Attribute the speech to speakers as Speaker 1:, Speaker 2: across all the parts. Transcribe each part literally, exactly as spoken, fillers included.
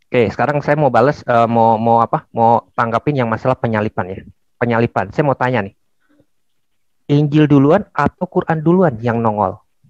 Speaker 1: Oke, sekarang saya mau balas, eh, mau mau apa? Mau tanggapin yang masalah penyalipan ya. Penyalipan. Saya mau tanya nih, Injil duluan atau Quran duluan yang nongol?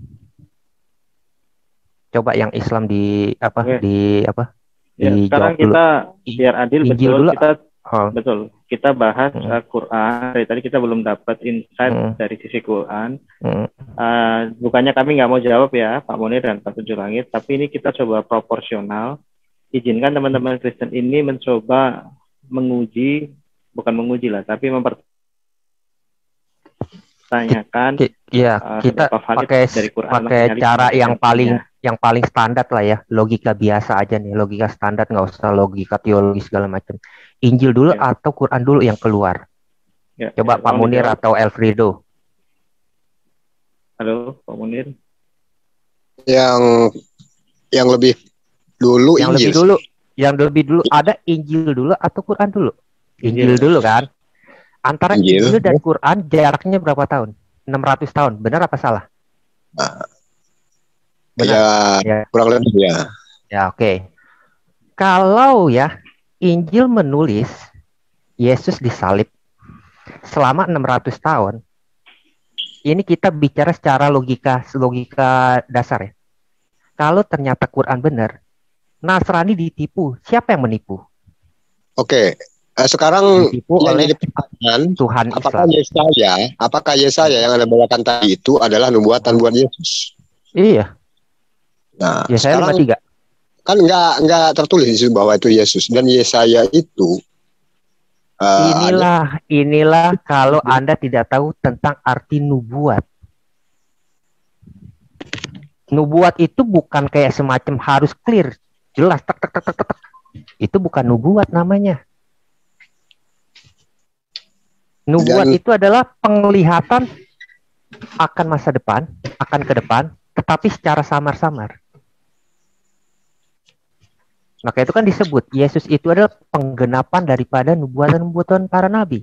Speaker 1: Coba yang Islam di apa?
Speaker 2: Oke.
Speaker 1: Di apa?
Speaker 2: Ya,
Speaker 1: Dijawab
Speaker 2: sekarang
Speaker 1: dulu.
Speaker 2: kita
Speaker 1: I-
Speaker 2: biar adil
Speaker 1: Injil
Speaker 2: betul
Speaker 1: dulu.
Speaker 2: kita
Speaker 1: Oh,
Speaker 2: betul kita bahas
Speaker 1: mm,
Speaker 2: uh, Quran. Dari tadi kita belum dapat insight
Speaker 1: mm,
Speaker 2: dari sisi Quran.
Speaker 1: mm.
Speaker 2: Uh, bukannya kami nggak mau jawab ya Pak Munir dan Pak Tujuh Langit, tapi ini kita coba proporsional. Izinkan teman-teman Kristen ini mencoba menguji, bukan menguji lah, tapi
Speaker 1: Ki-
Speaker 2: mempertanyakan
Speaker 1: ki- Ya,
Speaker 2: uh,
Speaker 1: kita
Speaker 2: seberapa valid
Speaker 1: pakai
Speaker 2: dari Quran tentang
Speaker 1: pakai
Speaker 2: penyalipan
Speaker 1: cara yang paling
Speaker 2: esensinya.
Speaker 1: yang paling standar lah ya, logika biasa aja nih, logika standar, nggak usah logika teologi segala macam. Injil dulu
Speaker 2: Ya,
Speaker 1: atau Quran dulu yang keluar?
Speaker 2: ya, ya,
Speaker 1: Coba Pak
Speaker 2: tolong
Speaker 1: Munir
Speaker 2: dijawab.
Speaker 1: atau Elfrido.
Speaker 2: Halo, Pak Munir.
Speaker 3: Yang yang lebih dulu
Speaker 1: Yang lebih
Speaker 3: Injil.
Speaker 1: dulu, yang lebih dulu ada Injil dulu atau Quran dulu? Injil
Speaker 2: Injil.
Speaker 1: dulu kan? Antara
Speaker 3: Injil.
Speaker 1: Injil dan Quran jaraknya berapa tahun? enam ratus tahun. Benar apa salah?
Speaker 3: Nah,
Speaker 1: Benar.
Speaker 3: ya,
Speaker 1: Ya,
Speaker 3: kurang lebih ya.
Speaker 1: ya oke. Kalau ya Injil menulis Yesus disalib selama enam ratus tahun, ini kita bicara secara logika logika dasar ya. Kalau ternyata Quran benar, Nasrani ditipu, siapa yang menipu?
Speaker 3: Oke. Eh, sekarang
Speaker 1: Ditipu
Speaker 3: yang
Speaker 1: oleh
Speaker 3: jadi pertanyaan,
Speaker 1: Tuhan
Speaker 3: apakah
Speaker 1: Islam.
Speaker 3: Yesaya, apakah Yesaya yang Anda bawakan tadi itu adalah nubuatan buat Yesus?
Speaker 1: Iya,
Speaker 3: Nah,
Speaker 1: Yesaya
Speaker 3: sekarang
Speaker 1: lima puluh tiga.
Speaker 3: kan nggak nggak tertulis di situ bahwa itu Yesus, dan Yesaya itu eh, ada
Speaker 1: Inilah, inilah kalau Anda tidak tahu tentang arti nubuat. Nubuat itu bukan kayak semacam harus clear, jelas, tek, tek, tek, tek, tek. Itu bukan nubuat namanya. Nubuat
Speaker 3: dan
Speaker 1: itu adalah penglihatan akan masa depan, akan ke depan, tetapi secara samar-samar. Maka itu kan disebut Yesus itu adalah penggenapan daripada nubuatan-nubuatan para nabi.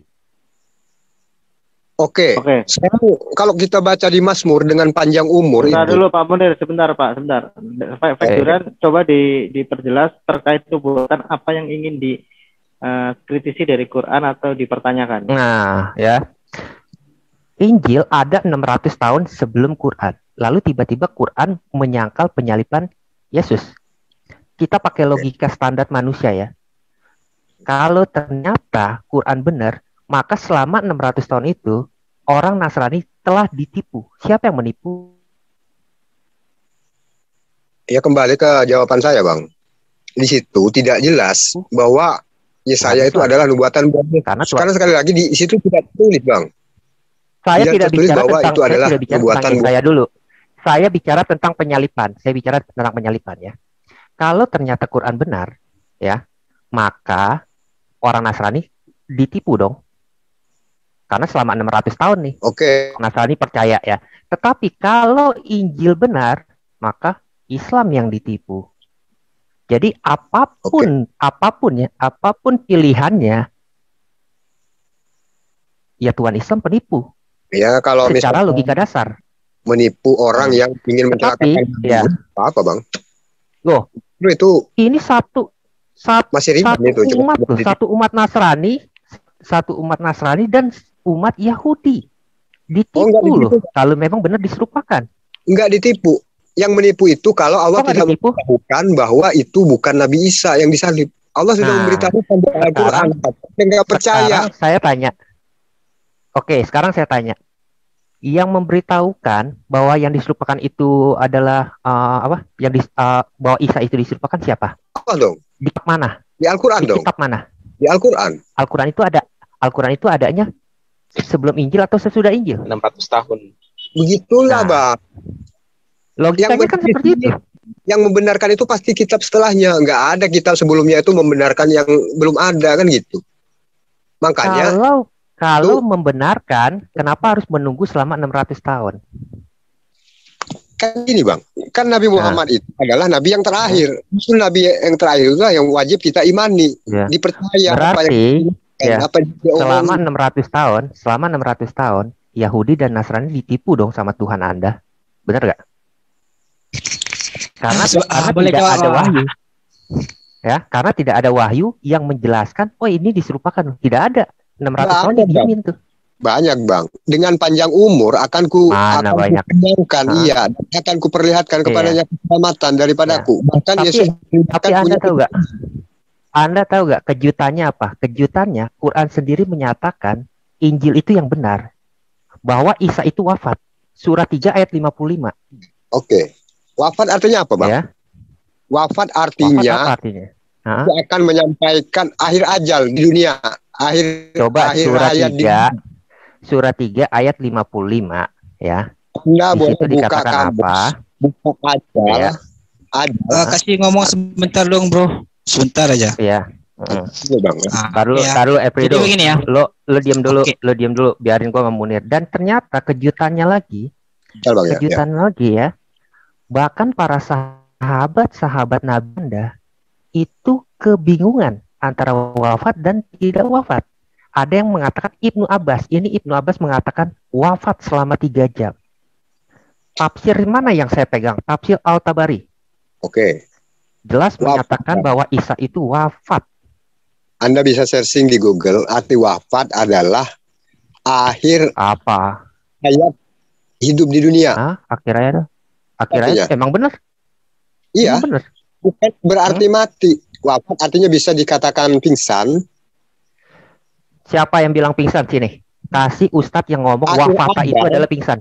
Speaker 3: Oke.
Speaker 2: Oke.
Speaker 3: Sekarang kalau kita baca di Mazmur dengan panjang umur
Speaker 2: Sebentar
Speaker 3: itu,
Speaker 2: dulu Pak Munir, sebentar Pak, sebentar. Pak Pak
Speaker 1: Eh,
Speaker 2: Duran, coba di, diperjelas terkait nubuatan apa yang ingin dikritisi dari Quran atau dipertanyakan.
Speaker 1: Nah, ya. Injil ada enam ratus tahun sebelum Quran. Lalu tiba-tiba Quran menyangkal penyalipan Yesus. Kita pakai logika standar manusia ya. Kalau ternyata Quran benar, maka selama enam ratus tahun itu orang Nasrani telah ditipu. Siapa yang menipu?
Speaker 3: ya kembali ke jawaban saya, Bang. Di situ tidak jelas bahwa Yesaya itu
Speaker 1: Tuhan.
Speaker 3: adalah nubuatan buat Yesus.
Speaker 1: Karena Tuhan-
Speaker 3: Karena sekali lagi di situ tidak tertulis, Bang.
Speaker 1: Saya
Speaker 3: Tidak
Speaker 1: tidak
Speaker 3: tertulis
Speaker 1: bicara
Speaker 3: bahwa
Speaker 1: tentang
Speaker 3: itu
Speaker 1: saya
Speaker 3: adalah
Speaker 1: tidak bicara
Speaker 3: nubuatan
Speaker 1: tentang
Speaker 3: buat-
Speaker 1: saya dulu. Saya bicara tentang penyalipan. Saya bicara tentang penyalipan ya. Kalau ternyata Quran benar, ya, maka orang Nasrani ditipu dong. Karena selama enam ratus tahun nih,
Speaker 3: Oke.
Speaker 1: Nasrani percaya ya. Tetapi kalau Injil benar, maka Islam yang ditipu. Jadi apapun, apapun ya, apapun pilihannya, ya Tuhan Islam penipu.
Speaker 3: Ya kalau
Speaker 1: Secara
Speaker 3: misalnya
Speaker 1: logika dasar.
Speaker 3: menipu orang yang ingin
Speaker 1: Tetapi,
Speaker 3: mencelakakan
Speaker 1: ya,
Speaker 3: apa, Bang?
Speaker 1: loh,
Speaker 3: Itu, itu
Speaker 1: ini satu satu,
Speaker 3: masih ringan
Speaker 1: satu
Speaker 3: itu. Coba-
Speaker 1: umat
Speaker 3: coba
Speaker 1: loh,
Speaker 3: ditipu.
Speaker 1: satu umat Nasrani, satu umat Nasrani dan umat Yahudi
Speaker 3: Oh, enggak
Speaker 1: ditipu loh.
Speaker 3: ditipu.
Speaker 1: Kalau memang benar diserupakan.
Speaker 3: Enggak ditipu. Yang menipu itu kalau Allah
Speaker 1: Kok nggak
Speaker 3: tidak
Speaker 1: ditipu?
Speaker 3: memberitahukan bahwa itu bukan Nabi Isa yang disalib. Allah sudah
Speaker 1: Nah,
Speaker 3: memberitahukan di Al-Quran. Tapi enggak percaya.
Speaker 1: Sekarang saya tanya. Oke, sekarang saya tanya. Yang memberitahukan bahwa yang diserupakan itu adalah uh, apa? Yang di, uh, bahwa Isa itu diserupakan siapa?
Speaker 3: Apa dong?
Speaker 1: Di kitab mana?
Speaker 3: Di Al-Quran
Speaker 1: Di
Speaker 3: dong.
Speaker 1: kitab mana?
Speaker 3: Di Al-Quran.
Speaker 1: Al-Quran itu ada. Al-Quran itu adanya sebelum Injil atau sesudah Injil?
Speaker 4: enam ratus tahun.
Speaker 3: Begitulah,
Speaker 1: Nah,
Speaker 3: Bang.
Speaker 1: Logikanya
Speaker 3: Yang
Speaker 1: kan
Speaker 3: benar-
Speaker 1: seperti itu.
Speaker 3: Yang membenarkan itu pasti kitab setelahnya. Enggak ada kitab sebelumnya itu membenarkan yang belum ada, kan gitu. Makanya
Speaker 1: Kalau kalau
Speaker 3: Tuh.
Speaker 1: membenarkan, kenapa harus menunggu selama enam ratus tahun?
Speaker 3: kan gini, Bang. Kan Nabi
Speaker 1: Nah.
Speaker 3: Muhammad itu adalah Nabi yang terakhir. Justru Nabi yang terakhir itu yang wajib kita imani.
Speaker 1: Ya.
Speaker 3: Dipercaya apa yang
Speaker 1: Berarti ya,
Speaker 3: apa yang dia
Speaker 1: selama
Speaker 3: omongin.
Speaker 1: enam ratus tahun, selama enam ratus tahun, Yahudi dan Nasrani ditipu dong sama Tuhan Anda. Benar nggak? Karena
Speaker 5: So- ah,
Speaker 1: karena
Speaker 5: boleh
Speaker 1: tidak
Speaker 5: jawab,
Speaker 1: ada
Speaker 5: Pak.
Speaker 1: wahyu. Ya, karena tidak ada wahyu yang menjelaskan, oh ini diserupakan. Tidak ada. enam ratus tahun
Speaker 3: Banyak, Bang.
Speaker 1: didiemin tuh.
Speaker 3: Banyak, Bang. Dengan panjang umur akan ku
Speaker 1: Mana
Speaker 3: akan
Speaker 1: banyak.
Speaker 3: ku kenyangkan,
Speaker 1: Hah?
Speaker 3: iya, akan ku perlihatkan
Speaker 1: Iya.
Speaker 3: kepadanya keselamatan daripadaku.
Speaker 1: Iya.
Speaker 3: Bahkan
Speaker 1: Tapi
Speaker 3: Yesus
Speaker 1: tapi
Speaker 3: akan
Speaker 1: Anda
Speaker 3: punya
Speaker 1: tahu nggak? Anda tahu nggak kejutannya apa? Kejutannya Quran sendiri menyatakan Injil itu yang benar. Bahwa Isa itu wafat. Surah tiga ayat lima puluh lima.
Speaker 3: Oke. Wafat artinya apa, Bang?
Speaker 1: Ya.
Speaker 3: Wafat
Speaker 1: Wafat
Speaker 3: artinya
Speaker 1: apa artinya? Hah?
Speaker 3: dia akan menyampaikan akhir ajal di dunia, akhir
Speaker 1: Coba
Speaker 3: akhir
Speaker 1: surah
Speaker 3: hayat di
Speaker 1: tiga, surah tiga ayat lima puluh lima ya.
Speaker 3: Anda
Speaker 1: Di
Speaker 3: boleh
Speaker 1: situ
Speaker 3: buka
Speaker 1: dikatakan
Speaker 3: kamus,
Speaker 1: apa?
Speaker 3: buka ajal,
Speaker 1: Ya.
Speaker 3: ajal.
Speaker 4: Uh, kasih ngomong sebentar dong, bro. Sebentar aja.
Speaker 1: Ya. Mm.
Speaker 3: Iya, Bang.
Speaker 4: Ah,
Speaker 1: Taruh,
Speaker 4: ya.
Speaker 1: taruh Eprido.
Speaker 4: Jadi begini ya.
Speaker 1: Lo, lo diam dulu,
Speaker 4: Oke.
Speaker 1: lo diam dulu. Biarin gua sama Munir. Dan ternyata kejutannya lagi,
Speaker 3: Bentar, Bang, ya, ya.
Speaker 1: kejutan lagi ya. Bahkan para sahabat-sahabat Nabi Anda itu kebingungan antara wafat dan tidak wafat. Ada yang mengatakan Ibnu Abbas. Ini Ibnu Abbas mengatakan wafat selama tiga jam. Tafsir mana yang saya pegang? Tafsir Al-Tabari.
Speaker 3: Oke.
Speaker 1: Jelas
Speaker 3: Wafat.
Speaker 1: menyatakan bahwa Isa itu wafat.
Speaker 3: Anda bisa searching di Google, arti wafat adalah akhir
Speaker 1: Apa?
Speaker 3: hayat hidup di dunia.
Speaker 1: Hah? Akhir hayat? Akhir
Speaker 3: Artinya?
Speaker 1: hayat? Emang benar?
Speaker 3: Iya,
Speaker 1: Emang benar.
Speaker 3: bukan berarti mati. Wafat artinya bisa dikatakan pingsan.
Speaker 1: Siapa yang bilang pingsan sini? Kasih ustadz yang ngomong
Speaker 3: Akhir
Speaker 1: wafata
Speaker 3: ajal.
Speaker 1: itu adalah pingsan.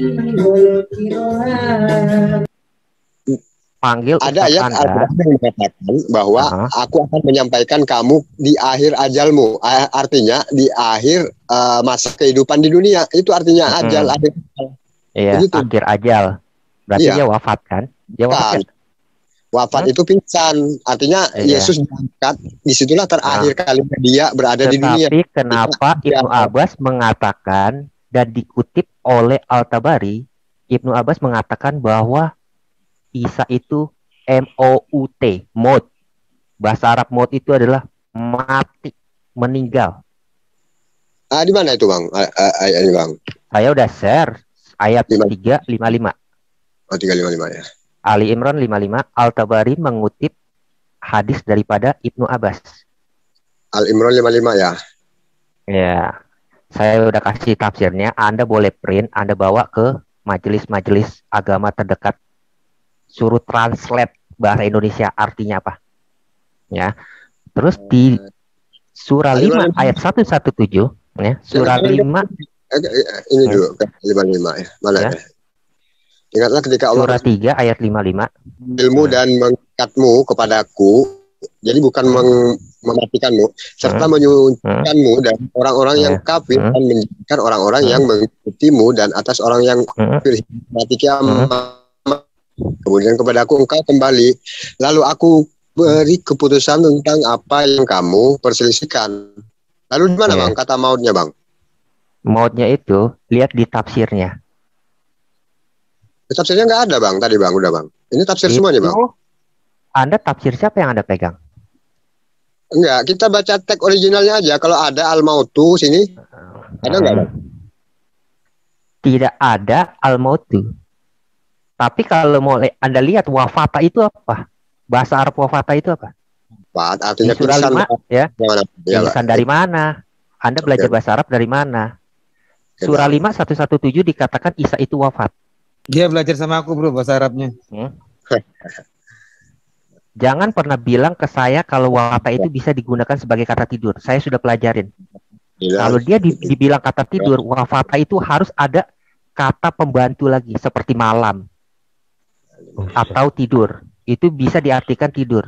Speaker 1: Panggil
Speaker 3: Ada
Speaker 1: ustadz
Speaker 3: ayat
Speaker 1: Anda.
Speaker 3: Al-Quran yang mengatakan bahwa
Speaker 1: Aha.
Speaker 3: aku akan menyampaikan kamu di akhir ajalmu. A- Artinya di akhir uh, masa kehidupan di dunia. Itu artinya
Speaker 1: Mm-mm.
Speaker 3: ajal. Akhir.
Speaker 1: Iya,
Speaker 3: Begitu.
Speaker 1: akhir ajal. Berarti
Speaker 3: Iya.
Speaker 1: dia wafat kan? Dia wafat
Speaker 3: Kan.
Speaker 1: kan?
Speaker 3: Wafat
Speaker 1: Hmm?
Speaker 3: itu pingsan. Artinya
Speaker 1: Iya.
Speaker 3: Yesus diangkat. Disitulah terakhir kalinya dia berada di dunia.
Speaker 1: Tetapi kenapa
Speaker 3: Iya.
Speaker 1: Ibnu Abbas mengatakan dan dikutip oleh Al-Tabari, Ibnu Abbas mengatakan bahwa Isa itu M O U T, maut. Bahasa Arab maut itu adalah mati, meninggal.
Speaker 3: Ah, di mana itu, Bang? A- a- Ayat ini, Bang.
Speaker 1: Saya udah share ayat
Speaker 3: Di mana?
Speaker 1: tiga lima lima.
Speaker 3: Oh, tiga lima lima ya.
Speaker 1: Ali Imran lima puluh lima, Al-Tabari mengutip hadis daripada Ibnu Abbas.
Speaker 3: Al-Imran lima puluh lima ya.
Speaker 1: Ya, saya udah kasih tafsirnya. Anda boleh print, Anda bawa ke majelis-majelis agama terdekat. Suruh translate bahasa Indonesia artinya apa. Ya. Terus di surah lima ayat seratus tujuh belas, ya, surah lima
Speaker 3: Eh, eh, Ini dulu, lima puluh lima ya. Mana
Speaker 1: Ya.
Speaker 3: ya? Ingatlah ketika Allah
Speaker 1: surah tiga ayat lima puluh lima.
Speaker 3: ilmu dan mengangkatmu kepadaku, jadi bukan meng- mematikanmu, serta menyucikanmu dan orang-orang yang
Speaker 1: Ya.
Speaker 3: kafir
Speaker 1: Hmm.
Speaker 3: dan menjadikan orang-orang
Speaker 1: Hmm.
Speaker 3: yang mengikutimu dan atas orang yang
Speaker 1: Hmm.
Speaker 3: kafir mati kiamat. Kemudian kepadaku engkau kembali, lalu aku beri keputusan tentang apa yang kamu perselisihkan. Lalu di mana,
Speaker 1: Ya.
Speaker 3: Bang, kata mautnya, Bang?
Speaker 1: Mautnya itu lihat di tafsirnya.
Speaker 3: Tafsirnya nggak ada, Bang, tadi, Bang, udah, Bang. Ini tafsir semuanya, Bang.
Speaker 1: Anda tafsir siapa yang Anda pegang?
Speaker 3: Enggak, kita baca teks originalnya aja. Kalau ada al-mautu sini, ada nggak, Bang?
Speaker 1: Tidak ada al-mautu. Tapi kalau mau li- Anda lihat wafata itu apa? Bahasa Arab wafata itu apa?
Speaker 3: Wafat
Speaker 1: Di
Speaker 3: artinya
Speaker 1: surah
Speaker 3: pingsan.
Speaker 1: lima, ya.
Speaker 3: Gimana? Ya, Pak.
Speaker 1: Pingsan dari mana? Anda belajar
Speaker 3: Oke.
Speaker 1: bahasa Arab dari mana?
Speaker 3: Oke,
Speaker 1: Surah
Speaker 3: Bang.
Speaker 1: lima satu satu tujuh dikatakan Isa itu wafat.
Speaker 4: Dia belajar sama aku, bro, bahasa Arabnya.
Speaker 1: Jangan pernah bilang ke saya kalau wafata itu bisa digunakan sebagai kata tidur. Saya sudah pelajarin.
Speaker 3: Gila.
Speaker 1: Kalau dia di- dibilang kata tidur, wafata itu harus ada kata pembantu lagi seperti malam atau tidur. Itu bisa diartikan tidur.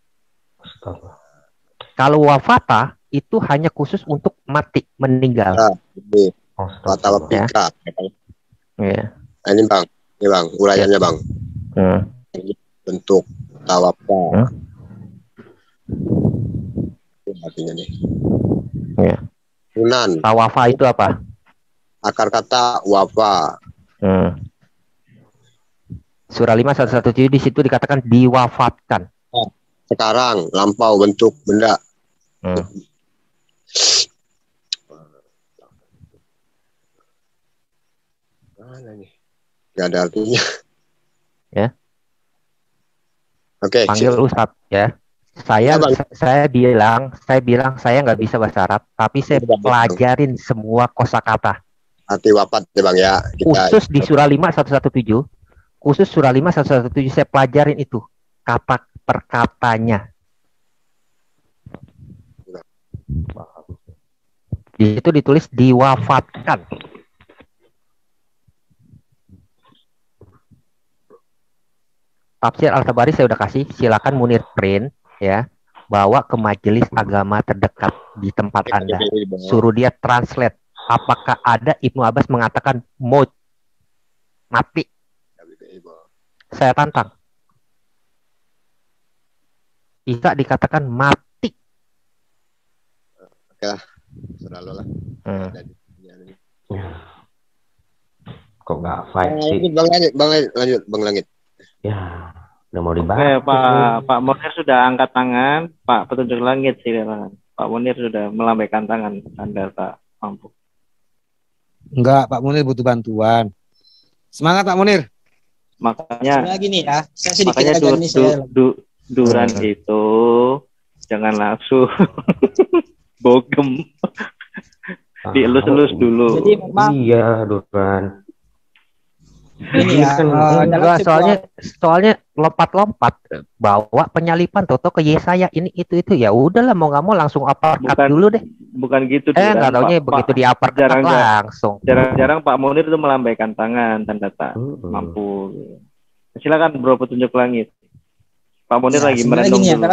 Speaker 1: Kalau wafata itu hanya khusus untuk mati, meninggal.
Speaker 3: Ah, ini kata wafika.
Speaker 1: Ya.
Speaker 3: Nah, ini, Bang. Ini, Bang, uraiannya, Bang.
Speaker 1: Hmm.
Speaker 3: Bentuk tawafka.
Speaker 1: Hmm.
Speaker 3: Ini artinya nih.
Speaker 1: Ya.
Speaker 3: Sunan,
Speaker 1: Tawafa itu apa?
Speaker 3: akar kata wafa.
Speaker 1: Hmm. Surah lima satu satu tujuh di situ dikatakan diwafatkan.
Speaker 3: Sekarang, lampau, bentuk, benda.
Speaker 1: Hmm.
Speaker 3: Mana nih? Gak ada artinya.
Speaker 1: Ya.
Speaker 3: Oke.
Speaker 1: Panggil Ustadz ya. Saya
Speaker 3: Ya, Bang.
Speaker 1: saya bilang, saya bilang saya nggak bisa bahasa Arab, tapi saya
Speaker 3: Bang.
Speaker 1: pelajarin semua kosakata.
Speaker 3: Hati wafat ya Bang ya. Kita
Speaker 1: Khusus di surah lima seratus tujuh belas, khusus surah lima seratus tujuh belas saya pelajarin itu kata per katanya. Di situ ditulis diwafatkan. Tafsir Al-Tabari saya udah kasih, silakan Munir print ya, bawa ke majelis agama terdekat di tempat Anda. Suruh dia translate apakah ada Ibnu Abbas mengatakan maut, mati. Saya tantang. Bisa dikatakan mati.
Speaker 3: Oke lah, selalu lah.
Speaker 1: Hmm.
Speaker 5: Kok nggak fight
Speaker 3: Nah,
Speaker 5: sih?
Speaker 3: lanjut, Bang Langit, Bang Langit, lanjut, Bang Langit.
Speaker 5: Ya, udah mau
Speaker 2: Oke,
Speaker 5: dibahas.
Speaker 2: Pak Pak Munir sudah angkat tangan. Pak Petunjuk Langit silakan. Pak Munir sudah melambaikan tangan. Anda tak mampu.
Speaker 4: Enggak, Pak Munir butuh bantuan. Semangat Pak Munir.
Speaker 2: Makanya
Speaker 6: Sebenarnya gini ya, saya sedikit
Speaker 2: makanya
Speaker 6: aja
Speaker 2: du,
Speaker 6: nih
Speaker 2: du,
Speaker 6: saya.
Speaker 2: du, duran
Speaker 1: Hmm.
Speaker 2: itu jangan langsung bogem. Dielus-elus dulu.
Speaker 6: Jadi memang
Speaker 5: Iya, Duran.
Speaker 6: ini ya,
Speaker 5: Kan
Speaker 6: eh, dalam
Speaker 1: Enggak,
Speaker 6: sebuah
Speaker 1: soalnya soalnya lompat-lompat bawa penyalipan toto ke Yesaya ini itu itu ya udahlah mau nggak mau langsung uppercut
Speaker 2: Bukan
Speaker 1: dulu deh.
Speaker 2: bukan gitu
Speaker 1: Eh
Speaker 2: Duran.
Speaker 1: nggak taunya
Speaker 2: Pak-
Speaker 1: begitu
Speaker 2: Pak-
Speaker 1: di uppercut
Speaker 2: jarang-jarang
Speaker 1: langsung.
Speaker 2: jarang-jarang Pak Munir itu melambaikan tangan tanda tak
Speaker 5: Hmm.
Speaker 2: mampu. Silakan Bro Petunjuk Langit. Pak Munir
Speaker 6: ya,
Speaker 2: lagi
Speaker 6: sebenarnya
Speaker 2: merenung
Speaker 6: gini ya,
Speaker 2: dulu.
Speaker 6: dalam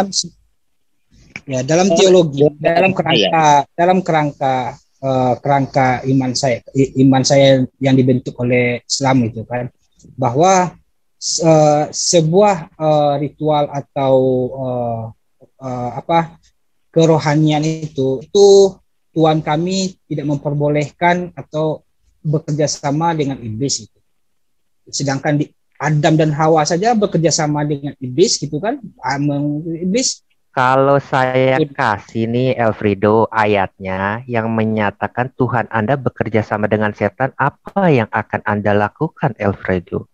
Speaker 6: ya dalam teologi, dalam kerangka dalam kerangka eh, kerangka iman saya i- iman saya yang dibentuk oleh Islam itu kan, bahwa eh, sebuah eh, ritual atau eh, eh, apa kerohanian itu itu Tuhan kami tidak memperbolehkan atau bekerja sama dengan iblis itu. Sedangkan di Adam dan Hawa saja bekerja sama dengan iblis gitu kan. Ameng- Iblis
Speaker 1: Kalau saya kasih nih Elfrido ayatnya yang menyatakan Tuhan Anda bekerja sama dengan setan, apa yang akan Anda lakukan Elfrido?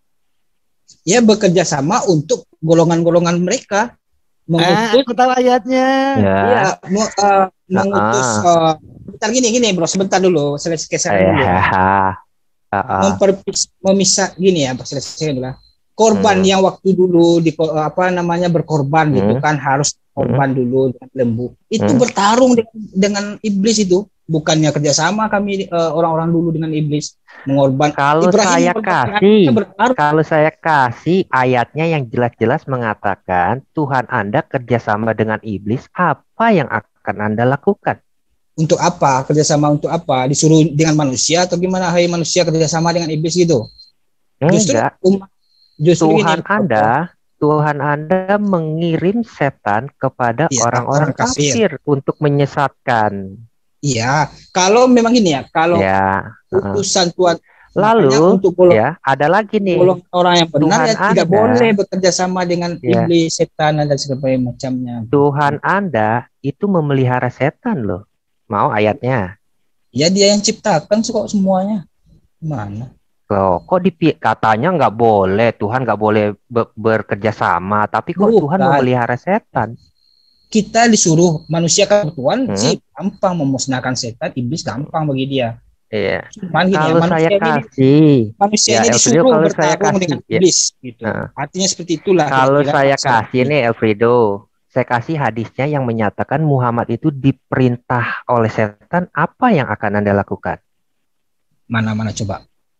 Speaker 6: ya bekerja sama untuk golongan-golongan mereka
Speaker 4: Ah,
Speaker 6: mengutus
Speaker 4: aku tahu ayatnya.
Speaker 1: Ya,
Speaker 6: ya mu- eh, mengutus
Speaker 1: Ah.
Speaker 6: eh, sebentar gini gini bro sebentar dulu selesaikan dulu ya.
Speaker 1: ya. Ah,
Speaker 6: Memperpis, memisah gini ya selesaikan dulu. Korban
Speaker 1: Hmm.
Speaker 6: yang waktu dulu di apa namanya berkorban gitu
Speaker 1: Hmm.
Speaker 6: kan harus korban dulu dengan lembu itu
Speaker 1: Hmm.
Speaker 6: bertarung dengan, dengan iblis itu, bukannya kerjasama kami eh, orang-orang dulu dengan iblis mengorban.
Speaker 1: Kalau
Speaker 6: Ibrahim
Speaker 1: saya
Speaker 6: mengorbankan
Speaker 1: kasih,
Speaker 6: anaknya bertarung.
Speaker 1: kalau saya kasih ayatnya yang jelas-jelas mengatakan Tuhan Anda kerjasama dengan iblis, apa yang akan Anda lakukan?
Speaker 6: Untuk apa kerjasama, untuk apa disuruh dengan manusia atau gimana? Hai manusia kerjasama dengan iblis gitu. Justru
Speaker 1: Enggak,
Speaker 6: umat justru
Speaker 1: Tuhan
Speaker 6: ini,
Speaker 1: Anda, Tuhan Anda mengirim setan kepada
Speaker 6: Iya,
Speaker 1: orang-orang
Speaker 6: orang kafir.
Speaker 1: kafir untuk menyesatkan.
Speaker 6: Iya, kalau memang gini ya, kalau
Speaker 1: Ya, heeh.
Speaker 6: utusan Tuhan
Speaker 1: Lalu
Speaker 6: makanya untuk golong,
Speaker 1: ya ada lagi nih.
Speaker 6: golong orang yang benar
Speaker 1: Tuhan
Speaker 6: ya tidak
Speaker 1: Anda-
Speaker 6: boleh bekerja sama dengan
Speaker 1: Ya.
Speaker 6: iblis, setan dan sebagainya macamnya.
Speaker 1: Tuhan Anda itu memelihara setan loh. Mau ayatnya?
Speaker 6: Ya dia yang ciptakan kok semuanya. Mana?
Speaker 1: Loh, kok dipi katanya nggak boleh, Tuhan nggak boleh be- bekerja sama, tapi kok
Speaker 6: Bukan.
Speaker 1: Tuhan memelihara setan?
Speaker 6: Kita disuruh manusia kan Tuhan
Speaker 1: Hmm.
Speaker 6: sih gampang memusnahkan setan, iblis gampang bagi dia.
Speaker 1: Iya.
Speaker 6: Cuman gini ya,
Speaker 1: Kalau saya
Speaker 6: manusia ini
Speaker 1: kasih,
Speaker 6: manusia
Speaker 1: Ya,
Speaker 6: ini
Speaker 1: Elfrido,
Speaker 6: disuruh
Speaker 1: kalau saya
Speaker 6: bertarung
Speaker 1: kasih,
Speaker 6: dengan
Speaker 1: ya.
Speaker 6: iblis gitu.
Speaker 1: Nah.
Speaker 6: Artinya seperti itulah.
Speaker 1: kalau
Speaker 6: kira-kira
Speaker 1: saya
Speaker 6: maksud
Speaker 1: kasih
Speaker 6: ini.
Speaker 1: nih Elfrido, saya kasih hadisnya yang menyatakan Muhammad itu diperintah oleh setan, apa yang akan Anda lakukan?
Speaker 6: Mana-mana coba.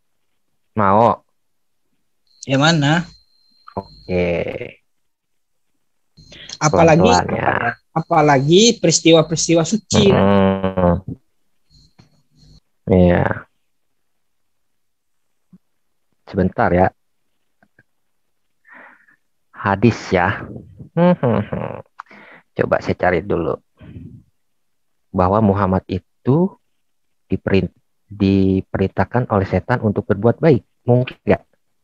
Speaker 1: Mau?
Speaker 6: Yang mana?
Speaker 1: Oke.
Speaker 6: Apalagi
Speaker 1: Pelan-pelan ya.
Speaker 6: apalagi peristiwa-peristiwa suci.
Speaker 1: Hmm. Iya. Sebentar ya. Hadis ya. Hmm. Coba saya cari dulu. Bahwa Muhammad itu diperin- diperintahkan oleh setan untuk berbuat baik. Mungkin nggak?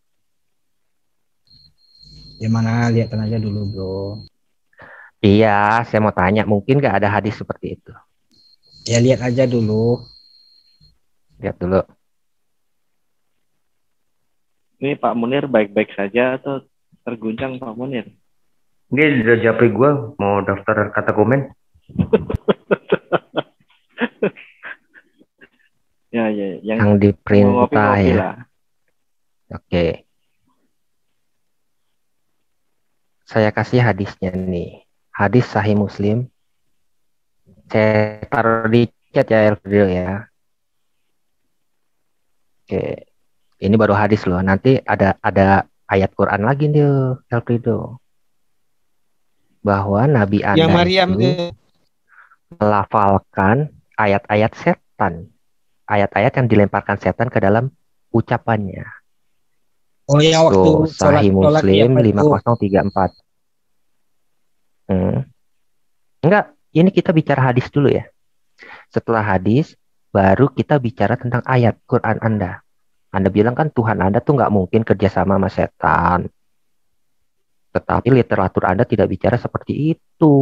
Speaker 6: Yang mana lihatkan aja dulu bro.
Speaker 1: Iya, saya mau tanya. Mungkin nggak ada hadis seperti itu?
Speaker 6: Ya lihat aja dulu.
Speaker 1: Lihat dulu.
Speaker 2: Ini Pak Munir baik-baik saja atau terguncang Pak Munir?
Speaker 5: Dia udah japri gue mau daftar kata komen.
Speaker 2: Ya, ya, yang,
Speaker 1: Yang
Speaker 2: mau
Speaker 1: diperintah
Speaker 2: ngopi-ngopi
Speaker 1: ya.
Speaker 2: lah.
Speaker 1: Oke. Saya kasih hadisnya nih. Hadis Sahih Muslim. Saya taruh di chat ya, Elfrido ya. Oke. Ini baru hadis loh. Nanti ada ada ayat Quran lagi nih, Elfrido. Bahwa Nabi
Speaker 4: Yang
Speaker 1: Anda
Speaker 4: Maryam
Speaker 1: itu
Speaker 4: itu.
Speaker 1: melafalkan ayat-ayat setan. Ayat-ayat yang dilemparkan setan ke dalam ucapannya.
Speaker 6: Oh ya, waktu
Speaker 1: Tuh,
Speaker 6: sholat
Speaker 1: Sahih
Speaker 6: sholat ya,
Speaker 1: Muslim
Speaker 6: Pak,
Speaker 1: lima
Speaker 6: itu.
Speaker 1: nol tiga empat. Hmm. Enggak, ini kita bicara hadis dulu ya. Setelah hadis, baru kita bicara tentang ayat Quran Anda. Anda bilang kan Tuhan Anda tuh nggak mungkin kerjasama sama setan. Tetapi literatur Anda tidak bicara seperti itu.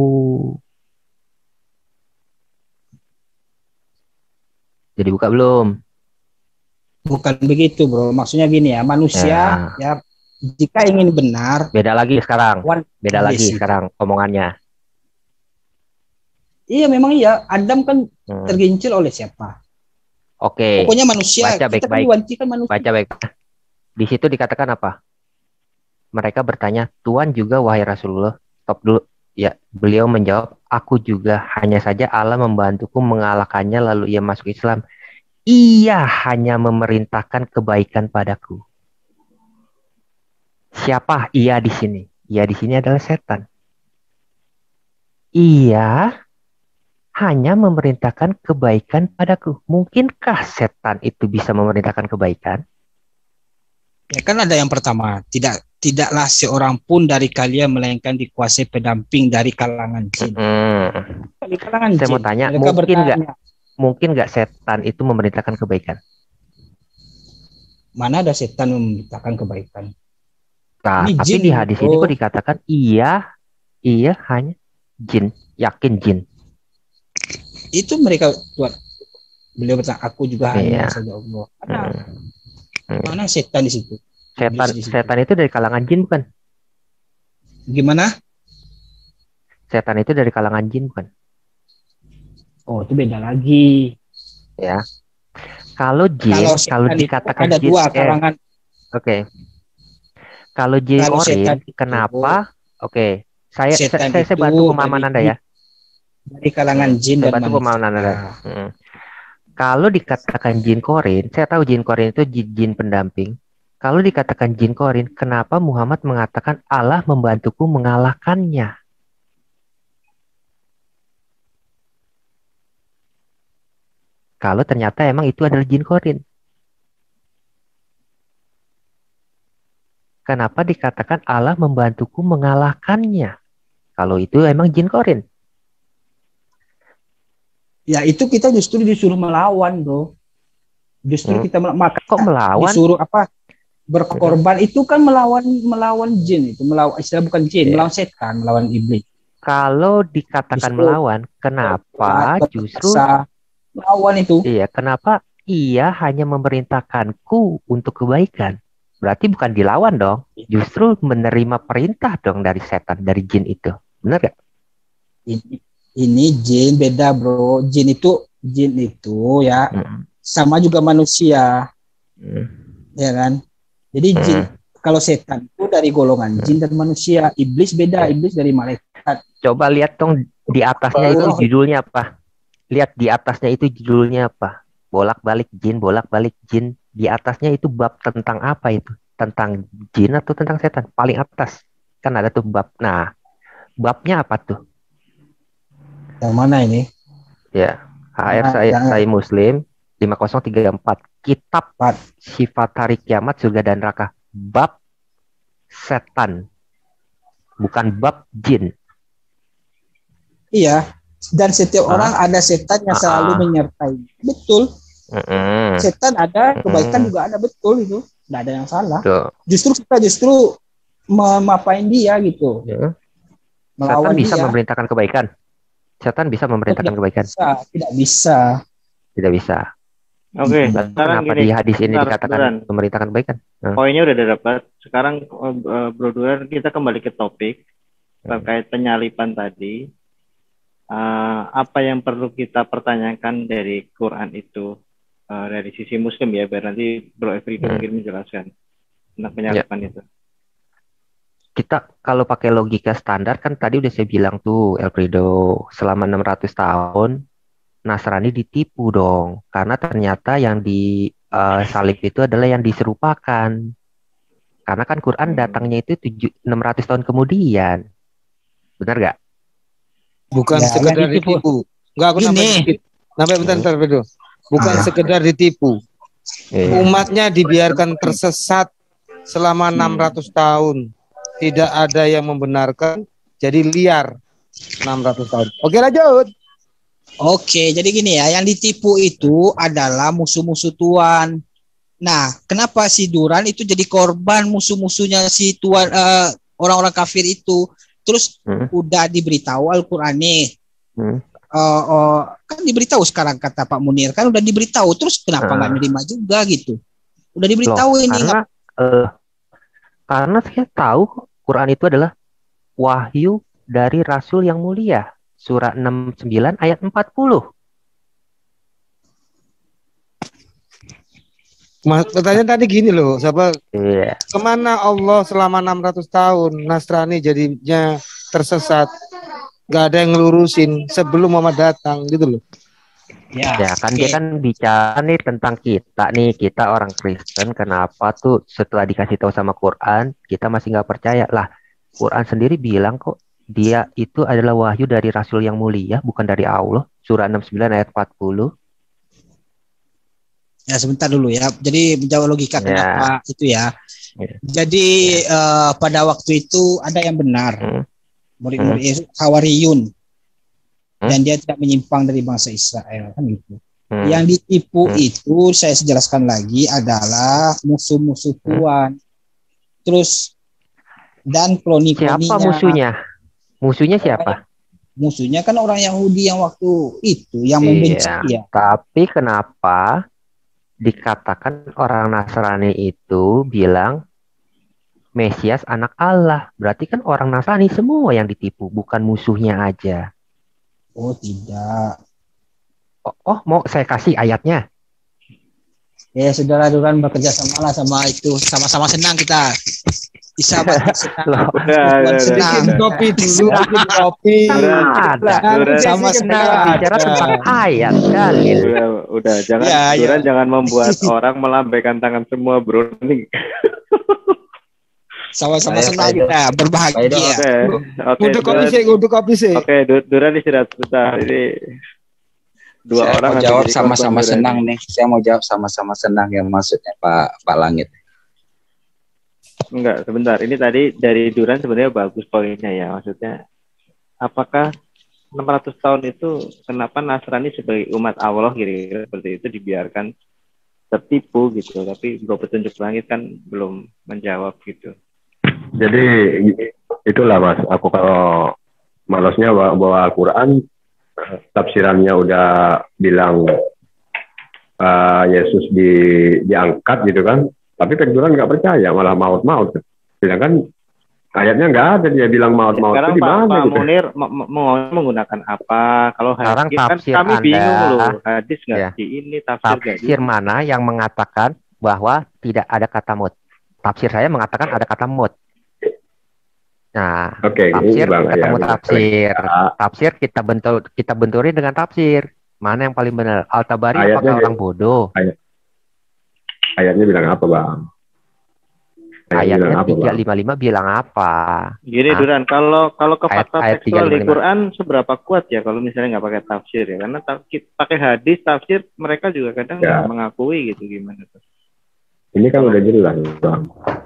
Speaker 1: Jadi buka belum?
Speaker 6: Bukan begitu, bro. Maksudnya gini ya, manusia
Speaker 1: Ya.
Speaker 6: ya jika ingin benar,
Speaker 1: Beda lagi sekarang.
Speaker 6: wan
Speaker 1: Beda
Speaker 6: hadis
Speaker 1: lagi
Speaker 6: itu.
Speaker 1: sekarang omongannya.
Speaker 6: Iya, memang iya. Adam kan
Speaker 1: Hmm.
Speaker 6: tergincil oleh siapa?
Speaker 1: Oke.
Speaker 6: Pokoknya manusia.
Speaker 1: Baca
Speaker 6: Kita kan
Speaker 1: baik-baik.
Speaker 6: diwantikan manusia.
Speaker 1: Baca baik. Di situ dikatakan apa? Mereka bertanya, Tuhan juga wahai Rasulullah. Stop dulu. Ya, beliau menjawab, aku juga, hanya saja Allah membantuku mengalahkannya lalu ia masuk Islam. Ia hanya memerintahkan kebaikan padaku. Siapa ia di sini? Ia di sini adalah setan. Ia hanya memerintahkan kebaikan padaku. Mungkinkah setan itu bisa memerintahkan kebaikan?
Speaker 6: Ya kan ada yang pertama, tidak tidaklah seorang pun dari kalian melainkan dikuasai pendamping dari kalangan jin.
Speaker 1: Hmm.
Speaker 6: Dari kalangan
Speaker 1: Saya
Speaker 6: jin.
Speaker 1: mau tanya,
Speaker 6: Mereka
Speaker 1: mungkin nggak
Speaker 6: bertanya,
Speaker 1: mungkin nggak setan itu memerintahkan kebaikan?
Speaker 6: mana ada setan memerintahkan kebaikan?
Speaker 1: Nah,
Speaker 6: Ini
Speaker 1: tapi
Speaker 6: jin,
Speaker 1: di hadis ini
Speaker 6: bro.
Speaker 1: kok dikatakan iya, iya hanya jin, yakin jin.
Speaker 6: Itu mereka Tuhan. Beliau bertanya, aku juga hanya
Speaker 1: Iya.
Speaker 6: saja Allah. Mana,
Speaker 1: Hmm.
Speaker 6: mana setan di situ?
Speaker 1: Setan,
Speaker 6: Iblis di situ.
Speaker 1: setan itu dari kalangan jin bukan?
Speaker 6: Gimana?
Speaker 1: Setan itu dari kalangan jin bukan?
Speaker 6: Oh, itu beda lagi.
Speaker 1: Ya. Kalau jin,
Speaker 6: Kalau
Speaker 1: kalau
Speaker 6: setan itu
Speaker 1: dikatakan
Speaker 6: ada
Speaker 1: jin,
Speaker 6: dua
Speaker 1: eh,
Speaker 6: kalangan.
Speaker 1: oke. Kalau jin
Speaker 6: Kalau
Speaker 1: korin,
Speaker 6: setan itu-
Speaker 1: kenapa? Oke, saya, saya,
Speaker 6: Setan
Speaker 1: saya, saya
Speaker 6: itu
Speaker 1: bantu pemahaman
Speaker 6: dari-
Speaker 1: Anda ya.
Speaker 6: Dari kalangan
Speaker 1: Hmm,
Speaker 6: jin
Speaker 1: saya
Speaker 6: dan
Speaker 1: bantu pemahaman Anda.
Speaker 6: manusia.
Speaker 1: Hmm. Kalau dikatakan jin korin, saya tahu jin korin itu jin, jin pendamping. Kalau dikatakan jin korin, kenapa Muhammad mengatakan Allah membantuku mengalahkannya? Kalau ternyata emang itu adalah jin korin. Kenapa dikatakan Allah membantuku mengalahkannya? Kalau itu emang jin korin.
Speaker 6: Ya itu kita justru disuruh melawan, bro. Justru
Speaker 1: Hmm.
Speaker 6: kita mel- maka
Speaker 1: Kok melawan?
Speaker 6: disuruh apa? Berkorban itu kan melawan melawan jin itu, melawan istilah bukan jin,
Speaker 1: Iya.
Speaker 6: melawan setan, melawan iblis.
Speaker 1: Kalau dikatakan
Speaker 6: Justru-
Speaker 1: melawan, kenapa justru
Speaker 6: Berkuasa, melawan itu.
Speaker 1: iya, kenapa ia hanya memerintahkanku untuk kebaikan? Berarti bukan dilawan dong, justru menerima perintah dong dari setan, dari jin itu. Benar gak?
Speaker 6: Ini, ini jin beda, bro. Jin itu jin itu ya
Speaker 1: Hmm.
Speaker 6: sama juga manusia,
Speaker 1: Hmm.
Speaker 6: ya kan? Jadi jin
Speaker 1: Hmm.
Speaker 6: kalau setan itu dari golongan jin dan manusia, iblis beda, iblis dari malaikat.
Speaker 1: Coba lihat dong di atasnya itu
Speaker 6: Oh.
Speaker 1: judulnya apa? Lihat di atasnya itu judulnya apa? Bolak-balik jin, bolak-balik jin. Di atasnya itu bab tentang apa itu? Tentang jin atau tentang setan? Paling atas. Kan ada tuh bab. Nah, babnya apa tuh?
Speaker 6: Yang mana ini?
Speaker 1: Ya, H R
Speaker 6: Nah,
Speaker 1: saya,
Speaker 6: jangan.
Speaker 1: saya Muslim lima nol tiga empat. Kitab
Speaker 6: Empat.
Speaker 1: Sifat Hari Kiamat Surga dan Neraka. Bab setan. Bukan bab jin.
Speaker 6: Iya. Dan setiap
Speaker 1: Ah.
Speaker 6: orang ada setan yang
Speaker 1: Ah.
Speaker 6: selalu menyertai. Betul.
Speaker 1: Mm-mm.
Speaker 6: Setan ada, kebaikan
Speaker 1: Mm-mm.
Speaker 6: juga ada, betul itu. Nggak ada yang salah.
Speaker 1: Tuh.
Speaker 6: Justru kita justru memapain dia gitu.
Speaker 1: Ya.
Speaker 6: Melawan
Speaker 1: Setan bisa
Speaker 6: dia.
Speaker 1: memerintahkan kebaikan. Setan bisa memerintahkan
Speaker 6: Tidak
Speaker 1: kebaikan.
Speaker 6: bisa, tidak bisa.
Speaker 1: Tidak bisa.
Speaker 2: Oke,
Speaker 1: Lalu
Speaker 2: sekarang
Speaker 1: kenapa
Speaker 2: gini,
Speaker 1: di hadis ini
Speaker 2: bentar,
Speaker 1: dikatakan
Speaker 2: beneran.
Speaker 1: memerintahkan kebaikan? Hmm.
Speaker 2: Poinnya udah dapat. Sekarang uh, Bro Duer, kita kembali ke topik. terkait penyalipan tadi, uh, apa yang perlu kita pertanyakan dari Quran itu uh, dari sisi Muslim ya, biar nanti Bro Efrido
Speaker 1: Hmm.
Speaker 2: mungkin menjelaskan tentang penyalipan itu.
Speaker 1: Kita kalau pakai logika standar kan tadi udah saya bilang tuh, Elfrido, selama enam ratus tahun Nasrani ditipu dong, karena ternyata yang di uh, salib itu adalah yang diserupakan. Karena kan Quran datangnya itu tujuh, enam ratus tahun kemudian. Benar gak?
Speaker 4: Bukan
Speaker 6: Ya,
Speaker 4: sekedar
Speaker 6: yang ditipu.
Speaker 4: ditipu. Enggak, aku nambahin
Speaker 6: Gini.
Speaker 4: dikit. Nambahin bentar, bentar, Pedro. Bukan
Speaker 1: Ah.
Speaker 4: sekedar ditipu.
Speaker 1: Iya.
Speaker 4: Umatnya dibiarkan tersesat selama enam ratus tahun. Tidak ada yang membenarkan, jadi liar enam ratus tahun. Oke, lanjut.
Speaker 6: Oke, jadi gini ya, yang ditipu itu adalah musuh-musuh Tuhan. Nah, kenapa si Duran itu jadi korban musuh-musuhnya si Tuhan, eh, orang-orang kafir itu? Terus
Speaker 1: Hmm.
Speaker 6: udah diberitahu Al-Quran nih.
Speaker 1: Hmm.
Speaker 6: Eh, eh, kan diberitahu sekarang kata Pak Munir, kan udah diberitahu. Terus kenapa nggak
Speaker 1: Ah.
Speaker 6: nerima juga gitu? Udah
Speaker 1: Loh,
Speaker 6: diberitahu ini.
Speaker 1: karena eh, karena saya tahu kok Quran itu adalah wahyu dari Rasul yang mulia. Surah enam puluh sembilan ayat empat puluh.
Speaker 4: Mas, pertanyaan tadi gini loh, siapa
Speaker 1: Iya.
Speaker 4: kemana Allah selama enam ratus tahun Nasrani jadinya tersesat, gak ada yang ngelurusin sebelum Muhammad datang gitu loh.
Speaker 6: Ya,
Speaker 1: Ya kan
Speaker 6: oke.
Speaker 1: dia kan bicara nih tentang kita nih, kita orang Kristen, kenapa tuh setelah dikasih tahu sama Quran kita masih nggak percaya lah. Quran sendiri bilang kok dia itu adalah wahyu dari Rasul yang mulia, bukan dari Allah. Surah enam puluh sembilan ayat empat puluh.
Speaker 6: Ya sebentar dulu ya. Jadi menjawab logika
Speaker 1: Ya.
Speaker 6: kenapa itu ya.
Speaker 1: Ya.
Speaker 6: Jadi eh, pada waktu itu ada yang benar,
Speaker 1: Hmm.
Speaker 6: murid-murid Yesus, Hawariyun,
Speaker 1: Hmm.
Speaker 6: dan dia tidak menyimpang dari bangsa Israel kan gitu.
Speaker 1: Hmm.
Speaker 6: Yang ditipu
Speaker 1: Hmm.
Speaker 6: itu saya jelaskan lagi adalah musuh-musuh Tuhan. Terus dan kloni-kloninya.
Speaker 1: Siapa musuhnya? Musuhnya siapa?
Speaker 6: Musuhnya kan orang Yahudi yang waktu itu yang membenci
Speaker 1: Iya.
Speaker 6: dia.
Speaker 1: Tapi kenapa dikatakan orang Nasrani itu bilang Mesias anak Allah? Berarti kan orang Nasrani semua yang ditipu, bukan musuhnya aja.
Speaker 6: Oh tidak.
Speaker 1: Oh, oh, mau saya kasih ayatnya?
Speaker 6: Ya saudara Duran bekerja sama lah sama itu, sama-sama senang kita. Bisa bantu senang.
Speaker 1: Loh,
Speaker 2: Udah, udah, udah,
Speaker 4: Bikin
Speaker 2: udah.
Speaker 4: kopi dulu, bikin kopi.
Speaker 2: Duran,
Speaker 1: ada.
Speaker 2: Duran,
Speaker 6: Sama
Speaker 1: Kita
Speaker 6: senang.
Speaker 1: bicara tentang ayat dalil.
Speaker 2: udah, udah, jangan,
Speaker 6: Ya, ya.
Speaker 2: Duran jangan membuat orang melambaikan tangan semua, bro. Ini.
Speaker 6: Sama-sama
Speaker 5: Saya-
Speaker 6: senang
Speaker 5: saya-
Speaker 6: kita, berbahagia.
Speaker 2: Oke, oke,
Speaker 4: Udah kopi
Speaker 2: Duran.
Speaker 4: sih, udah kopi sih.
Speaker 2: Oke, Du- Duran istirahat sebentar. Ini dua
Speaker 7: Saya
Speaker 2: orang
Speaker 7: mau
Speaker 2: habis
Speaker 7: jawab
Speaker 2: jadi
Speaker 7: sama-sama
Speaker 2: korban Duran.
Speaker 7: senang nih. Saya mau jawab sama-sama senang yang maksudnya Pak Pak Langit.
Speaker 2: Enggak, sebentar. Ini tadi dari Duran sebenarnya bagus poinnya ya. Maksudnya, apakah enam ratus tahun itu kenapa Nasrani sebagai umat Allah kira-kira seperti itu dibiarkan tertipu gitu. Tapi Bro Petunjuk Langit kan belum menjawab gitu.
Speaker 3: Jadi itulah Mas, aku kalau malesnya bawa, bawa Al-Quran, tafsirannya udah bilang uh, Yesus di, diangkat gitu kan, tapi Penjuran nggak percaya, malah maut-maut. Sedangkan ayatnya nggak ada dia bilang maut-maut
Speaker 2: Sekarang
Speaker 3: itu di
Speaker 2: Pak,
Speaker 3: mana
Speaker 2: Pak
Speaker 3: gitu.
Speaker 2: Munir me- me- mau menggunakan apa? Kalau
Speaker 1: Sekarang
Speaker 2: hadis kan
Speaker 1: tafsir
Speaker 2: kami
Speaker 1: Anda-
Speaker 2: bingung loh. Hadis nggak
Speaker 1: Ya.
Speaker 2: di ini, tafsir nggak di
Speaker 1: Tafsir mana yang mengatakan bahwa tidak ada kata mut? Tafsir saya mengatakan ada kata mut. Nah,
Speaker 3: Oke, ini
Speaker 1: tafsir
Speaker 3: Bang,
Speaker 1: ketemu
Speaker 3: ya,
Speaker 1: tafsir.
Speaker 3: ya.
Speaker 1: Tafsir kita bentur kita benturin dengan tafsir. Mana yang paling benar? Al-Tabari
Speaker 3: Ayatnya
Speaker 1: apakah
Speaker 3: dia-
Speaker 1: orang bodoh?
Speaker 3: Ayatnya bilang apa Bang?
Speaker 1: Ayatnya
Speaker 3: bilang apa
Speaker 1: tiga
Speaker 3: Bang?
Speaker 1: lima lima bilang apa?
Speaker 2: Gini
Speaker 1: Ah.
Speaker 2: Duran, kalau kalau ke
Speaker 1: Ayat-
Speaker 2: fakta
Speaker 1: ayat
Speaker 2: tekstual
Speaker 1: tiga
Speaker 2: di
Speaker 1: lima lima.
Speaker 2: Quran seberapa kuat ya kalau misalnya nggak pakai tafsir ya? Karena ta- ki- pakai hadis tafsir mereka juga kadang
Speaker 3: Ya.
Speaker 2: nggak mengakui gitu gimana tuh?
Speaker 3: Ini kan udah jelas Bang.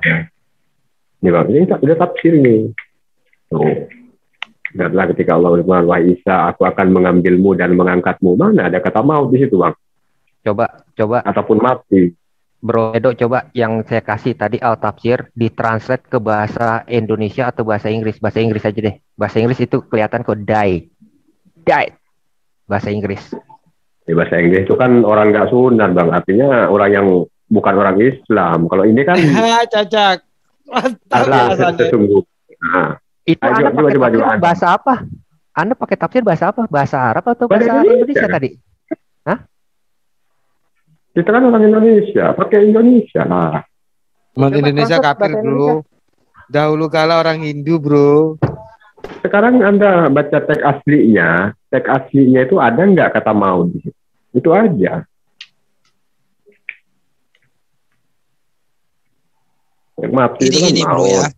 Speaker 3: Ini Bang, ini udah tafsir nih. Tuh. Lihatlah ketika Allah berfirman, wahai Isa, aku akan mengambilmu dan mengangkatmu. Mana ada kata maut di situ Bang?
Speaker 1: Coba coba
Speaker 3: Ataupun mati.
Speaker 1: Bro Edo, coba yang saya kasih tadi Al-Tafsir ditranslate ke bahasa Indonesia atau bahasa Inggris. Bahasa Inggris aja deh. Bahasa Inggris itu kelihatan kok die. Died. Bahasa Inggris.
Speaker 3: Di bahasa Inggris itu kan orang nggak sunat Bang. Artinya orang yang bukan orang Islam. Kalau ini kan
Speaker 4: Cacak. Mantap
Speaker 3: adalah
Speaker 4: alasannya.
Speaker 3: sesungguhnya. Nah,
Speaker 1: Itu
Speaker 3: Ayo,
Speaker 1: Anda
Speaker 3: coba,
Speaker 1: pakai
Speaker 3: coba,
Speaker 1: tafsir
Speaker 3: coba.
Speaker 1: bahasa apa? Anda pakai tafsir bahasa apa? Bahasa Arab atau
Speaker 3: Bahasa
Speaker 1: bahasa
Speaker 3: Indonesia.
Speaker 1: Indonesia tadi?
Speaker 3: Kita kan orang Indonesia, pakai Indonesia lah.
Speaker 4: Umat
Speaker 1: Coba
Speaker 4: Indonesia
Speaker 1: translate
Speaker 4: kafir,
Speaker 1: bahasa
Speaker 4: bro.
Speaker 1: Indonesia.
Speaker 4: Dahulu kala orang Hindu, bro.
Speaker 3: Sekarang Anda baca teks aslinya, teks aslinya itu ada nggak kata maut di situ? Itu aja. Yang mati
Speaker 6: Gini
Speaker 3: itu kan
Speaker 6: gini bro
Speaker 3: maut.
Speaker 6: ya.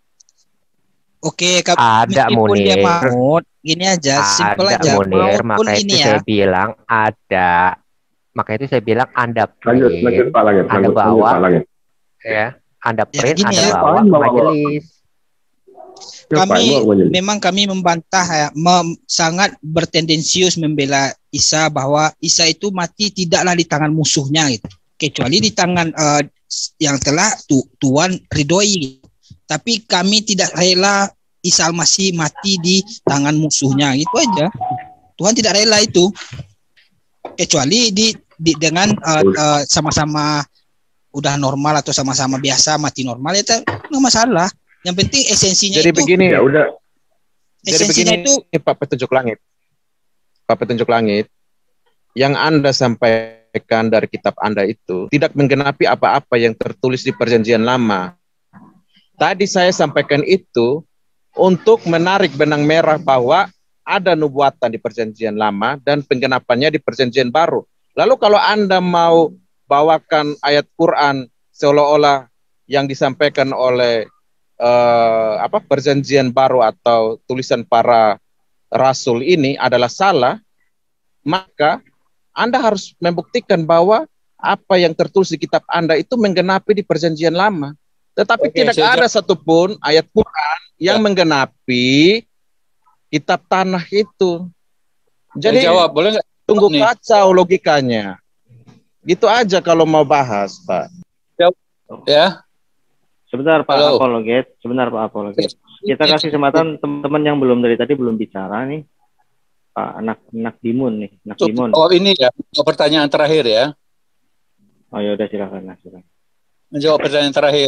Speaker 6: Oke, kap-
Speaker 1: Ada,
Speaker 6: meskipun dia
Speaker 1: Munir.
Speaker 6: maut, gini aja, simpel
Speaker 1: Ada
Speaker 6: aja.
Speaker 1: Munir,
Speaker 6: Maut pun
Speaker 1: maka
Speaker 6: ini
Speaker 1: itu
Speaker 6: ya.
Speaker 1: saya bilang ada. Maka itu saya bilang Anda
Speaker 3: Lanjut, lanjut
Speaker 1: print,
Speaker 3: Pak Langit,
Speaker 1: Anda
Speaker 3: lanjut, lanjut
Speaker 1: bawa,
Speaker 3: Pak Langit.
Speaker 1: ya, Anda
Speaker 6: Ya,
Speaker 1: print,
Speaker 6: gini
Speaker 1: Anda
Speaker 6: ya.
Speaker 1: bawa
Speaker 3: Ngapain
Speaker 1: ke
Speaker 3: bawa-bawa?
Speaker 1: majelis.
Speaker 3: Ngapain
Speaker 6: Kami
Speaker 3: bawa majelis?
Speaker 6: memang kami membantah ya, mem- sangat bertendensius membela Isa bahwa Isa itu mati tidaklah di tangan musuhnya gitu. Kecuali di tangan eh, yang telah tu, Tuhan ridhoi. Tapi kami tidak rela Isa Al-Masih mati di tangan musuhnya, gitu aja. Tuhan tidak rela itu. Kecuali di, di dengan eh, eh, sama-sama udah normal atau sama-sama biasa mati normal itu nggak masalah. Yang penting esensinya
Speaker 8: Jadi
Speaker 6: itu
Speaker 8: begini,
Speaker 3: Ya udah,
Speaker 8: jadi
Speaker 6: esensinya
Speaker 8: begini
Speaker 6: itu
Speaker 8: Pak Petunjuk Langit. Pak Petunjuk Langit, yang Anda sampaikan dari kitab Anda itu tidak menggenapi apa-apa yang tertulis di Perjanjian Lama. Tadi saya sampaikan itu untuk menarik benang merah bahwa ada nubuatan di Perjanjian Lama dan penggenapannya di Perjanjian Baru. Lalu kalau Anda mau bawakan ayat Quran seolah-olah yang disampaikan oleh Uh, apa Perjanjian Baru atau tulisan para rasul ini adalah salah, maka Anda harus membuktikan bahwa apa yang tertulis di kitab Anda itu menggenapi di Perjanjian Lama. Tetapi
Speaker 9: Oke,
Speaker 8: tidak
Speaker 9: saya
Speaker 8: ada satupun ayat Quran yang
Speaker 9: Ya.
Speaker 8: menggenapi kitab tanah itu. Jadi
Speaker 9: Saya jawab, boleh nggak?
Speaker 8: tunggu
Speaker 9: nih?
Speaker 8: kacau logikanya. Gitu aja kalau mau bahas, Pak.
Speaker 9: Ya,
Speaker 2: Sebentar Pak
Speaker 9: Halo.
Speaker 2: Apologet, sebentar Pak Apologet. Kita kasih kesempatan teman-teman yang belum dari tadi belum bicara nih. Pak Anak Anak Dimun nih, Anak
Speaker 9: untuk
Speaker 2: Dimun.
Speaker 9: jawab ini ya, jawab pertanyaan terakhir ya.
Speaker 2: Oh ya udah silakan, Mas, silakan.
Speaker 9: Menjawab pertanyaan terakhir.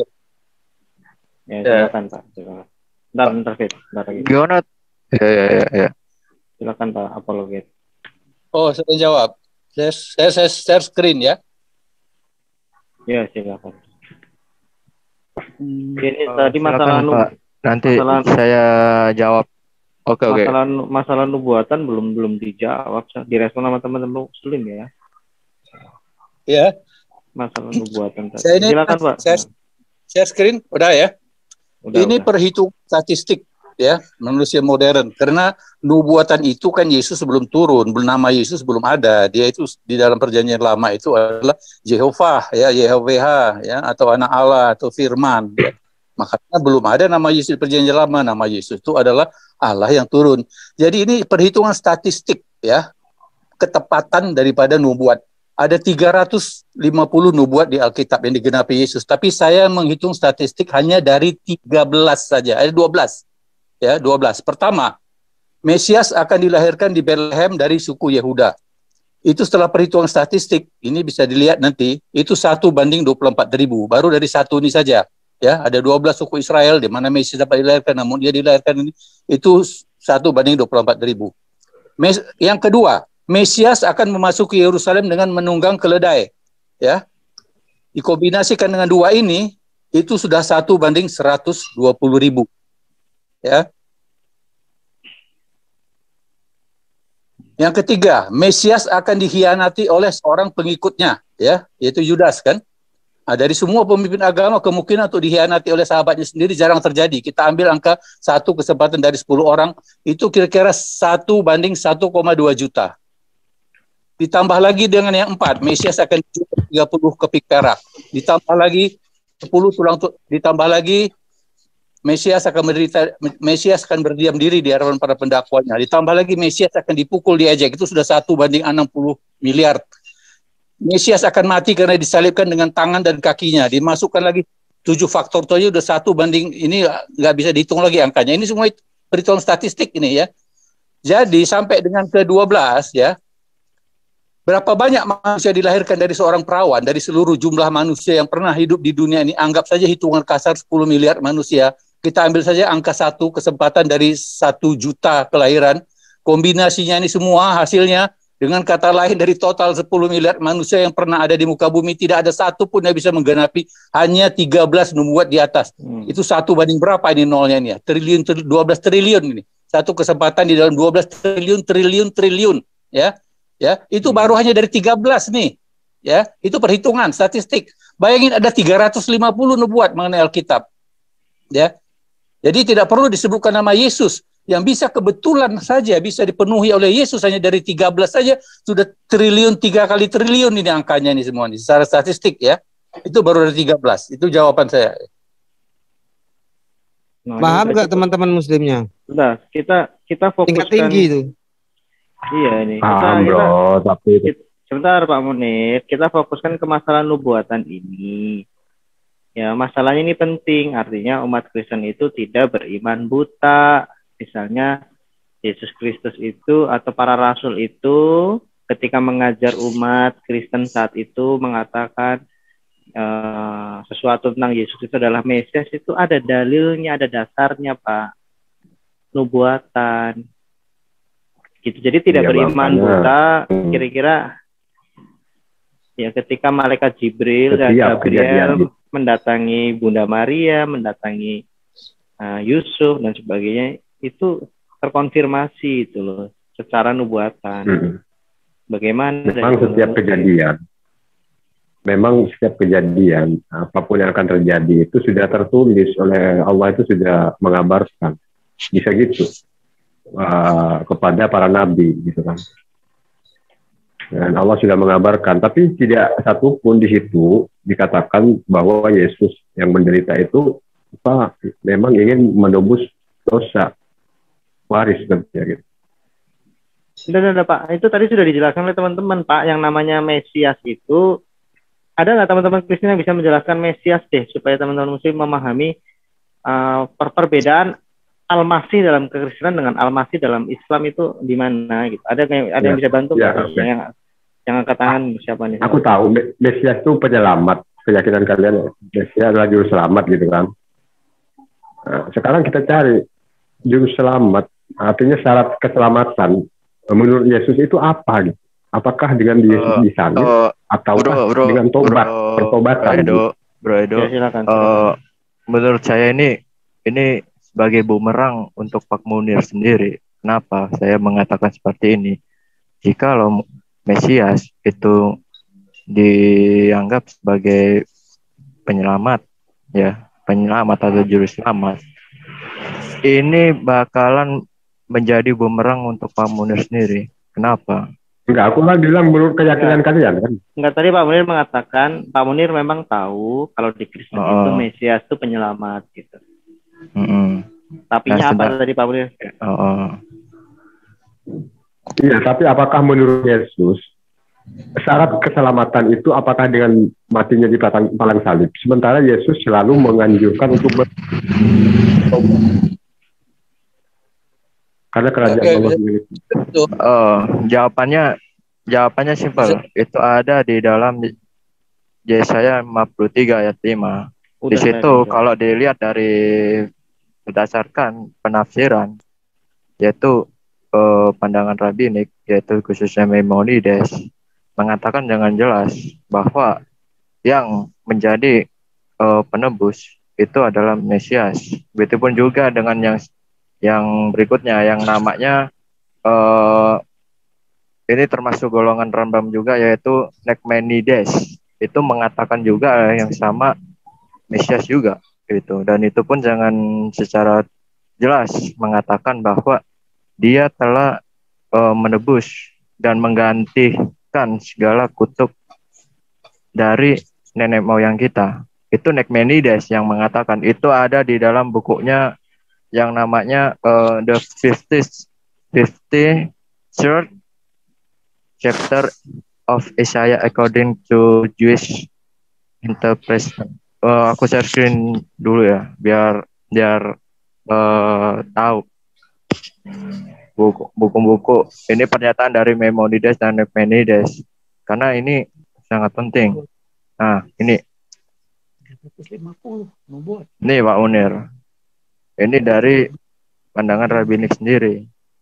Speaker 2: Ya silakan Pak, silakan. Bentar, bentar, Fit. Bentar lagi.
Speaker 10: Gimana? Ya, ya, ya, ya.
Speaker 2: Silakan Pak Apologet.
Speaker 9: Oh, saya jawab. Saya, saya, saya share screen ya.
Speaker 2: Ya silakan.
Speaker 9: Hmm.
Speaker 2: Ini
Speaker 10: Oh,
Speaker 2: tadi masalah
Speaker 10: silakan,
Speaker 2: nu-
Speaker 10: Pak. Nanti
Speaker 2: masalah-
Speaker 10: saya jawab. Oke, oke.
Speaker 2: masalah masalah nubuatan belum belum dijawab, direspon sama teman-teman Muslim ya.
Speaker 9: Ya,
Speaker 2: Masalah nubuatan tadi.
Speaker 9: Saya ini-
Speaker 2: Silakan Pak.
Speaker 9: saya- share screen, udah ya.
Speaker 2: Udah,
Speaker 9: ini
Speaker 2: udah.
Speaker 9: perhitungan statistik ya, manusia modern. Karena nubuatan itu kan Yesus belum turun, belum nama Yesus belum ada. Dia itu di dalam Perjanjian Lama itu adalah Jehovah ya, Y H W H ya, atau anak Allah atau firman ya. Makanya belum ada nama Yesus di Perjanjian Lama. Nama Yesus itu adalah Allah yang turun. Jadi ini perhitungan statistik ya, ketepatan daripada nubuat. Ada tiga ratus lima puluh nubuat di Alkitab yang digenapi Yesus, tapi saya menghitung statistik hanya dari tiga belas saja, ada dua belas. Ya, dua belas. Pertama, Mesias akan dilahirkan di Bethlehem dari suku Yehuda. Itu setelah perhitungan statistik, ini bisa dilihat nanti, itu satu banding dua puluh empat ribu, baru dari satu ini saja. Ya, ada dua belas suku Israel di mana Mesias dapat dilahirkan, namun dia dilahirkan ini, itu satu banding dua puluh empat ribu. Mes- yang kedua, Mesias akan memasuki Yerusalem dengan menunggang keledai. Ya, dikombinasikan dengan dua ini, itu sudah satu banding seratus dua puluh ribu. Ya. Yang ketiga, Mesias akan dikhianati oleh seorang pengikutnya, ya, yaitu Yudas kan. Nah, dari semua pemimpin agama kemungkinan untuk dikhianati oleh sahabatnya sendiri jarang terjadi. Kita ambil angka satu kesempatan dari sepuluh orang, itu kira-kira satu banding satu koma dua juta. Ditambah lagi dengan yang empat, Mesias akan tiga puluh kepik perak. Ditambah lagi sepuluh tulang, ditambah lagi Mesias akan menderita, Mesias akan berdiam diri di hadapan para pendakwanya. Ditambah lagi Mesias akan dipukul, diejek. Itu sudah satu banding enam puluh miliar. Mesias akan mati karena disalibkan dengan tangan dan kakinya. Dimasukkan lagi tujuh faktor itu sudah satu banding, ini nggak bisa dihitung lagi angkanya. Ini semua perhitungan statistik ini ya. Jadi sampai dengan ke dua belas ya. Berapa banyak manusia dilahirkan dari seorang perawan, dari seluruh jumlah manusia yang pernah hidup di dunia ini, anggap saja hitungan kasar sepuluh miliar manusia, kita ambil saja angka satu, kesempatan dari satu juta kelahiran, kombinasinya ini semua hasilnya, dengan kata lain dari total sepuluh miliar manusia yang pernah ada di muka bumi, tidak ada satu pun yang bisa menggenapi hanya tiga belas nubuat di atas. Hmm. Itu satu banding berapa ini nolnya ini ya? Triliun, tri, dua belas triliun ini. Satu kesempatan di dalam dua belas triliun, triliun, triliun. Ya, ya, itu hmm. baru hanya dari tiga belas nih. Ya, itu perhitungan, statistik. Bayangin ada tiga ratus lima puluh nubuat mengenai Alkitab. Ya, jadi tidak perlu disebutkan nama Yesus. Yang bisa kebetulan saja bisa dipenuhi oleh Yesus hanya dari tiga belas saja sudah triliun, tiga kali triliun ini angkanya ini semua ini secara statistik ya. Itu baru dari tiga belas. Itu jawaban saya.
Speaker 4: Nah, paham nggak teman-teman muslimnya?
Speaker 2: Sudah, kita kita fokuskan
Speaker 4: tingkat tinggi itu.
Speaker 2: Iya ini.
Speaker 3: Paham
Speaker 2: kita,
Speaker 3: bro, kita, tapi
Speaker 2: kita, sebentar Pak Munir, kita fokuskan ke masalah nubuatan ini. Ya, masalahnya ini penting, artinya umat Kristen itu tidak beriman buta. Misalnya Yesus Kristus itu atau para rasul itu ketika mengajar umat Kristen saat itu mengatakan uh, sesuatu tentang Yesus itu adalah Mesias, itu ada dalilnya, ada dasarnya Pak. Nubuatan. Gitu. Jadi tidak ya, beriman bapaknya. buta, kira-kira ya ketika malaikat Jibril dan Gabriel mendatangi Bunda Maria, mendatangi uh, Yusuf dan sebagainya, itu terkonfirmasi itu loh secara nubuatan. Hmm. Bagaimana?
Speaker 3: Memang setiap kejadian, memang setiap kejadian apapun yang akan terjadi itu sudah tertulis oleh Allah, itu sudah mengabarkan, bisa gitu uh, kepada para nabi gitu kan. Dan Allah sudah mengabarkan, tapi tidak satupun di situ dikatakan bahwa Yesus yang menderita itu apa memang ingin menebus dosa waris ya gitu.
Speaker 2: Sudah, sudah Pak, itu tadi sudah dijelaskan oleh teman-teman Pak, yang namanya Mesias itu, ada nggak teman-teman Kristen yang bisa menjelaskan Mesias deh, supaya teman-teman Muslim memahami uh, per perbedaan Al-Masih dalam kekristenan dengan Al-Masih dalam Islam itu di mana gitu. Ada yang ada ya, yang bisa bantu ya, Pak? Okay. Yang yang angkat tangan siapa nih?
Speaker 3: Aku tahu Mesias itu penyelamat, keyakinan kalian Mesias adalah juru selamat gitu kan. Nah, sekarang kita cari juru selamat, artinya syarat keselamatan menurut Yesus itu apa gitu? Apakah dengan Yesus uh, disalib uh, atau bro, bro, dengan tobat, bro, pertobatan?
Speaker 10: Bro Edo, bro Edo. Ya, silakan, silakan. Uh, menurut saya ini ini sebagai bumerang untuk Pak Munir sendiri. Kenapa saya mengatakan seperti ini? Jika lo Mesias itu dianggap sebagai penyelamat, ya penyelamat atau juru selamat, ini bakalan menjadi bumerang untuk Pak Munir sendiri. Kenapa?
Speaker 3: Enggak, aku kan bilang menurut keyakinan Enggak. kalian kan.
Speaker 2: Enggak, tadi Pak Munir mengatakan, Pak Munir memang tahu kalau di Kristen oh. itu Mesias itu penyelamat gitu.
Speaker 10: Mm-hmm.
Speaker 2: Tapi nah, apa tadi Pak Munir?
Speaker 10: Oh, oh.
Speaker 3: Iya, tapi apakah menurut Yesus syarat keselamatan itu apakah dengan matinya di palang, palang salib? Sementara Yesus selalu menganjurkan untuk ber karena kerajaan okay. Allah
Speaker 10: itu. Oh, jawabannya jawabannya simpel. Itu ada di dalam Yesaya lima puluh tiga ayat lima. Udah, di situ ya. Kalau dilihat dari berdasarkan penafsiran, yaitu eh, pandangan rabbinik, yaitu khususnya Maimonides, mengatakan dengan jelas bahwa yang menjadi eh, penebus itu adalah Mesias. Begitupun juga dengan yang yang berikutnya, yang namanya eh, ini termasuk golongan Rambam juga, yaitu Nachmanides. Itu mengatakan juga yang sama Mesias juga. Gitu. Dan itu pun jangan secara jelas mengatakan bahwa dia telah e, menebus dan menggantikan segala kutuk dari nenek moyang kita. Itu Nachmanides yang mengatakan. Itu ada di dalam bukunya yang namanya e, The fifty-third Chapter of Isaiah According to Jewish Interpretation. Uh, aku share screen dulu ya, biar biar uh, tahu buku buku-buku ini pernyataan dari Maimonides dan Nachmanides, karena ini sangat penting. Nah ini, ini Pak Munir. Ini dari pandangan rabbinik sendiri.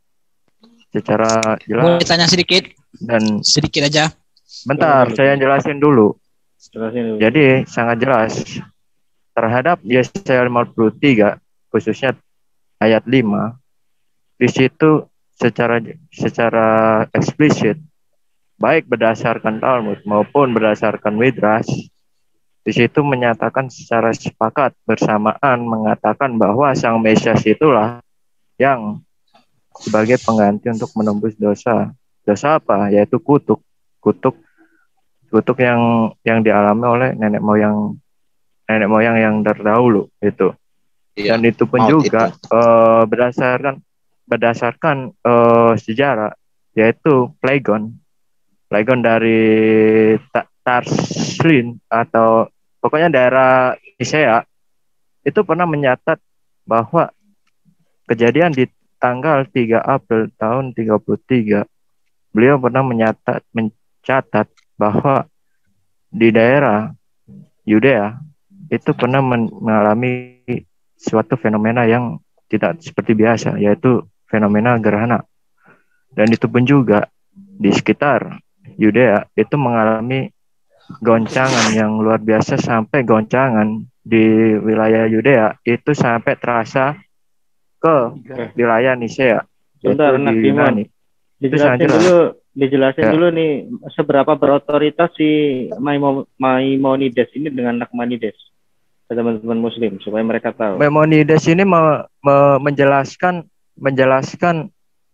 Speaker 10: Secara jelas.
Speaker 6: Boleh tanya sedikit?
Speaker 10: Dan
Speaker 6: sedikit aja.
Speaker 10: Bentar, saya jelasin dulu.
Speaker 2: Jelasin dulu.
Speaker 10: Jadi sangat jelas terhadap Yesaya lima puluh tiga, khususnya ayat lima, di situ secara secara eksplisit, baik berdasarkan Talmud maupun berdasarkan Midrash, di situ menyatakan secara sepakat bersamaan mengatakan bahwa Sang Mesias itulah yang sebagai pengganti untuk menembus dosa. Dosa apa? Yaitu kutuk. Kutuk kutuk yang yang dialami oleh nenek moyang nenek moyang yang terdahulu itu.
Speaker 8: Iya,
Speaker 10: Dan itu pun
Speaker 8: maut
Speaker 10: juga
Speaker 8: itu.
Speaker 10: uh, berdasarkan berdasarkan uh, sejarah, yaitu Phlegon. Phlegon dari Ta- Tarslin atau pokoknya daerah Nisea itu pernah mencatat bahwa kejadian di tanggal tiga April tahun tiga puluh tiga, beliau pernah mencatat mencatat bahwa di daerah Yudea itu pernah mengalami suatu fenomena yang tidak seperti biasa, yaitu fenomena gerhana. Dan itu pun juga di sekitar Yudea itu mengalami goncangan yang luar biasa, sampai goncangan di wilayah Yudea itu sampai terasa ke wilayah Nisea,
Speaker 2: Bentar,
Speaker 10: yaitu
Speaker 2: Nak
Speaker 10: di
Speaker 2: Dimon.
Speaker 10: Yunani.
Speaker 2: Dijelasin dulu, dijelasin
Speaker 10: Ya.
Speaker 2: dulu nih seberapa berotoritas si Maimo- Maimonides ini dengan Nachmanides ke teman-teman Muslim supaya mereka tahu.
Speaker 10: Maimonides ini me- me- menjelaskan menjelaskan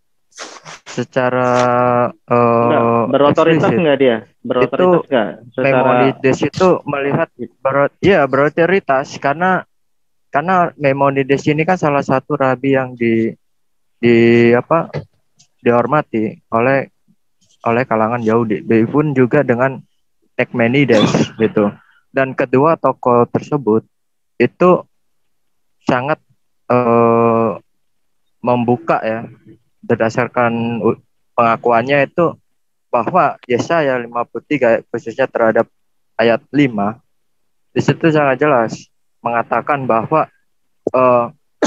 Speaker 10: secara
Speaker 2: Enggak,
Speaker 10: uh,
Speaker 2: berotoritas
Speaker 10: eksplisit.
Speaker 2: enggak dia? Berotoritas
Speaker 10: Itu
Speaker 2: enggak? Secara
Speaker 10: Maimonides itu melihat ber, ya berotoritas karena karena Maimonides ini kan salah satu rabi yang di di apa dihormati oleh oleh kalangan Yahudi, pun juga dengan Echmenides gitu. Dan kedua tokoh tersebut itu sangat eh, membuka ya, berdasarkan u- pengakuannya itu bahwa Yesaya lima puluh tiga khususnya terhadap ayat lima di situ sangat jelas mengatakan bahwa eh,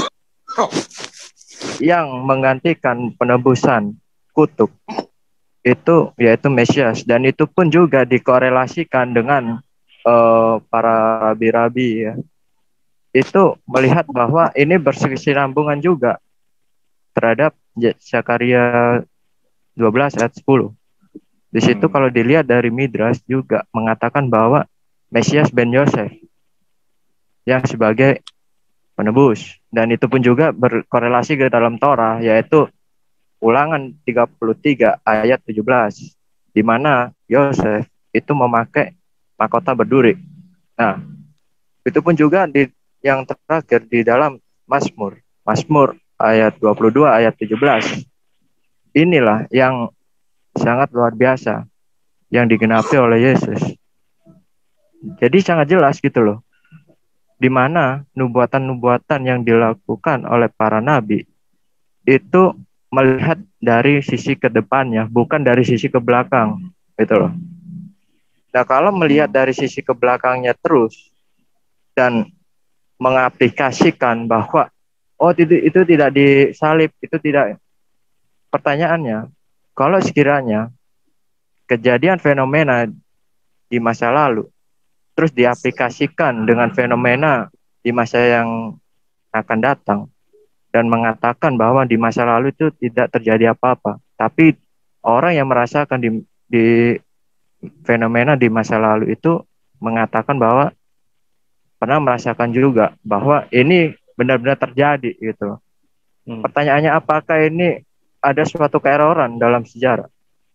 Speaker 10: yang menggantikan penebusan kutuk itu yaitu Mesias, dan itu pun juga dikorelasikan dengan uh, para rabi-rabi ya. Itu melihat bahwa ini berkesinambungan juga terhadap Zakaria dua belas ayat sepuluh. Di situ kalau dilihat dari Midrash juga mengatakan bahwa Mesias ben Yosef yang sebagai penebus, dan itu pun juga berkorelasi ke dalam Torah, yaitu Ulangan tiga puluh tiga ayat tujuh belas, di mana Yosef itu memakai mahkota berduri. Nah, itu pun juga di yang terakhir di dalam Mazmur. Mazmur ayat dua puluh dua ayat tujuh belas. Inilah yang sangat luar biasa yang digenapi oleh Yesus. Jadi sangat jelas gitu loh. Di mana nubuatan-nubuatan yang dilakukan oleh para nabi itu melihat dari sisi ke depannya, bukan dari sisi ke belakang, gitu loh. Nah, kalau melihat dari sisi ke belakangnya terus dan mengaplikasikan bahwa oh itu, itu tidak disalib, itu tidak, pertanyaannya, kalau sekiranya kejadian fenomena di masa lalu terus diaplikasikan dengan fenomena di masa yang akan datang, dan mengatakan bahwa di masa lalu itu tidak terjadi apa-apa. Tapi orang yang merasakan di, di fenomena di masa lalu itu mengatakan bahwa pernah merasakan juga bahwa ini benar-benar terjadi gitu. Hmm. Pertanyaannya, apakah ini ada suatu keeroran dalam sejarah?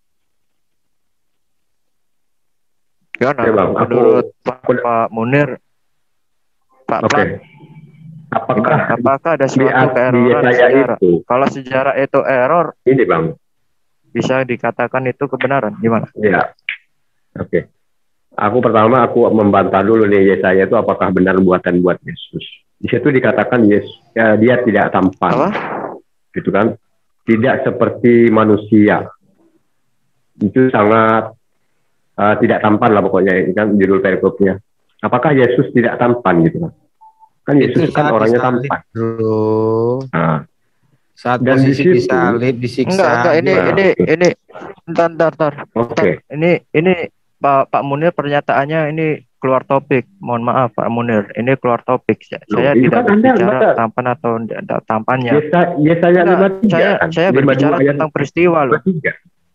Speaker 10: Gimana?
Speaker 3: Oke, Bang.
Speaker 10: Menurut
Speaker 3: Aku,
Speaker 10: Pak,
Speaker 3: aku,
Speaker 10: Pak Munir, Pak
Speaker 3: Oke.
Speaker 10: Plat,
Speaker 3: Apakah,
Speaker 10: apakah ada
Speaker 3: di,
Speaker 10: suatu
Speaker 3: di
Speaker 10: keeroran
Speaker 3: Yesaya
Speaker 10: sejarah?
Speaker 3: itu,
Speaker 10: Kalau sejarah itu error,
Speaker 3: ini Bang,
Speaker 10: bisa dikatakan itu kebenaran, gimana?
Speaker 3: ya, oke. Aku pertama aku membantah dulu nih Yesaya itu apakah benar buatan buat Yesus. Di situ dikatakan Yesus ya, dia tidak tampan,
Speaker 10: Apa?
Speaker 3: gitu kan? Tidak seperti manusia. Itu sangat uh, tidak tampan lah pokoknya, ini kan judul perikopnya. Apakah Yesus tidak tampan gitu kan? Kan Yesus kan orangnya tampan.
Speaker 4: Bro.
Speaker 3: Nah,
Speaker 4: Saat
Speaker 3: dan
Speaker 4: posisi
Speaker 3: di situ-
Speaker 4: disalib, disiksa.
Speaker 10: Enggak, enggak ini
Speaker 3: Nah,
Speaker 10: ini ini entar entar entar.
Speaker 3: Oke.
Speaker 10: Ini ini Pak Pak Munir pernyataannya ini keluar topik. Mohon maaf Pak Munir, ini keluar topik. Saya,
Speaker 3: Loh,
Speaker 10: saya
Speaker 3: itu
Speaker 10: tidak
Speaker 3: kan Anda
Speaker 10: berbicara
Speaker 3: baca-
Speaker 10: tampan atau tidak tampannya.
Speaker 3: Yesaya Yesaya
Speaker 10: Enggak,
Speaker 3: lima tiga
Speaker 10: saya
Speaker 3: kan?
Speaker 10: saya
Speaker 3: lima puluh dua
Speaker 10: berbicara
Speaker 3: ayat
Speaker 10: tentang peristiwa loh.
Speaker 3: lima tiga.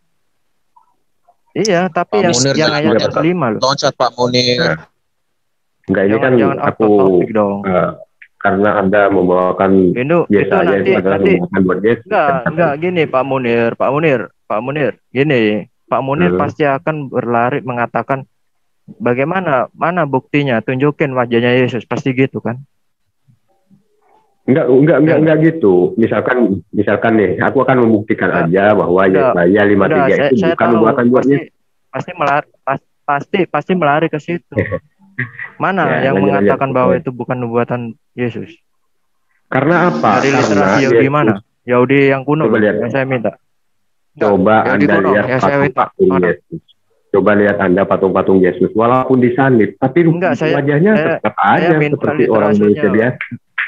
Speaker 10: Iya, tapi
Speaker 8: Pak
Speaker 10: yang
Speaker 8: Munir
Speaker 10: yang
Speaker 8: jangan
Speaker 10: ayat yang
Speaker 8: loncat.
Speaker 10: kelima loh.
Speaker 8: Loncat Pak Munir.
Speaker 3: Nah, enggak ini
Speaker 10: Jangan
Speaker 3: kan
Speaker 10: jangan out
Speaker 3: aku
Speaker 10: of topic dong.
Speaker 3: eh, karena Anda membawakan
Speaker 10: Itu itu
Speaker 3: Yesaya
Speaker 10: nanti
Speaker 3: itu adalah
Speaker 10: nanti
Speaker 3: membawakan buat Yesus.
Speaker 10: enggak
Speaker 3: kan,
Speaker 10: enggak gini Pak Munir, Pak Munir, Pak Munir. Gini, Pak Munir
Speaker 3: Hmm.
Speaker 10: pasti akan berlari mengatakan bagaimana mana buktinya? Tunjukin wajahnya Yesus, pasti gitu kan?
Speaker 3: Enggak, enggak, enggak,
Speaker 10: Ya.
Speaker 3: enggak gitu. Misalkan, misalkan nih, aku akan membuktikan
Speaker 10: Enggak.
Speaker 3: aja bahwa
Speaker 10: Udah,
Speaker 3: Yesaya lima
Speaker 10: Udah,
Speaker 3: tiga
Speaker 10: saya,
Speaker 3: itu
Speaker 10: saya
Speaker 3: bukan
Speaker 10: tahu
Speaker 3: membawakan buat
Speaker 10: pasti
Speaker 3: Yesus.
Speaker 10: pasti melari pas- pasti pasti melari ke situ. Mana
Speaker 3: Ya,
Speaker 10: yang
Speaker 3: lanjut,
Speaker 10: mengatakan
Speaker 3: lanjut.
Speaker 10: bahwa itu bukan nubuatan Yesus?
Speaker 3: Karena apa?
Speaker 10: Dari
Speaker 3: Karena
Speaker 10: literasi Yahudi
Speaker 3: Yesus-
Speaker 10: mana? Yahudi yang kuno
Speaker 3: Coba
Speaker 10: loh,
Speaker 3: lihat.
Speaker 10: yang saya minta.
Speaker 3: Coba
Speaker 10: Yahudi
Speaker 3: Anda
Speaker 10: kuno,
Speaker 3: lihat
Speaker 10: yang saya minta.
Speaker 3: patung-patung
Speaker 10: Mana?
Speaker 3: Yesus. Coba lihat Anda patung-patung Yesus, walaupun disalib, tapi
Speaker 10: Enggak, saya-
Speaker 3: wajahnya
Speaker 10: saya-
Speaker 3: tetap
Speaker 10: saya
Speaker 3: aja
Speaker 10: minta
Speaker 3: seperti orang
Speaker 10: literasinya.
Speaker 3: manusia biasa.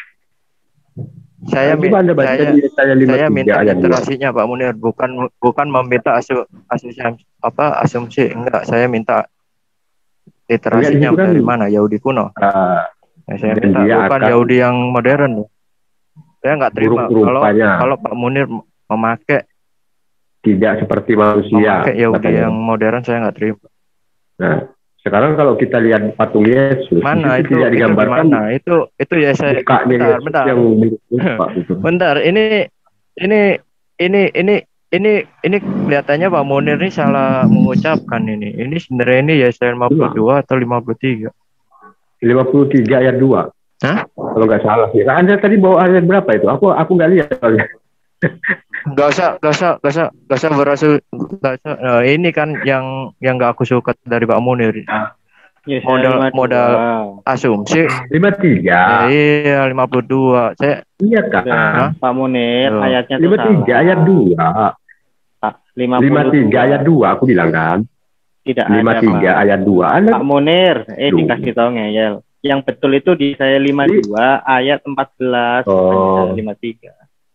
Speaker 10: Saya
Speaker 3: Coba Anda baca
Speaker 10: saya,
Speaker 3: di Yesaya lima
Speaker 10: saya
Speaker 3: tiga
Speaker 10: minta
Speaker 3: ayat dua.
Speaker 10: literasinya Pak Munir, bukan bukan meminta asu, asumsi apa asumsi, enggak, saya minta literasinya
Speaker 3: Enggak, itu kan-
Speaker 10: dari mana? Yahudi kuno.
Speaker 3: Uh,
Speaker 10: Yang saya
Speaker 3: dan
Speaker 10: minta
Speaker 3: dia
Speaker 10: bukan
Speaker 3: akan-
Speaker 10: Yahudi yang modern. Saya nggak terima
Speaker 3: Buruk
Speaker 10: kalau
Speaker 3: rupanya.
Speaker 10: kalau Pak Munir memakai
Speaker 3: tidak seperti manusia.
Speaker 10: memakai Yahudi
Speaker 3: katanya.
Speaker 10: yang modern, saya nggak terima.
Speaker 3: Nah, sekarang kalau kita lihat patung Yesus,
Speaker 10: Mana
Speaker 3: itu
Speaker 10: itu
Speaker 3: tidak
Speaker 10: itu
Speaker 3: digambarkan
Speaker 10: gimana? Itu itu ya saya
Speaker 3: mukanya
Speaker 10: bentar,
Speaker 3: Yesus
Speaker 10: bentar.
Speaker 3: yang lupa gitu.
Speaker 10: Bentar, ini ini ini ini ini ini kelihatannya Pak Munir ini salah mengucapkan ini. Ini sebenarnya ini Yesaya lima puluh dua atau lima puluh tiga?
Speaker 3: lima puluh tiga ayat dua.
Speaker 10: Hah?
Speaker 3: Kalau nggak salah sih. Nah, Anda tadi bawa ayat berapa itu? Aku aku nggak lihat.
Speaker 10: Gak usah, gak usah, gak usah, gak usah berasu, gak usah. Nah, ini kan yang yang gak aku suka dari Pak Munir.
Speaker 2: Yesaya
Speaker 10: Modal
Speaker 2: lima puluh dua.
Speaker 10: modal asumsi.
Speaker 3: lima puluh tiga.
Speaker 10: Ya, iya, lima puluh dua. Saya
Speaker 3: Iya kan?
Speaker 2: Nah, Pak Munir,
Speaker 10: Oh.
Speaker 2: ayatnya tuh
Speaker 3: lima puluh tiga
Speaker 2: salah.
Speaker 3: ayat dua.
Speaker 2: Pak, lima
Speaker 3: lima
Speaker 2: puluh
Speaker 3: puluh tiga ayat dua aku bilang kan.
Speaker 2: Tidak
Speaker 3: lima puluh tiga
Speaker 2: ada, Pak.
Speaker 3: ayat dua. Anda
Speaker 2: Pak Munir, eh
Speaker 3: Duh.
Speaker 2: dikasih tahu ngeyel. Yang betul itu di saya lima puluh dua ayat empat belas,
Speaker 3: Oh.
Speaker 2: lima puluh tiga.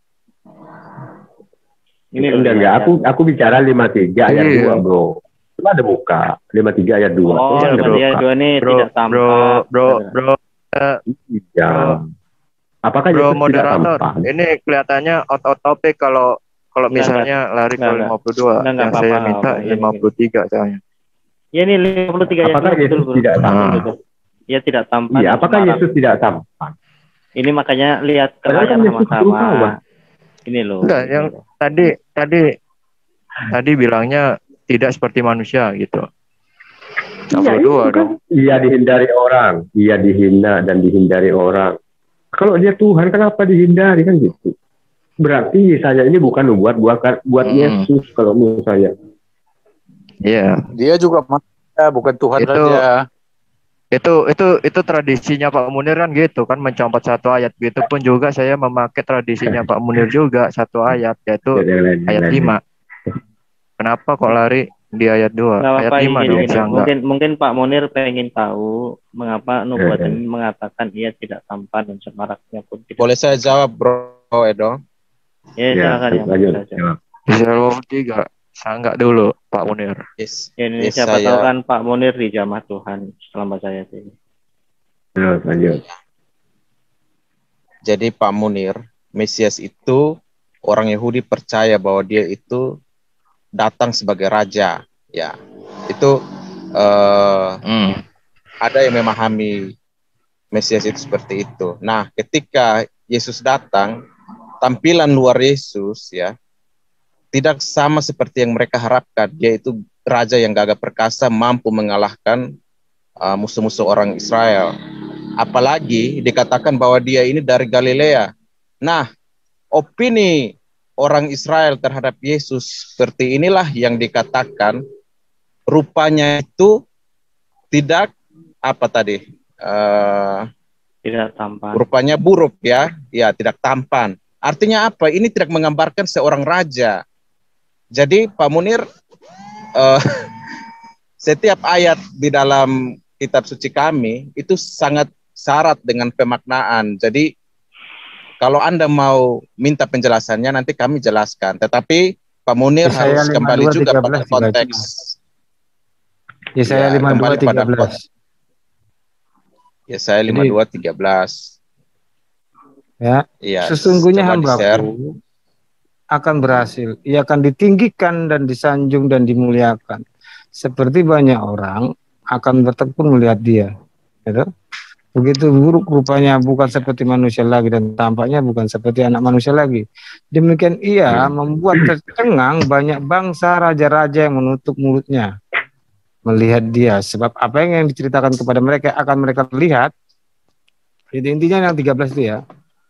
Speaker 3: Ini
Speaker 2: loh
Speaker 3: enggak, enggak. Aku aku bicara lima puluh tiga ayat
Speaker 10: Iya.
Speaker 3: dua, Bro. Coba ada buka. lima puluh tiga ayat dua.
Speaker 2: Oh,
Speaker 3: Coba ada
Speaker 2: lima
Speaker 3: buka.
Speaker 2: ayat dua nih
Speaker 10: bro,
Speaker 2: tidak tampak.
Speaker 10: bro, bro, bro, eh,
Speaker 3: Iya. Apakah
Speaker 10: bro,
Speaker 3: Yesus tidak
Speaker 10: moderator.
Speaker 3: tampan?
Speaker 10: Ini kelihatannya out of topic kalau kalau
Speaker 2: Enggak,
Speaker 10: misalnya lari ke
Speaker 2: enggak,
Speaker 10: lima puluh dua,
Speaker 2: enggak, enggak
Speaker 10: yang saya
Speaker 2: apa-apa,
Speaker 10: minta
Speaker 2: apa-apa.
Speaker 10: lima puluh tiga soalnya.
Speaker 2: Ya ini lima puluh tiga ayat
Speaker 3: Apakah
Speaker 2: dua betul,
Speaker 3: Yesus
Speaker 2: bro.
Speaker 3: tidak tampan?
Speaker 2: Betul. Ya tidak tampan.
Speaker 3: Iya, apakah
Speaker 2: Cuma
Speaker 3: Yesus tidak tampan?
Speaker 2: Ini makanya lihat ke
Speaker 3: Padahal
Speaker 2: layar
Speaker 3: kan Yesus
Speaker 2: sama-sama.
Speaker 3: berusaha.
Speaker 2: Ini loh.
Speaker 10: Enggak, yang tadi tadi tadi bilangnya tidak seperti manusia gitu.
Speaker 3: Iya,
Speaker 10: enam puluh dua
Speaker 3: itu kan
Speaker 10: dong.
Speaker 3: ia dihindari orang, ia dihina dan dihindari orang. Kalau dia Tuhan, kenapa dihindari kan gitu? Berarti saya ini bukan buat buat buat
Speaker 10: Hmm.
Speaker 3: Yesus kalau menurut saya.
Speaker 10: Iya.
Speaker 9: Dia juga manusia, bukan Tuhan
Speaker 10: Itu-
Speaker 9: saja.
Speaker 10: Itu itu itu tradisinya Pak Munir kan gitu kan, mencomot satu ayat. Gitu pun juga saya memakai tradisinya Pak Munir juga satu ayat, yaitu
Speaker 3: Yang lain, yang
Speaker 10: ayat
Speaker 3: lain.
Speaker 10: lima. Kenapa kok lari di ayat dua?
Speaker 2: Nggak
Speaker 10: Ayat
Speaker 2: apa-apa,
Speaker 10: lima
Speaker 2: gini,
Speaker 10: dong,
Speaker 2: gini.
Speaker 10: bisa enggak?
Speaker 2: Mungkin mungkin Pak Munir pengen tahu mengapa nubuatan
Speaker 3: Eh, eh.
Speaker 2: ini mengatakan ia tidak tampan dan semaraknya pun tidak.
Speaker 8: Boleh saya jawab, Bro Edo?
Speaker 2: Ya,
Speaker 3: Ya,
Speaker 2: silakan yang
Speaker 3: lanjut.
Speaker 2: saja.
Speaker 3: Ya.
Speaker 10: Bisa dua puluh tiga. Saya enggak dulu Pak Munir.
Speaker 8: Yes.
Speaker 2: Ya, ini
Speaker 8: Yes,
Speaker 2: siapa
Speaker 8: saya-
Speaker 2: tahu kan Pak Munir di jamaah Tuhan selama saya ini.
Speaker 3: Ya, lanjut.
Speaker 8: Jadi Pak Munir, Mesias itu orang Yahudi percaya bahwa dia itu datang sebagai raja. Ya, itu eh,
Speaker 10: Hmm.
Speaker 8: ada yang memahami Mesias itu seperti itu. Nah, ketika Yesus datang, tampilan luar Yesus ya tidak sama seperti yang mereka harapkan. Dia itu raja yang gagah perkasa, mampu mengalahkan uh, musuh-musuh orang Israel. Apalagi dikatakan bahwa dia ini dari Galilea. Nah, opini orang Israel terhadap Yesus seperti inilah yang dikatakan rupanya itu tidak apa tadi? Uh,
Speaker 2: Tidak tampan.
Speaker 8: rupanya buruk ya, ya tidak tampan. Artinya apa? Ini tidak menggambarkan seorang raja. Jadi Pak Munir, uh, setiap ayat di dalam kitab suci kami itu sangat syarat dengan pemaknaan. Jadi kalau Anda mau minta penjelasannya nanti kami jelaskan. Tetapi Pak Munir
Speaker 4: Yesaya
Speaker 8: harus kembali
Speaker 4: lima puluh dua,
Speaker 8: juga
Speaker 4: tiga
Speaker 8: pada
Speaker 4: belas
Speaker 8: konteks.
Speaker 4: Yesaya
Speaker 8: Ya,
Speaker 4: lima puluh dua,
Speaker 8: kembali pada
Speaker 4: tiga belas.
Speaker 8: Yesaya lima puluh dua, tiga belas.
Speaker 4: Ya,
Speaker 8: Iya,
Speaker 4: sesungguhnya
Speaker 8: coba di-share.
Speaker 4: hambaku akan berhasil. Ia akan ditinggikan dan disanjung dan dimuliakan. Seperti banyak orang akan bertekun melihat dia. Gitu. Begitu buruk rupanya, bukan seperti manusia lagi, dan tampaknya bukan seperti anak manusia lagi. Demikian ia membuat tercengang banyak bangsa, raja-raja yang menutup mulutnya melihat dia. Sebab apa yang diceritakan kepada mereka akan mereka lihat. Itu intinya yang tiga belas itu ya.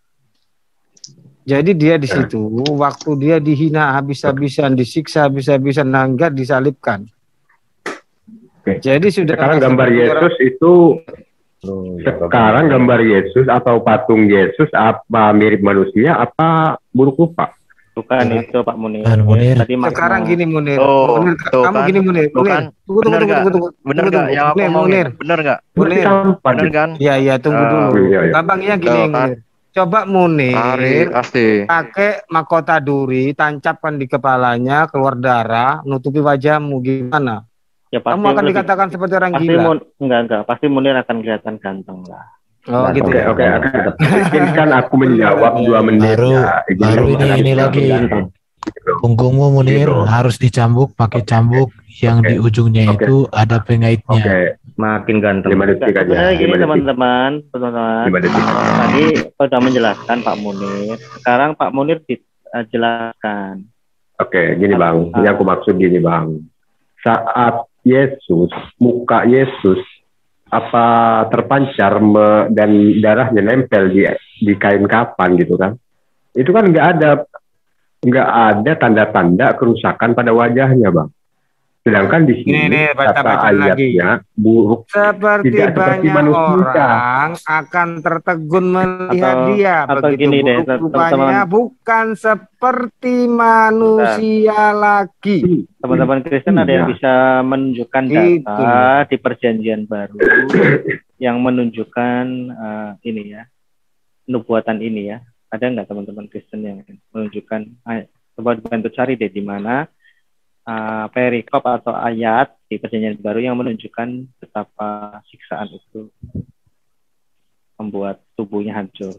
Speaker 4: Jadi dia di situ, waktu dia dihina habis-habisan, disiksa habis-habisan, nangga disalibkan.
Speaker 3: Oke.
Speaker 4: Jadi sudah
Speaker 3: sekarang gambar Yesus itu sekarang gambar Yesus atau patung Yesus apa mirip manusia apa buruk rupa?
Speaker 2: Bukan itu Pak Munir.
Speaker 11: Kan Munir.
Speaker 2: Tadi
Speaker 4: sekarang
Speaker 2: makna-
Speaker 4: gini Munir.
Speaker 10: Oh,
Speaker 4: Munir,
Speaker 10: tuh
Speaker 4: kamu
Speaker 10: kan.
Speaker 4: gini Munir.
Speaker 10: Tuh
Speaker 4: Munir.
Speaker 10: kan.
Speaker 4: Tunggu, tunggu,
Speaker 10: Bener
Speaker 4: tunggu,
Speaker 10: nggak?
Speaker 4: tunggu, tunggu.
Speaker 10: Bener
Speaker 4: Tunggu,
Speaker 10: nggak
Speaker 4: tunggu.
Speaker 10: yang aku
Speaker 4: Munir,
Speaker 10: omongin?
Speaker 4: Munir.
Speaker 10: Bener nggak?
Speaker 4: Munir.
Speaker 10: Bener kan?
Speaker 4: Iya, iya, tunggu
Speaker 10: Ah,
Speaker 4: dulu.
Speaker 3: iya, iya.
Speaker 4: Gampangnya gini
Speaker 10: Tuh kan.
Speaker 4: Munir. Coba Munir
Speaker 10: Ari, pasti.
Speaker 4: pakai mahkota duri, tancapkan di kepalanya, keluar darah, nutupi wajahmu, gimana?
Speaker 2: Ya, pasti
Speaker 4: Kamu akan
Speaker 2: lebih-
Speaker 4: dikatakan seperti orang
Speaker 2: pasti
Speaker 4: gila.
Speaker 2: Mun- enggak enggak pasti Munir akan kelihatan ganteng lah.
Speaker 4: Oh gitu
Speaker 3: Oke,
Speaker 4: ya.
Speaker 3: oke, oke. Izinkan aku menjawab dua menit.
Speaker 11: Baru
Speaker 3: ya. Izinkan
Speaker 11: baru ini
Speaker 3: menjawab
Speaker 11: ini
Speaker 3: dua
Speaker 11: lagi
Speaker 3: menit.
Speaker 11: punggungmu Munir
Speaker 3: Gitu.
Speaker 11: harus dicambuk pakai cambuk yang
Speaker 3: Oke.
Speaker 11: di ujungnya
Speaker 3: Oke.
Speaker 11: itu ada pengaitnya.
Speaker 3: Oke,
Speaker 5: Makin ganteng.
Speaker 3: lima detik aja.
Speaker 2: Sebenarnya gini
Speaker 3: lima detik.
Speaker 2: teman-teman, teman-teman.
Speaker 3: Lima detik.
Speaker 2: Tadi sudah menjelaskan Pak Munir. Sekarang Pak Munir dijelaskan.
Speaker 3: Oke, gini bang,
Speaker 2: Ah.
Speaker 3: yang aku maksud gini bang, saat Yesus, muka Yesus apa terpancar me- dan darahnya nempel di di kain kapan gitu kan? Itu kan nggak ada nggak ada tanda-tanda kerusakan pada wajahnya bang. Sedangkan di
Speaker 4: Ini,
Speaker 3: sini
Speaker 4: ini, baca-
Speaker 3: kata
Speaker 4: baca lagi.
Speaker 3: ayatnya buruk
Speaker 4: Seperti
Speaker 3: tidak seperti
Speaker 4: banyak
Speaker 3: manusia.
Speaker 4: orang akan tertegun melihat
Speaker 2: Atau-
Speaker 4: dia.
Speaker 2: atau
Speaker 4: Begitu
Speaker 2: gini deh,
Speaker 4: buruk
Speaker 2: teman-teman.
Speaker 4: rupanya bukan seperti manusia lagi.
Speaker 2: Teman-teman Kristen ada yang
Speaker 3: Iya.
Speaker 2: bisa menunjukkan
Speaker 4: Itu.
Speaker 2: data di perjanjian baru yang menunjukkan eh, ini ya, nubuatan ini ya. Ada nggak teman-teman Kristen yang menunjukkan? Ayo, coba dibantu cari deh di mana uh, perikop atau ayat di perjanjian baru yang menunjukkan betapa siksaan itu membuat tubuhnya hancur.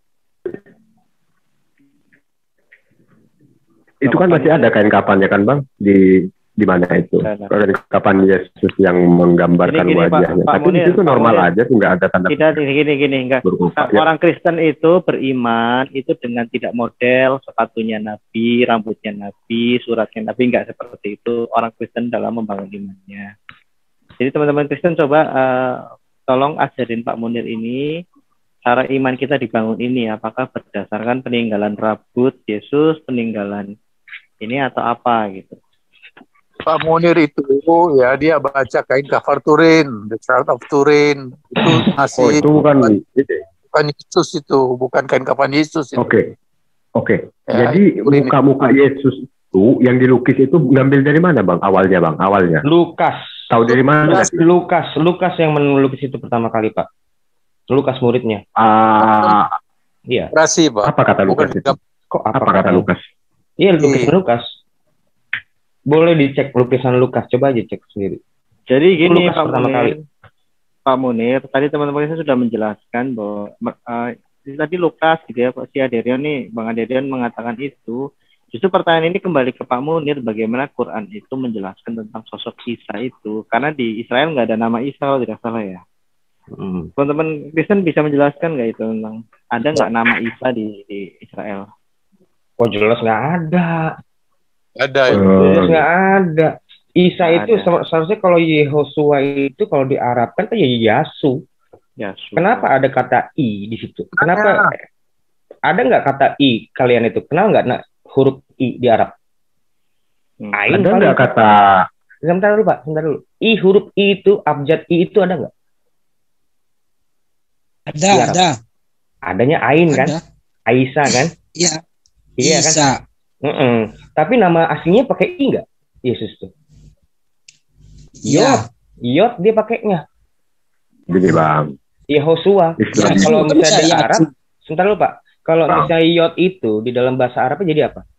Speaker 3: Itu kan masih ada kain kapannya kan bang di di mana itu
Speaker 2: Ada.
Speaker 3: kain kapan Yesus yang menggambarkan
Speaker 2: Gini, gini, Pak-
Speaker 3: wajahnya.
Speaker 2: Pak
Speaker 3: Tapi di
Speaker 2: Munir,
Speaker 3: situ
Speaker 2: Pak
Speaker 3: normal
Speaker 2: Munir.
Speaker 3: aja tuh nggak ada tanda
Speaker 2: Tidak gini gini enggak.
Speaker 3: buruk rupa.
Speaker 2: Nah,
Speaker 3: Ya.
Speaker 2: orang Kristen itu beriman itu dengan tidak model sepatunya Nabi, rambutnya Nabi, suratnya Nabi, enggak seperti itu orang Kristen dalam membangun imannya. Jadi teman-teman Kristen coba eh, tolong ajarin Pak Munir ini cara iman kita dibangun ini apakah berdasarkan peninggalan rambut Yesus, peninggalan ini atau apa gitu.
Speaker 9: Pak Munir itu ya dia baca kain kafar Turin, The Child of Turin itu masih
Speaker 3: Oh itu bukan.
Speaker 9: bukan Yesus itu, bukan kain kafan Yesus itu.
Speaker 3: Oke, oke.
Speaker 9: Ya,
Speaker 3: Jadi
Speaker 9: Turin.
Speaker 3: muka-muka Yesus itu yang dilukis itu ngambil dari mana bang? Awalnya bang, awalnya.
Speaker 12: Lukas.
Speaker 3: Tahu dari mana?
Speaker 12: Lukas, Lukas, Lukas yang melukis itu pertama kali Pak. Lukas muridnya.
Speaker 3: Ah,
Speaker 12: Iya.
Speaker 9: Rasi, Pak.
Speaker 3: apa kata Lukas
Speaker 9: Bukan
Speaker 3: itu?
Speaker 12: Kok apa,
Speaker 3: Apa kata Lukas?
Speaker 12: Iya, lukisan Lukas. Boleh dicek lukisan Lukas, coba aja cek sendiri.
Speaker 2: Jadi gini
Speaker 12: Lukas
Speaker 2: Pak
Speaker 12: pertama
Speaker 2: Munir,
Speaker 12: kali.
Speaker 2: Pak Munir, tadi teman-teman saya sudah menjelaskan bahwa uh, tadi Lukas gitu ya, si Aderion nih, Bang Aderion mengatakan itu. Justru pertanyaan ini kembali ke Pak Munir, bagaimana Quran itu menjelaskan tentang sosok Isa itu, karena di Israel nggak ada nama Isa kalau tidak salah ya.
Speaker 12: Hmm.
Speaker 2: Teman-teman Kristen bisa menjelaskan nggak itu tentang ada nggak nama Isa di, di Israel?
Speaker 12: Oh jelas nggak ada.
Speaker 9: Ada ya.
Speaker 12: Jelas nggak ada. Isa
Speaker 2: Nggak
Speaker 12: itu
Speaker 2: ada.
Speaker 12: se- seharusnya kalau Yehosua itu kalau di Arab kan ya Yasu.
Speaker 2: Yasu.
Speaker 12: Kenapa ada kata i di situ? Kenapa ada nggak kata i kalian itu? Kenal nggak nah, huruf i di Arab?
Speaker 2: Hmm.
Speaker 12: Ain
Speaker 3: Ada
Speaker 12: paling-
Speaker 3: nggak kata
Speaker 12: Sebentar dulu Pak, sebentar dulu. I huruf i itu abjad i itu ada nggak?
Speaker 6: Ada,
Speaker 12: Iya.
Speaker 6: ada,
Speaker 12: Adanya Ain kan?
Speaker 6: ada.
Speaker 12: Aisyah kan?
Speaker 6: Iya,
Speaker 12: Iya kan?
Speaker 6: bisa.
Speaker 12: Mm-mm. Tapi nama aslinya pakai i nggak? Yesus tuh.
Speaker 6: Iya.
Speaker 12: Yot dia pakainya.
Speaker 3: gini bang?
Speaker 12: Yehosua. Nah, kalau misalnya di Arab, sebentar lu Pak. Kalau misalnya Yod itu di dalam bahasa Arabnya jadi apa?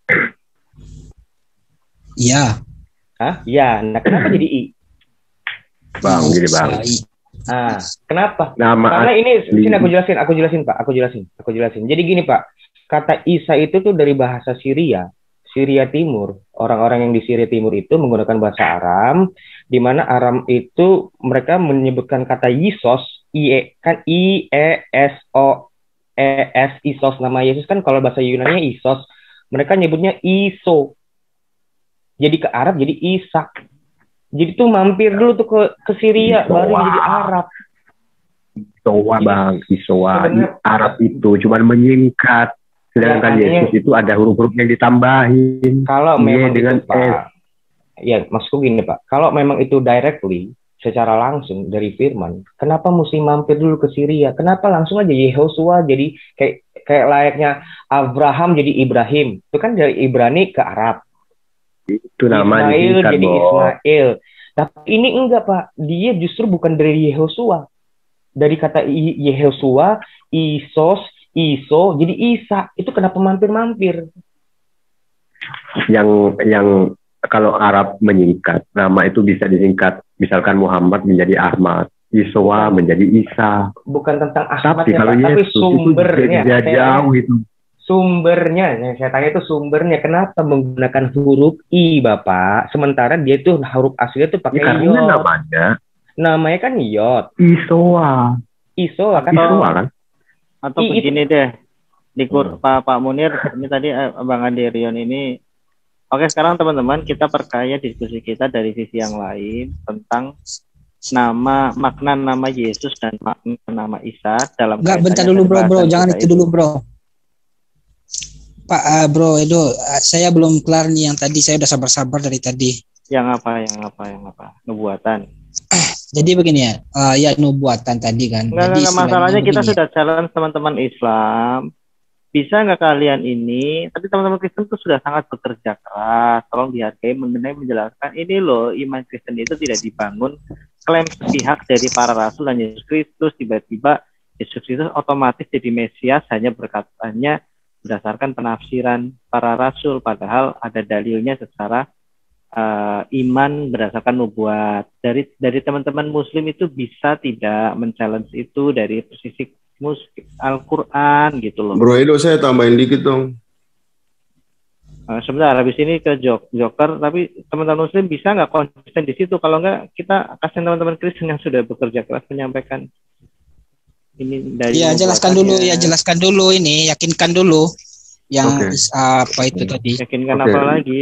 Speaker 6: Iya.
Speaker 12: Hah? Ya. Nah, kenapa jadi I?
Speaker 3: Bang, gini bang.
Speaker 12: Ah, kenapa?
Speaker 3: Nama
Speaker 12: Karena ini, sini aku jelasin, aku jelasin Pak, aku jelasin, aku jelasin. Jadi gini Pak, kata Isa itu tuh dari bahasa Syria, Syria Timur. Orang-orang yang di Syria Timur itu menggunakan bahasa Aram, di mana Aram itu mereka menyebutkan kata Yesus, I E kan I E S O E S, Isos, nama Yesus kan kalau bahasa Yunani Isos, mereka nyebutnya Iso. Jadi ke Arab jadi Ishak. Jadi tuh mampir dulu tuh ke ke Syria Isowa. Baru jadi Arab.
Speaker 3: Isowa bang, Isowa. Arab itu cuma menyingkat. Sedangkan ya, Yesus itu ada huruf-huruf yang ditambahin.
Speaker 12: Kalau memang
Speaker 3: dengan
Speaker 12: itu, Pak, ya maksudku gini Pak, kalau memang itu directly secara langsung dari firman, kenapa mesti mampir dulu ke Syria? Kenapa langsung aja Yehosua jadi kayak kayak layaknya Abraham jadi Ibrahim? Itu kan dari Ibrani ke Arab.
Speaker 3: Itu nama
Speaker 12: Ismail jadi boh. Ismail. Tapi ini enggak Pak, dia justru bukan dari Yehosua. Dari kata Yehosua, Isos, Iso, jadi Isa. Itu kenapa mampir-mampir?
Speaker 3: Yang yang kalau Arab menyingkat, nama itu bisa disingkat. Misalkan Muhammad menjadi Ahmad, Iswa menjadi Isa.
Speaker 12: Bukan tentang Ahmad
Speaker 3: tapi
Speaker 12: ya,
Speaker 3: kalau
Speaker 12: Pak, tapi
Speaker 3: Yesus
Speaker 12: sumbernya.
Speaker 3: Itu jauh itu.
Speaker 12: Sumbernya, yang saya tanya itu sumbernya. Kenapa menggunakan huruf I, Bapak? Sementara dia itu huruf aslinya itu pakai
Speaker 3: ya,
Speaker 12: Yod.
Speaker 3: namanya.
Speaker 12: Namanya kan Yod.
Speaker 3: Isowa.
Speaker 12: Isowa kan.
Speaker 3: Isowa kan?
Speaker 2: Atau I, begini itu. deh. Di kur, Pak, Pak Munir, ini tadi Bang Andirion ini. Oke, sekarang teman-teman kita perkaya diskusi kita dari sisi yang lain tentang nama, makna nama Yesus dan makna nama Isa dalam.
Speaker 6: Enggak, bentar dulu bro, bro, jangan itu dulu bro. Pak, uh, bro, itu uh, saya belum kelar nih yang tadi, saya udah sabar-sabar dari tadi.
Speaker 2: Yang apa, yang apa, yang apa? Nubuatan.
Speaker 6: Jadi begini ya, uh, ya nubuatan tadi kan.
Speaker 2: Nggak,
Speaker 6: Jadi
Speaker 2: nggak, masalahnya kita
Speaker 6: begini.
Speaker 2: sudah challenge teman-teman Islam. Bisa nggak kalian ini, tapi teman-teman Kristen itu sudah sangat bekerja keras, tolong dihargai mengenai menjelaskan ini loh, iman Kristen itu tidak dibangun klaim sepihak dari para rasul dan Yesus Kristus, tiba-tiba Yesus Kristus otomatis jadi Mesias hanya berkatanya berdasarkan penafsiran para rasul, padahal ada dalilnya secara uh, iman berdasarkan nubuat. Dari dari teman-teman Muslim itu bisa tidak men-challenge itu dari sisi Al-Quran gitu loh.
Speaker 13: Bro Edo, saya tambahin dikit dong.
Speaker 2: Uh, sebentar, habis ini ke jok Joker, tapi teman-teman Muslim bisa nggak konsisten di situ? Kalau nggak, kita kasih teman-teman Kristen yang sudah bekerja keras menyampaikan. Ini dari
Speaker 6: ya jelaskan dulu ya jelaskan dulu ini yakinkan dulu yang okay. apa itu tadi
Speaker 2: yakinkan okay. Apa lagi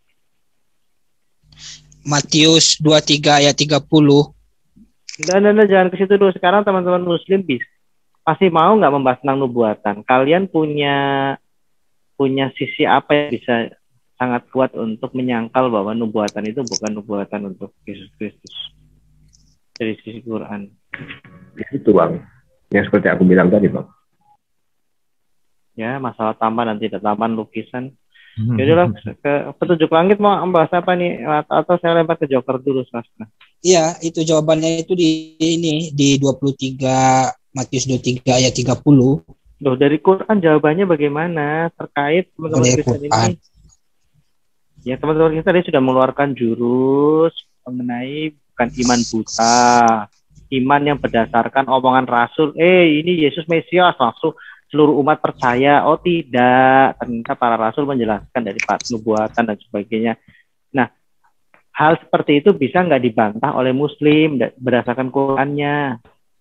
Speaker 6: Matius dua puluh tiga ayat tiga puluh.
Speaker 2: Dan dan jangan ke situ dulu. Sekarang teman-teman Muslim bis pasti mau nggak membahas tentang nubuatan. Kalian punya punya sisi apa yang bisa sangat kuat untuk menyangkal bahwa nubuatan itu bukan nubuatan untuk Yesus Kristus dari sisi Quran?
Speaker 3: Itu bang. Yang seperti aku bilang tadi bang.
Speaker 2: Ya, masalah tambahan dan tidak tambahan lukisan. Hmm. Jadi lah ke petunjuk langit mau membahas apa nih? Atau saya lempar ke Joker dulu, Sastra?
Speaker 6: Iya, itu jawabannya itu di ini di dua puluh tiga Matius dua puluh tiga ayat tiga puluh.
Speaker 2: Loh, dari Quran jawabannya bagaimana terkait teman-teman Kristen ini? Ya, teman-teman kita tadi sudah mengeluarkan jurus mengenai bukan iman buta. Iman yang berdasarkan omongan Rasul, eh ini Yesus Mesias, langsung seluruh umat percaya. Oh tidak, ternyata para Rasul menjelaskan dari nubuatan dan sebagainya. Nah, hal seperti itu bisa nggak dibantah oleh Muslim berdasarkan Qurannya?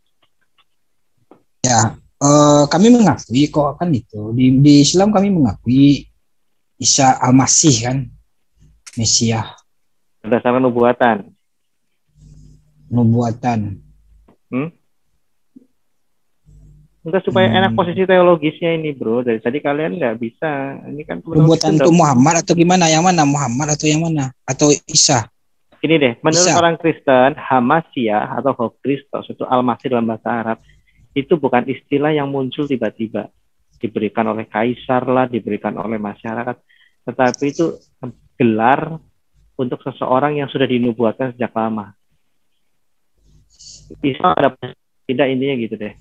Speaker 6: Ya, uh, kami mengakui kok kan itu di, di Islam kami mengakui Isa Al-Masih kan, Mesias.
Speaker 2: Berdasarkan nubuatan.
Speaker 6: Nubuatan.
Speaker 2: Hmm? Enggak supaya hmm. enak posisi teologisnya ini bro. Dari tadi kalian nggak bisa. Ini kan
Speaker 6: nubuatan itu Muhammad atau gimana? Yang mana? Muhammad atau yang mana? Atau Isa?
Speaker 2: Ini deh. Menurut
Speaker 6: Isa.
Speaker 2: Orang Kristen, Hamasiah atau Kristus itu Al-Masih dalam bahasa Arab itu bukan istilah yang muncul tiba-tiba. Diberikan oleh kaisar lah, diberikan oleh masyarakat. Tetapi itu gelar untuk seseorang yang sudah dinubuatkan sejak lama. Isa ada Tidak, intinya gitu deh.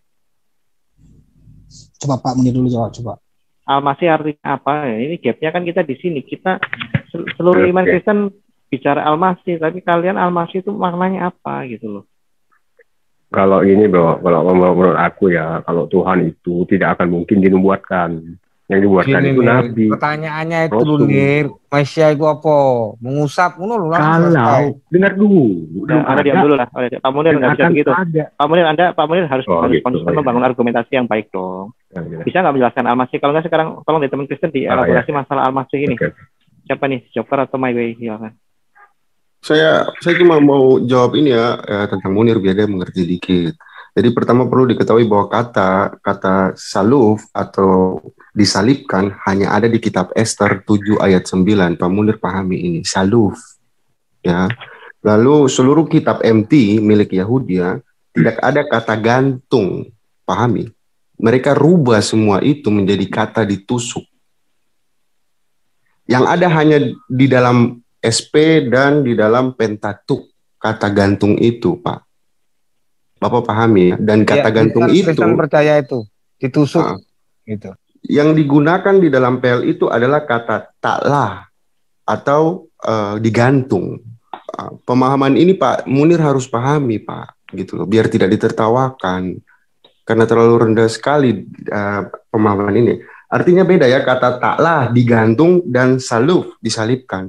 Speaker 6: Coba Pak Munir dulu jawab, coba.
Speaker 2: Al-Masih artinya apa? Ini gapnya kan kita di sini. Kita seluruh iman Kristen bicara Al-Masih, tapi kalian Al-Masih itu maknanya apa gitu loh?
Speaker 3: Kalau ini bro, kalau menurut aku ya, kalau Tuhan itu tidak akan mungkin dinubuatkan. Yang dibuatkan
Speaker 4: Gini,
Speaker 3: itu
Speaker 4: Nir,
Speaker 3: nabi.
Speaker 4: pertanyaannya itu
Speaker 3: Rasul.
Speaker 4: dulu, Nir. Mesia itu apa? Mengusap, ngono lho, langsung selesai.
Speaker 3: Kalau dengar dulu, belum
Speaker 2: Anda diam
Speaker 3: ada.
Speaker 2: dulu lah. Pak Munir nggak bisa
Speaker 3: akan
Speaker 2: begitu.
Speaker 3: ada.
Speaker 2: Pak Munir, Anda, Pak Munir harus
Speaker 3: Oh,
Speaker 2: harus
Speaker 3: gitu,
Speaker 2: konsisten
Speaker 3: ya.
Speaker 2: membangun argumentasi yang baik dong.
Speaker 3: Ya, ya.
Speaker 2: Bisa nggak menjelaskan Al-Masih? Kalau nggak sekarang tolong di teman Kristen
Speaker 3: Ah,
Speaker 2: dielaborasi masalah Al-Masih ini.
Speaker 3: Oke.
Speaker 2: Siapa nih? Joker atau My Way? Silakan.
Speaker 13: Saya saya cuma mau jawab ini ya eh, tentang Munir biar dia mengerti dikit. Jadi pertama perlu diketahui bahwa kata kata saluf atau disalibkan hanya ada di kitab Ester tujuh ayat sembilan. Pak Munir pahami ini, saluf. Ya. Lalu seluruh kitab M T milik Yahudi ya, tidak ada kata gantung. Pahami? Mereka rubah semua itu menjadi kata ditusuk. Yang ada hanya di dalam S P dan di dalam Pentatuk kata gantung itu, Pak. Bapak pahami ya? Dan kata
Speaker 4: Ya,
Speaker 13: gantung
Speaker 4: Kristen-
Speaker 13: itu
Speaker 4: Kristen percaya itu ditusuk
Speaker 13: Ah.
Speaker 4: gitu.
Speaker 13: yang digunakan di dalam P L itu adalah kata taklah atau eh, digantung. Ah, pemahaman ini Pak Munir harus pahami, Pak, gitu loh, biar tidak ditertawakan karena terlalu rendah sekali eh, pemahaman ini. Artinya beda ya, kata taklah digantung dan saluf disalibkan.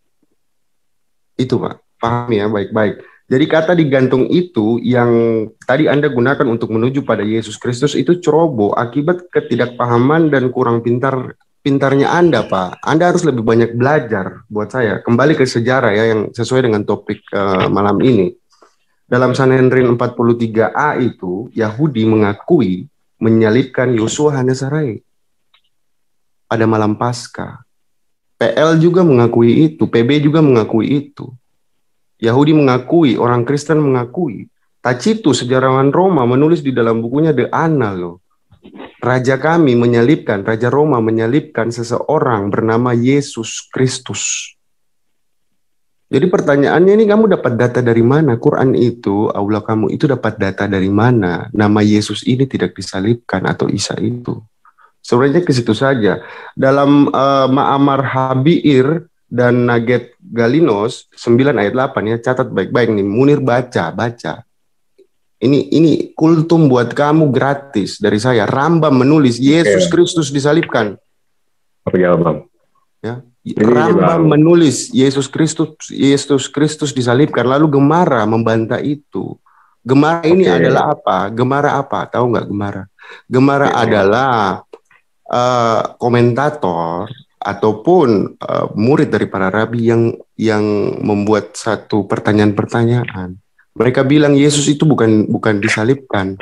Speaker 13: Itu Pak, pahami ya baik-baik. Jadi kata digantung itu yang tadi Anda gunakan untuk menuju pada Yesus Kristus itu ceroboh akibat ketidakpahaman dan kurang pintar pintarnya Anda, Pak. Anda harus lebih banyak belajar buat saya. Kembali ke sejarah ya yang sesuai dengan topik uh, malam ini. Dalam Sanhedrin empat puluh tiga A itu Yahudi mengakui menyalibkan Yosua Hanasarai pada malam Paskah. P L juga mengakui itu, P B juga mengakui itu. Yahudi mengakui, orang Kristen mengakui. Tacitus, sejarawan Roma, menulis di dalam bukunya The Annal loh. Raja kami menyalibkan, Raja Roma menyalibkan seseorang bernama Yesus Kristus. Jadi pertanyaannya ini, kamu dapat data dari mana? Quran itu, Allah kamu itu dapat data dari mana? Nama Yesus ini tidak disalibkan atau Isa itu. Sebenarnya ke situ saja. Dalam uh, Ma'amar Habir dan Naget Galinos sembilan ayat delapan ya, catat baik-baik nih, Munir baca, baca. Ini ini kultum buat kamu gratis dari saya. Rambam menulis Yesus Kristus disalibkan.
Speaker 3: Apa jawaban?
Speaker 13: Ya.
Speaker 3: Ini
Speaker 13: Rambam
Speaker 3: bang.
Speaker 13: menulis Yesus Kristus Yesus Kristus disalibkan, lalu Gemara membantah itu. Gemara ini
Speaker 3: Oke.
Speaker 13: adalah apa? Gemara apa? Tahu nggak Gemara? Gemara
Speaker 3: Oke.
Speaker 13: adalah uh, komentator ataupun uh, murid dari para rabi yang yang membuat satu pertanyaan-pertanyaan. Mereka bilang Yesus itu bukan bukan disalibkan,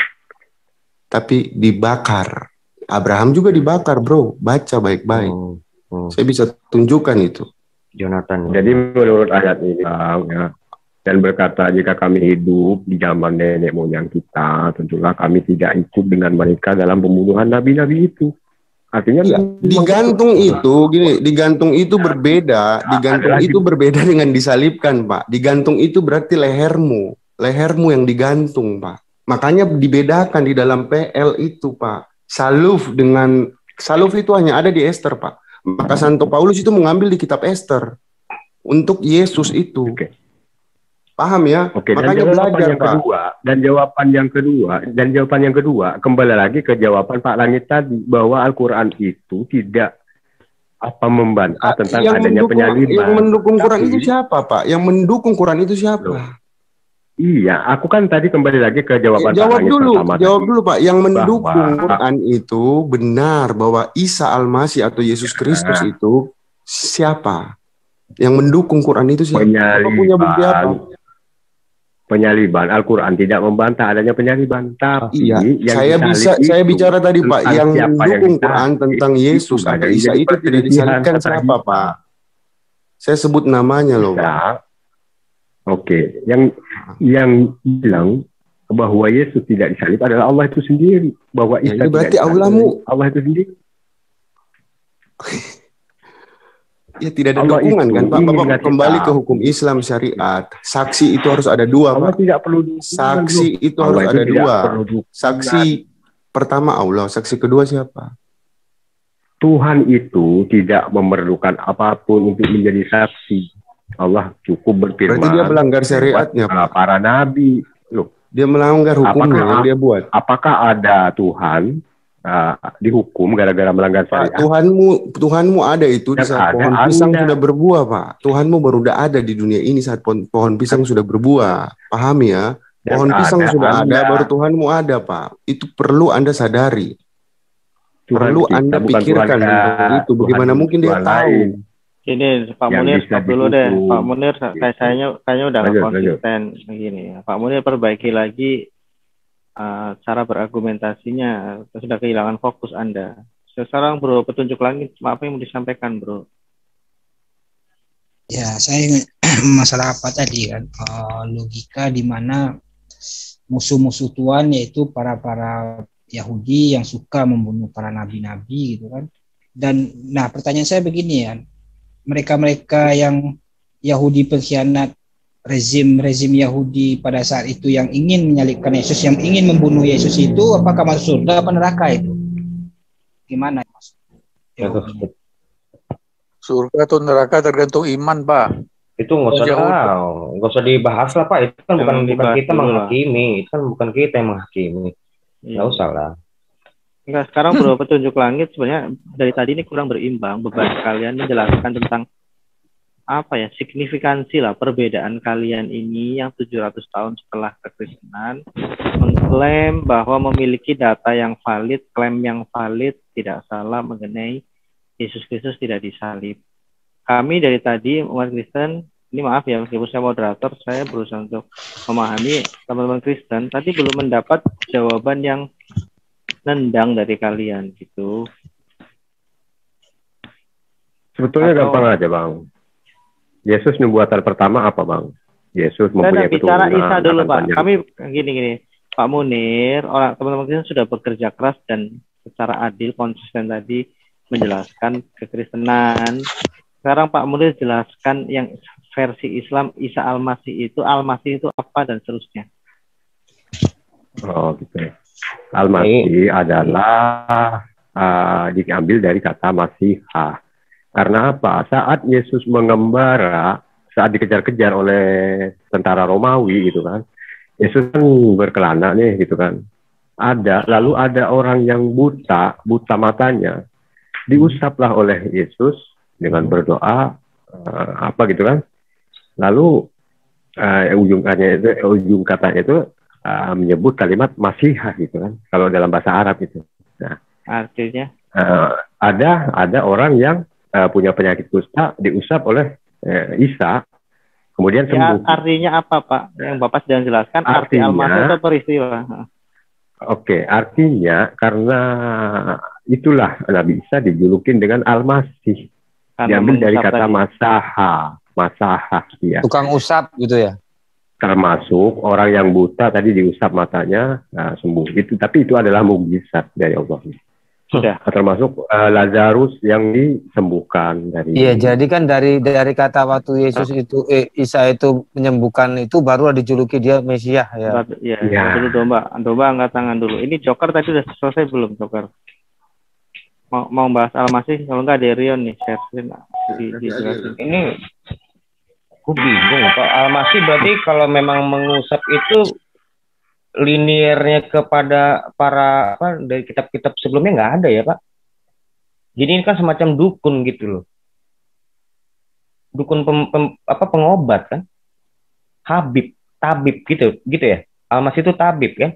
Speaker 13: tapi dibakar. Abraham juga dibakar, bro. Baca baik-baik.
Speaker 5: Oh, oh.
Speaker 13: Saya bisa tunjukkan itu.
Speaker 5: Jonathan.
Speaker 3: Jadi menurut ayat ini Bang, ya, dan berkata jika kami hidup di zaman nenek moyang kita, tentulah kami tidak ikut dengan mereka dalam pembunuhan nabi-nabi itu. Artinya enggak.
Speaker 13: Digantung itu, gini, digantung itu berbeda. Digantung
Speaker 3: Ada lagi.
Speaker 13: itu berbeda dengan disalibkan, Pak. Digantung itu berarti lehermu, lehermu yang digantung, Pak. Makanya dibedakan di dalam P L itu, Pak. Saluf dengan saluf itu hanya ada di Ester, Pak. Maka Santo Paulus itu mengambil di kitab Ester untuk Yesus itu.
Speaker 3: Oke.
Speaker 13: Paham ya?
Speaker 3: Oke, dan
Speaker 13: Makanya
Speaker 3: jawaban
Speaker 13: belajar,
Speaker 3: yang
Speaker 13: Pak.
Speaker 3: kedua, dan jawaban yang kedua, dan jawaban yang kedua, kembali lagi ke jawaban Pak Langit tadi, bahwa Al-Quran itu tidak apa membantah tentang
Speaker 13: yang
Speaker 3: adanya
Speaker 13: mendukung,
Speaker 3: penyaliban.
Speaker 13: yang mendukung Quran
Speaker 3: Tapi-
Speaker 13: itu siapa, Pak? Yang mendukung Quran itu siapa?
Speaker 3: Iya, aku kan tadi kembali lagi ke jawaban Pak
Speaker 13: Jawab
Speaker 3: Langit
Speaker 13: dulu,
Speaker 3: pertama
Speaker 13: jawab
Speaker 3: tadi.
Speaker 13: dulu Pak. Yang mendukung
Speaker 3: Bahwa-
Speaker 13: Quran itu benar bahwa Isa Al-Masih atau Yesus Kristus
Speaker 3: Ya.
Speaker 13: itu siapa? Yang mendukung Quran itu siapa? Bapak punya bukti apa?
Speaker 3: Penyaliban, penyaliban Al-Quran tidak membantah adanya penyaliban, tapi
Speaker 13: Iya,
Speaker 3: yang
Speaker 13: saya
Speaker 3: disalib
Speaker 13: bisa
Speaker 3: itu
Speaker 13: saya bicara tadi Pak,
Speaker 3: tentang
Speaker 13: yang
Speaker 3: siapa yang
Speaker 13: mendukung
Speaker 3: disalib.
Speaker 13: Quran tentang Yesus
Speaker 3: Itu
Speaker 13: atau
Speaker 3: banyak
Speaker 13: Isa
Speaker 3: jadi
Speaker 13: itu tidak
Speaker 3: perselisihan
Speaker 13: disalibkan
Speaker 3: kata
Speaker 13: siapa
Speaker 3: Isa.
Speaker 13: Pak? Saya sebut namanya loh Pak.
Speaker 3: Bisa. Oke, yang yang bilang bahwa Yesus tidak disalib adalah Allah itu sendiri. Bahwa
Speaker 13: Ya,
Speaker 3: Isa
Speaker 13: ini berarti
Speaker 3: tidak disalib,
Speaker 13: Allahmu-
Speaker 3: Allah itu sendiri.
Speaker 13: Ya tidak ada
Speaker 3: Allah
Speaker 13: dukungan
Speaker 3: itu
Speaker 13: kan Pak.
Speaker 3: ingin
Speaker 13: Bapak
Speaker 3: ngasih
Speaker 13: kembali ke
Speaker 3: tahu.
Speaker 13: hukum Islam syariat. Saksi itu harus ada dua
Speaker 3: Allah
Speaker 13: Pak.
Speaker 3: tidak perlu dukungan,
Speaker 13: Saksi
Speaker 3: bro.
Speaker 13: itu
Speaker 3: Allah
Speaker 13: harus
Speaker 3: itu
Speaker 13: ada
Speaker 3: tidak
Speaker 13: dua.
Speaker 3: perlu dukungan.
Speaker 13: Saksi pertama Allah, saksi kedua siapa?
Speaker 3: Tuhan itu tidak memerlukan apapun untuk menjadi saksi. Allah cukup berfirman.
Speaker 13: Berarti dia melanggar syariatnya
Speaker 3: lewat, uh, para nabi. Loh,
Speaker 13: dia melanggar hukumnya
Speaker 3: apakah,
Speaker 13: yang dia buat.
Speaker 3: Apakah ada Tuhan uh, dihukum gara-gara melanggar syariat?
Speaker 13: Pak, Tuhanmu, Tuhanmu ada itu di
Speaker 3: Yang
Speaker 13: saat
Speaker 3: ada
Speaker 13: pohon pisang
Speaker 3: Anda.
Speaker 13: sudah berbuah, Pak. Tuhanmu baru udah ada di dunia ini saat pohon, pohon pisang sudah berbuah. Pahami ya? Pohon
Speaker 3: Yang
Speaker 13: pisang
Speaker 3: ada
Speaker 13: sudah
Speaker 3: Anda.
Speaker 13: ada, baru Tuhanmu ada, Pak. Itu perlu Anda sadari.
Speaker 3: Tuhan
Speaker 13: perlu
Speaker 3: kita,
Speaker 13: Anda
Speaker 3: bukan
Speaker 13: pikirkan
Speaker 3: Tuhan
Speaker 13: untuk itu. Bagaimana
Speaker 3: Tuhan,
Speaker 13: mungkin dia
Speaker 3: Tuhan
Speaker 13: tahu?
Speaker 3: lain.
Speaker 2: Ini Pak
Speaker 3: Yang
Speaker 2: Munir
Speaker 3: bisa
Speaker 2: stop dulu deh.
Speaker 3: dihukum.
Speaker 2: Pak Munir kayak kayaknya kayaknya udah nggak
Speaker 3: Lanjut,
Speaker 2: konsisten begini. Pak Munir perbaiki lagi uh, cara beragumentasinya. Sudah kehilangan fokus Anda. Sekarang Bro, petunjuk langit, apa yang mau disampaikan Bro?
Speaker 6: Ya, saya masalah apa tadi kan? Uh, logika di mana musuh-musuh Tuhan yaitu para-para Yahudi yang suka membunuh para nabi-nabi gitu kan. Dan nah pertanyaan saya begini ya, mereka-mereka yang Yahudi pengkhianat, rezim-rezim Yahudi pada saat itu yang ingin menyalibkan Yesus, yang ingin membunuh Yesus itu, apakah masuk surga atau neraka itu? Gimana?
Speaker 9: Surga atau neraka tergantung iman, Pak.
Speaker 12: Itu nggak usah
Speaker 9: Jauh.
Speaker 12: nggak usah dibahas lah Pak. Itu kan bukan
Speaker 2: Jangan
Speaker 12: bukan
Speaker 2: dibahas
Speaker 12: kita
Speaker 2: dulu lah.
Speaker 12: menghakimi, itu kan bukan kita yang menghakimi. Nggak
Speaker 2: Iya.
Speaker 12: usah lah.
Speaker 2: Enggak, sekarang Bro, petunjuk langit sebenarnya dari tadi ini kurang berimbang. Beban kalian menjelaskan tentang apa ya, signifikansi lah perbedaan kalian ini yang tujuh ratus tahun setelah kekristenan mengklaim bahwa memiliki data yang valid, klaim yang valid, tidak salah mengenai Yesus Kristus tidak disalib. Kami dari tadi umat Kristen, ini maaf ya meskipun saya moderator, saya berusaha untuk memahami teman-teman Kristen, tadi belum mendapat jawaban yang nendang dari kalian gitu.
Speaker 3: Sebetulnya
Speaker 2: Atau-
Speaker 3: gampang aja Bang. Yesus nubuatan pertama apa Bang? Yesus
Speaker 2: Saya
Speaker 3: mempunyai
Speaker 2: udah bicara
Speaker 3: keturunan,
Speaker 2: Isa dulu
Speaker 3: akan
Speaker 2: Pak.
Speaker 3: banyak.
Speaker 2: Kami gini-gini, Pak Munir, orang teman-teman Kristen sudah bekerja keras dan secara adil, konsisten tadi menjelaskan kekristenan. Sekarang Pak Munir jelaskan yang versi Islam, Isa Al-Masih itu, Al-Masih itu apa dan seterusnya.
Speaker 3: Oh gitu. Al-Masih adalah uh, diambil dari kata Masihah. Karena apa? Saat Yesus mengembara, saat dikejar-kejar oleh tentara Romawi gitu kan, Yesus kan berkelana nih gitu kan. Ada, lalu ada orang yang buta, buta matanya, diusaplah oleh Yesus dengan berdoa uh, apa gitu kan. Lalu uh, ujung katanya itu, ujung katanya itu uh, menyebut kalimat Masihah gitu kan. Kalau dalam bahasa Arab itu. Nah,
Speaker 2: Artinya
Speaker 3: uh, ada ada orang yang uh, punya penyakit kusta diusap oleh uh, Isa, kemudian
Speaker 2: ya,
Speaker 3: sembuh.
Speaker 2: artinya apa Pak? Yang Bapak sedang jelaskan arti
Speaker 3: Artinya-
Speaker 2: Al-Masih itu peristiwa.
Speaker 3: Oke, artinya karena itulah Nabi Isa dijulukin dengan Al-Masih.
Speaker 2: Karena
Speaker 3: Diambil dari
Speaker 2: mengusap
Speaker 3: kata
Speaker 2: tadi.
Speaker 3: masaha, masaha ya.
Speaker 4: Tukang usap gitu ya.
Speaker 3: Termasuk orang yang buta tadi diusap matanya, nah, sembuh. Itu tapi itu adalah mukjizat dari Allah.
Speaker 2: Sudah.
Speaker 3: Termasuk uh, Lazarus yang disembuhkan dari.
Speaker 4: Iya, jadi kan dari dari kata waktu Yesus itu eh, Isa itu menyembuhkan itu baru dijuluki dia Mesias ya.
Speaker 2: Ya,
Speaker 3: Ya.
Speaker 2: dulu domba, domba angkat tangan dulu. Ini Joker tadi udah selesai belum Joker? Mau mau bahas Al-Masih, kalau nggak ada Rion nih, share screen di, dijelasin.
Speaker 12: Ini aku bingung Pak. Al-Masih berarti kalau memang mengusap itu liniernya kepada para apa dari kitab-kitab sebelumnya nggak ada ya Pak. Jadi ini kan semacam dukun gitu loh. Dukun pem, pem- apa pengobat kan? Habib, tabib gitu, gitu ya. Al-Masih itu tabib kan?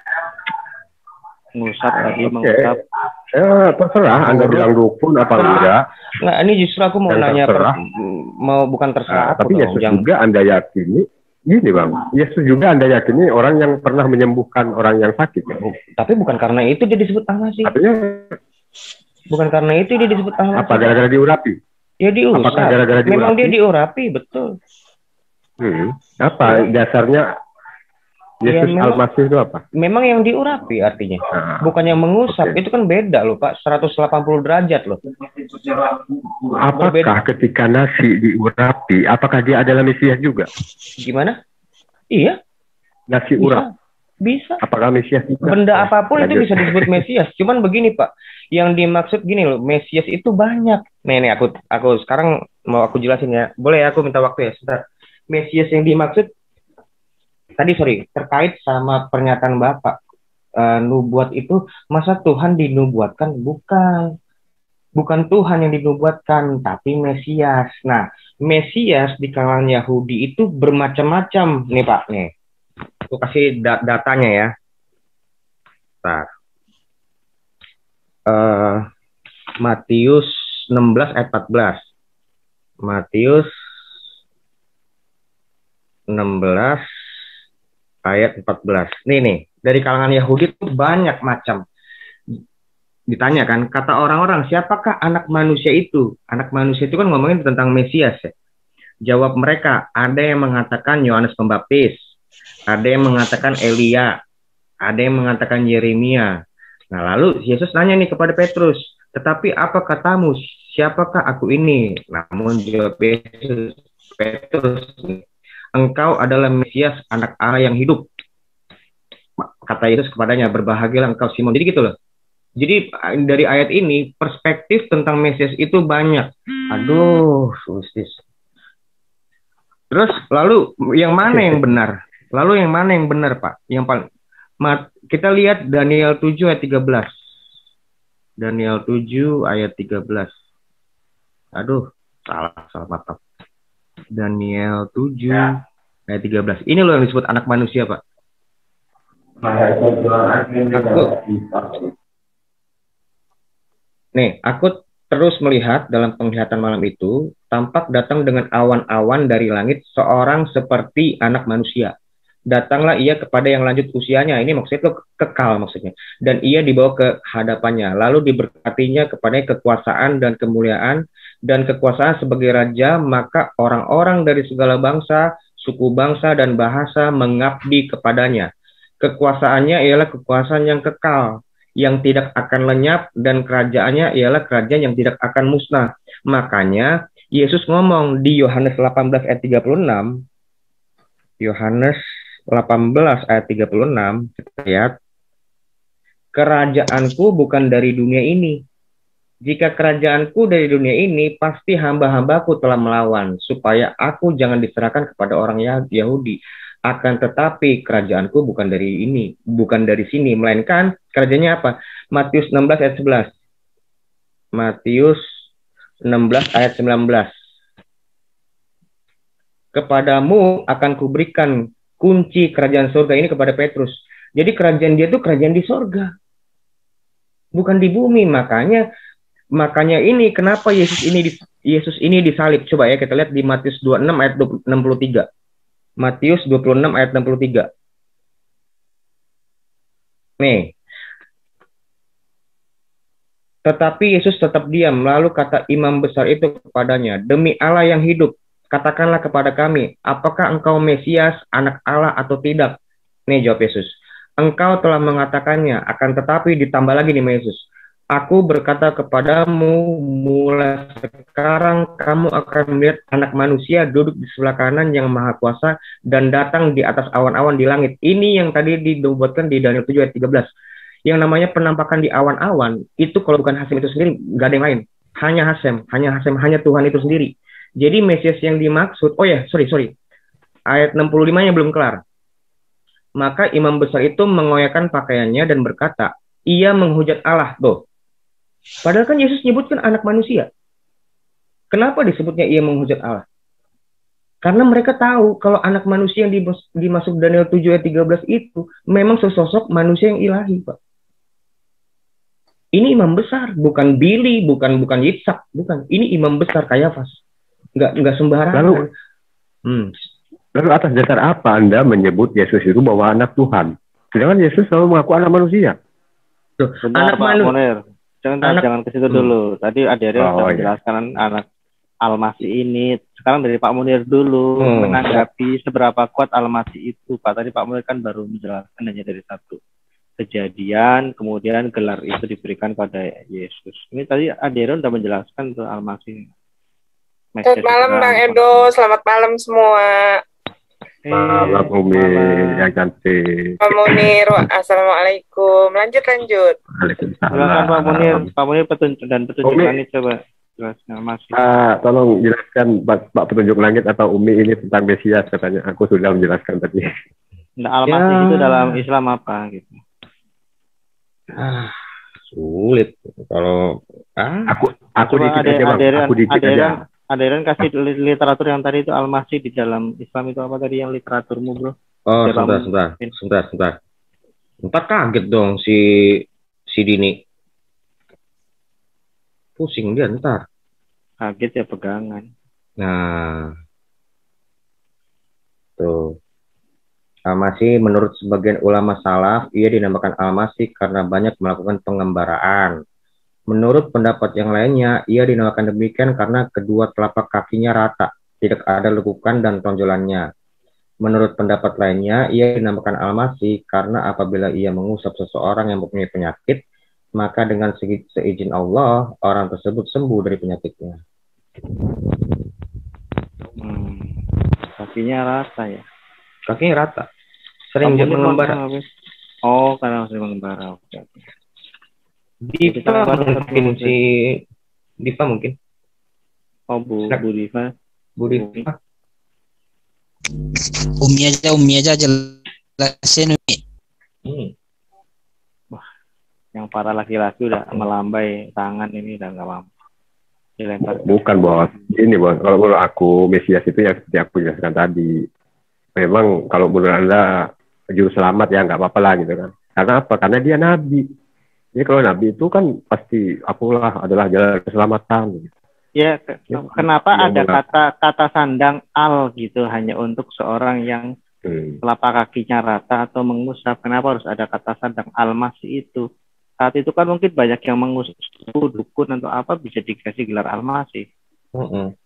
Speaker 2: Mengusap tadi,
Speaker 3: Oke.
Speaker 2: mengusap.
Speaker 3: Ya, terserah Anda bilang dukun apa enggak.
Speaker 12: Nggak, ini justru aku mau
Speaker 3: Yang
Speaker 12: nanya per,
Speaker 3: terserah.
Speaker 12: mau bukan terserah
Speaker 3: Nah,
Speaker 12: aku
Speaker 3: tapi
Speaker 12: dong,
Speaker 3: Yesus
Speaker 12: yang
Speaker 3: juga Anda yakini, gini Bang, Yesus juga Anda yakini orang yang pernah menyembuhkan orang yang sakit. Ya?
Speaker 12: tapi bukan karena itu dia disebut Al-Masih.
Speaker 3: Artinya
Speaker 12: Bukan karena itu dia disebut Al-Masih.
Speaker 3: apa? Gara-gara diurapi?
Speaker 12: Dia diusap.
Speaker 3: Apakah gara-gara
Speaker 12: Memang
Speaker 3: diurapi?
Speaker 12: dia diurapi, betul.
Speaker 3: Hmm. Apa dasarnya? Yesus
Speaker 12: Ya, memang-
Speaker 3: Al-Masih itu apa?
Speaker 12: Memang yang diurapi artinya.
Speaker 3: Nah,
Speaker 12: Bukan yang mengusap.
Speaker 3: oke.
Speaker 12: Itu kan beda loh Pak. seratus delapan puluh derajat loh.
Speaker 3: Apakah ketika nasi diurapi, apakah dia adalah Mesias juga?
Speaker 12: Gimana? Iya.
Speaker 3: Nasi
Speaker 12: Bisa.
Speaker 3: urap,
Speaker 12: Bisa.
Speaker 3: apakah Mesias juga?
Speaker 12: Benda apapun itu
Speaker 3: Lanjut.
Speaker 12: bisa disebut Mesias. Cuman begini Pak, yang dimaksud gini loh, Mesias itu banyak. Nih, nih aku aku sekarang mau aku jelasin ya. Boleh ya, aku minta waktu ya, sebentar. Mesias yang dimaksud tadi sorry terkait sama pernyataan Bapak. Eh, nubuat itu masa Tuhan dinubuatkan? Bukan. Bukan Tuhan yang dinubuatkan, tapi Mesias. Nah, Mesias di kalangan Yahudi itu bermacam-macam nih Pak nih. Aku kasih da- datanya ya. Bentar. Eh, Matius enam belas ayat empat belas. Matius enam belas ayat empat belas. Nih nih, dari kalangan Yahudi itu banyak macam. Ditanyakan, kata orang-orang, siapakah anak manusia itu? Anak manusia itu kan ngomongin tentang Mesias ya. Jawab mereka, ada yang mengatakan Yohanes Pembaptis, ada yang mengatakan Elia, ada yang mengatakan Yeremia. Nah, lalu Yesus nanya nih kepada Petrus, tetapi apa katamu? Siapakah aku ini? Namun jawab Yesus, Petrus, engkau adalah Mesias, anak Allah yang hidup. Kata Yesus kepadanya, berbahagialah engkau Simon. Jadi gitu loh. Jadi dari ayat ini perspektif tentang Mesias itu banyak. Aduh, susis. Terus lalu yang mana yang benar? Lalu yang mana yang benar, Pak? Yang paling kita lihat Daniel tujuh ayat tiga belas. Daniel tujuh ayat tiga belas. Aduh, salah, salah maaf. Daniel tujuh ayat tiga belas. Ini loh yang disebut anak manusia, Pak. Aku, nih, aku terus melihat dalam penglihatan malam itu, tampak datang dengan awan-awan dari langit seorang seperti anak manusia. Datanglah ia kepada yang lanjut usianya, ini maksudnya itu kekal maksudnya. Dan ia dibawa ke hadapannya, lalu diberkatinya kepada kekuasaan dan kemuliaan, dan kekuasaan sebagai raja, maka orang-orang dari segala bangsa, suku bangsa, dan bahasa mengabdi kepadanya. Kekuasaannya ialah kekuasaan yang kekal, yang tidak akan lenyap, dan kerajaannya ialah kerajaan yang tidak akan musnah. Makanya Yesus ngomong di Yohanes delapan belas ayat tiga puluh enam, Yohanes delapan belas ayat tiga puluh enam, kita lihat, kerajaanku bukan dari dunia ini. Jika kerajaanku dari dunia ini, pasti hamba-hambaku telah melawan, supaya aku jangan diserahkan kepada orang Yahudi. Akan tetapi kerajaanku bukan dari ini, bukan dari sini, melainkan kerajaannya apa? Matius enam belas ayat sebelas. Matius enam belas ayat sembilan belas. Kepadamu akan kuberikan kunci kerajaan surga, ini kepada Petrus. Jadi kerajaan dia itu kerajaan di surga, bukan di bumi. Makanya makanya ini kenapa Yesus ini Yesus ini disalib. Coba ya kita lihat di Matius dua puluh enam ayat enam puluh tiga. Matius dua puluh enam ayat enam puluh tiga. Nih. Tetapi Yesus tetap diam, lalu kata imam besar itu kepadanya, demi Allah yang hidup, katakanlah kepada kami, apakah engkau Mesias, anak Allah atau tidak? Nih jawab Yesus, engkau telah mengatakannya, akan tetapi ditambah lagi nih Yesus, aku berkata kepadamu, mulai sekarang kamu akan melihat anak manusia duduk di sebelah kanan yang maha kuasa dan datang di atas awan-awan di langit. Ini yang tadi dinubuatkan di Daniel tujuh ayat tiga belas. Yang namanya penampakan di awan-awan, itu kalau bukan Hasem itu sendiri, gak ada yang lain. Hanya Hasem, hanya Hasem, hanya Tuhan itu sendiri. Jadi Mesias yang dimaksud, oh ya, sorry, sorry. Ayat enam puluh lima nya belum kelar. Maka imam besar itu mengoyakkan pakaiannya dan berkata, ia menghujat Allah. Tuh. Padahal kan Yesus nyebutkan anak manusia. Kenapa disebutnya ia menghujat Allah? Karena mereka tahu kalau anak manusia yang dimasuk Daniel tujuh ayat tiga belas itu memang sesosok manusia yang ilahi, Pak. Ini imam besar, bukan Billy, bukan bukan Yitzhak, bukan. Ini imam besar Kayafas. Enggak enggak sembarangan.
Speaker 3: Lalu,
Speaker 12: hmm.
Speaker 3: lalu atas dasar apa Anda menyebut Yesus itu bahwa anak Tuhan? Sedangkan Yesus selalu mengaku anak manusia.
Speaker 12: Tuh,
Speaker 2: Benar,
Speaker 12: anak
Speaker 2: Pak
Speaker 12: manusia.
Speaker 2: Munir. Jangan,
Speaker 12: anak,
Speaker 2: jangan ke situ hmm. dulu. Tadi ada yang
Speaker 3: oh,
Speaker 2: menjelaskan
Speaker 3: iya.
Speaker 2: anak Al-Masih ini. Sekarang dari Pak Munir dulu
Speaker 12: Hmm.
Speaker 2: menanggapi seberapa kuat Al-Masih itu. Pak tadi Pak Munir kan baru menjelaskan hanya dari satu kejadian, kemudian gelar itu diberikan pada Yesus. Ini tadi Aderon sudah menjelaskan tuh Al-Masih.
Speaker 14: Selamat malam Bang Edo, selamat malam semua.
Speaker 3: Selamat Umi yang cantik.
Speaker 14: Pak Munir, assalamualaikum. Lanjut lanjut.
Speaker 2: Silakan Pak Munir, Pak Munir petunjuk dan petunjuk
Speaker 3: Umi.
Speaker 2: langit coba jelaskan Al-Masih.
Speaker 3: Ah, tolong jelaskan Pak, Pak petunjuk langit atau Umi ini tentang Mesias katanya. Aku sudah menjelaskan tadi.
Speaker 2: Nah, Al-Masih
Speaker 3: Ya.
Speaker 2: itu dalam Islam apa gitu?
Speaker 12: Ah, sulit kalau ah.
Speaker 3: Aku aku
Speaker 2: Coba
Speaker 3: dikit
Speaker 2: ada
Speaker 3: aja Bang,
Speaker 2: Aderan,
Speaker 3: aku dikit
Speaker 2: Aderan,
Speaker 3: aja.
Speaker 2: Aderan kasih li- literatur yang tadi itu Al-Masih di dalam Islam itu apa tadi yang literaturmu bro?
Speaker 12: Oh,
Speaker 2: Biar Pak
Speaker 12: sebentar,
Speaker 2: Munir.
Speaker 12: sebentar, sebentar, sebentar. Entar kaget dong si si Dini. Pusing dia ntar.
Speaker 2: Kaget ya pegangan.
Speaker 12: Nah, tuh. Al-Masih menurut sebagian ulama salaf, ia dinamakan Al-Masih karena banyak melakukan pengembaraan. Menurut pendapat yang lainnya, ia dinamakan demikian karena kedua telapak kakinya rata, tidak ada lekukan dan tonjolannya. Menurut pendapat lainnya, ia dinamakan Al-Masih karena apabila ia mengusap seseorang yang mempunyai penyakit, maka dengan se- seizin Allah, orang tersebut sembuh dari penyakitnya.
Speaker 2: Hmm. Kakinya rata ya.
Speaker 12: Kakinya rata. Sering
Speaker 2: Pak
Speaker 12: dia
Speaker 2: Munir
Speaker 12: mengembara.
Speaker 2: mana, Habis? Oh, karena sering mengembara. Oke, oke.
Speaker 12: Dipa mungkin si Dipa mungkin.
Speaker 2: Oh, Bu,
Speaker 12: Silakan.
Speaker 2: Bu Diva.
Speaker 12: Bu Dipa.
Speaker 6: Umi aja, Umi aja jelasin Umi.
Speaker 12: Hmm.
Speaker 2: Yang para laki-laki udah melambai tangan ini udah nggak mampu. Dilempar.
Speaker 3: Bukan bos, ini bos. Kalau menurut aku Mesias itu yang seperti aku jelaskan tadi. Memang kalau menurut Anda juru selamat ya nggak apa-apa lah gitu kan. Karena apa? Karena dia nabi. Jadi kalau nabi itu kan pasti akulah adalah jalan keselamatan.
Speaker 2: Ya, ke- kenapa
Speaker 3: yang
Speaker 2: ada
Speaker 3: mengaku.
Speaker 2: kata kata sandang al gitu hanya untuk seorang yang
Speaker 3: Hmm.
Speaker 2: telapak kakinya rata atau mengusap? Kenapa harus ada kata sandang Al-Masih itu? Saat itu kan mungkin banyak yang mengusap dukun atau apa bisa dikasih gelar Al-Masih.
Speaker 12: Mm-mm.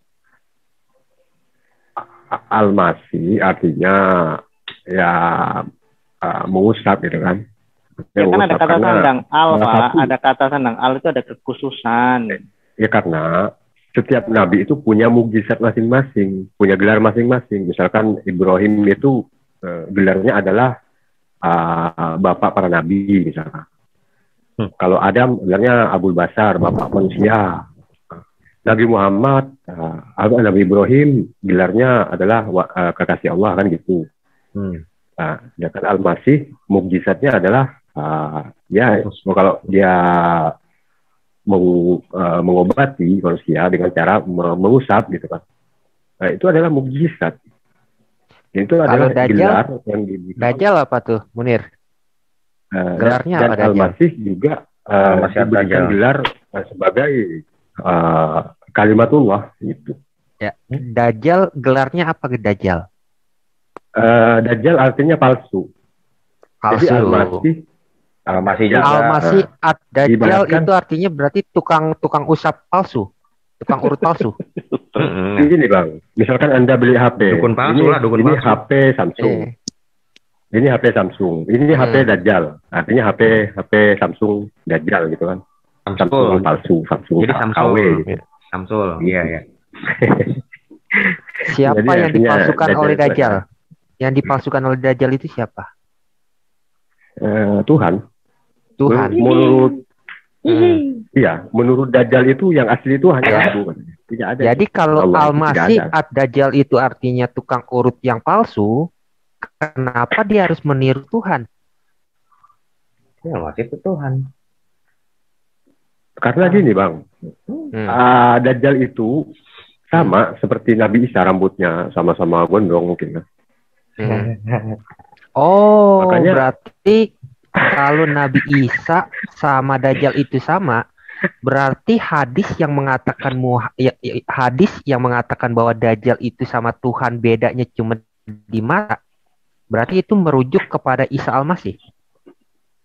Speaker 3: Al-Masih artinya ya uh, mengusap gitu kan.
Speaker 2: Ya kan ada
Speaker 3: mengusap
Speaker 2: kata
Speaker 3: karena
Speaker 2: sandang al,
Speaker 3: salah
Speaker 2: Pak.
Speaker 3: satu-
Speaker 2: Ada kata sandang al itu ada kekhususan.
Speaker 3: Ya karena setiap nabi itu punya mukjizat masing-masing, punya gelar masing-masing. Misalkan Ibrahim itu eh, gelarnya adalah uh, bapak para nabi misalkan.
Speaker 12: Hmm.
Speaker 3: Kalau Adam gelarnya Abul Basar, bapak manusia. Nabi Muhammad, uh, Nabi Ibrahim gelarnya adalah wa- uh, kekasih Allah kan gitu.
Speaker 12: Hmm.
Speaker 3: Nah, sedangkan Al-Masih mukjizatnya adalah uh, ya kalau dia meng- uh, mengobati manusia dengan cara me- mengusap gitu kan. Nah, itu adalah mukjizat. Itu adalah
Speaker 1: Dajjal?
Speaker 3: gelar yang diberikan.
Speaker 1: Dajjal apa tuh, Munir?
Speaker 3: Uh,
Speaker 1: Gelarnya
Speaker 3: dan
Speaker 1: apa Dajjal?
Speaker 3: Al-Masih juga uh,
Speaker 12: Al-Masih
Speaker 3: diberikan
Speaker 12: Dajjal.
Speaker 3: gelar uh, sebagai uh, kalimatullah gitu.
Speaker 1: Ya, Dajjal gelarnya apa ke Dajjal?
Speaker 3: Uh, Dajjal artinya palsu. Jadi
Speaker 1: Palsu.
Speaker 3: Al-Masih
Speaker 12: Al-Masih
Speaker 3: juga.
Speaker 1: Al-Masih ad-Dajjal
Speaker 3: ibaratkan-
Speaker 1: itu artinya berarti tukang tukang usap palsu. Tukang urut palsu.
Speaker 3: Ini bang, misalkan Anda beli H P,
Speaker 12: Dukun palsu
Speaker 3: ini,
Speaker 12: lah, dukun
Speaker 3: ini
Speaker 12: palsu.
Speaker 3: H P Samsung,
Speaker 1: Eh,
Speaker 3: ini H P Samsung, ini H P
Speaker 1: Hmm.
Speaker 3: Dajjal, artinya H P H P Samsung Dajjal gitu kan, Samsung
Speaker 12: Samsul.
Speaker 3: palsu, Samsung
Speaker 12: Jadi
Speaker 3: K W.
Speaker 12: Samsul. Samsul. Iya, iya.
Speaker 1: Siapa
Speaker 3: Jadi
Speaker 1: yang
Speaker 3: artinya
Speaker 1: dipalsukan
Speaker 3: Dajjal
Speaker 1: oleh
Speaker 3: itu
Speaker 1: Dajjal? Yang dipalsukan oleh Dajjal itu siapa?
Speaker 3: Eh, Tuhan,
Speaker 1: Tuhan.
Speaker 3: menurut,
Speaker 1: Hmm.
Speaker 3: iya, menurut Dajjal itu yang asli itu hanya
Speaker 1: Ya.
Speaker 3: abu, katanya. Tidak ada.
Speaker 1: Jadi kalau
Speaker 3: Allah itu
Speaker 1: Al-Masih
Speaker 3: tidak ada.
Speaker 1: ad-Dajjal itu artinya tukang urut yang palsu, kenapa dia harus meniru Tuhan?
Speaker 12: Ya, Masih itu Tuhan.
Speaker 3: Karena gini bang,
Speaker 1: Hmm.
Speaker 3: ah, Dajjal itu sama seperti Nabi Isa rambutnya sama-sama gondrong mungkin kan.
Speaker 1: Hmm. Oh,
Speaker 3: Makanya-
Speaker 1: berarti kalau Nabi Isa sama Dajjal itu sama, berarti hadis yang mengatakan muha- ya- ya- hadis yang mengatakan bahwa Dajjal itu sama Tuhan bedanya cuma di mata, berarti itu merujuk kepada Isa Al-Masih.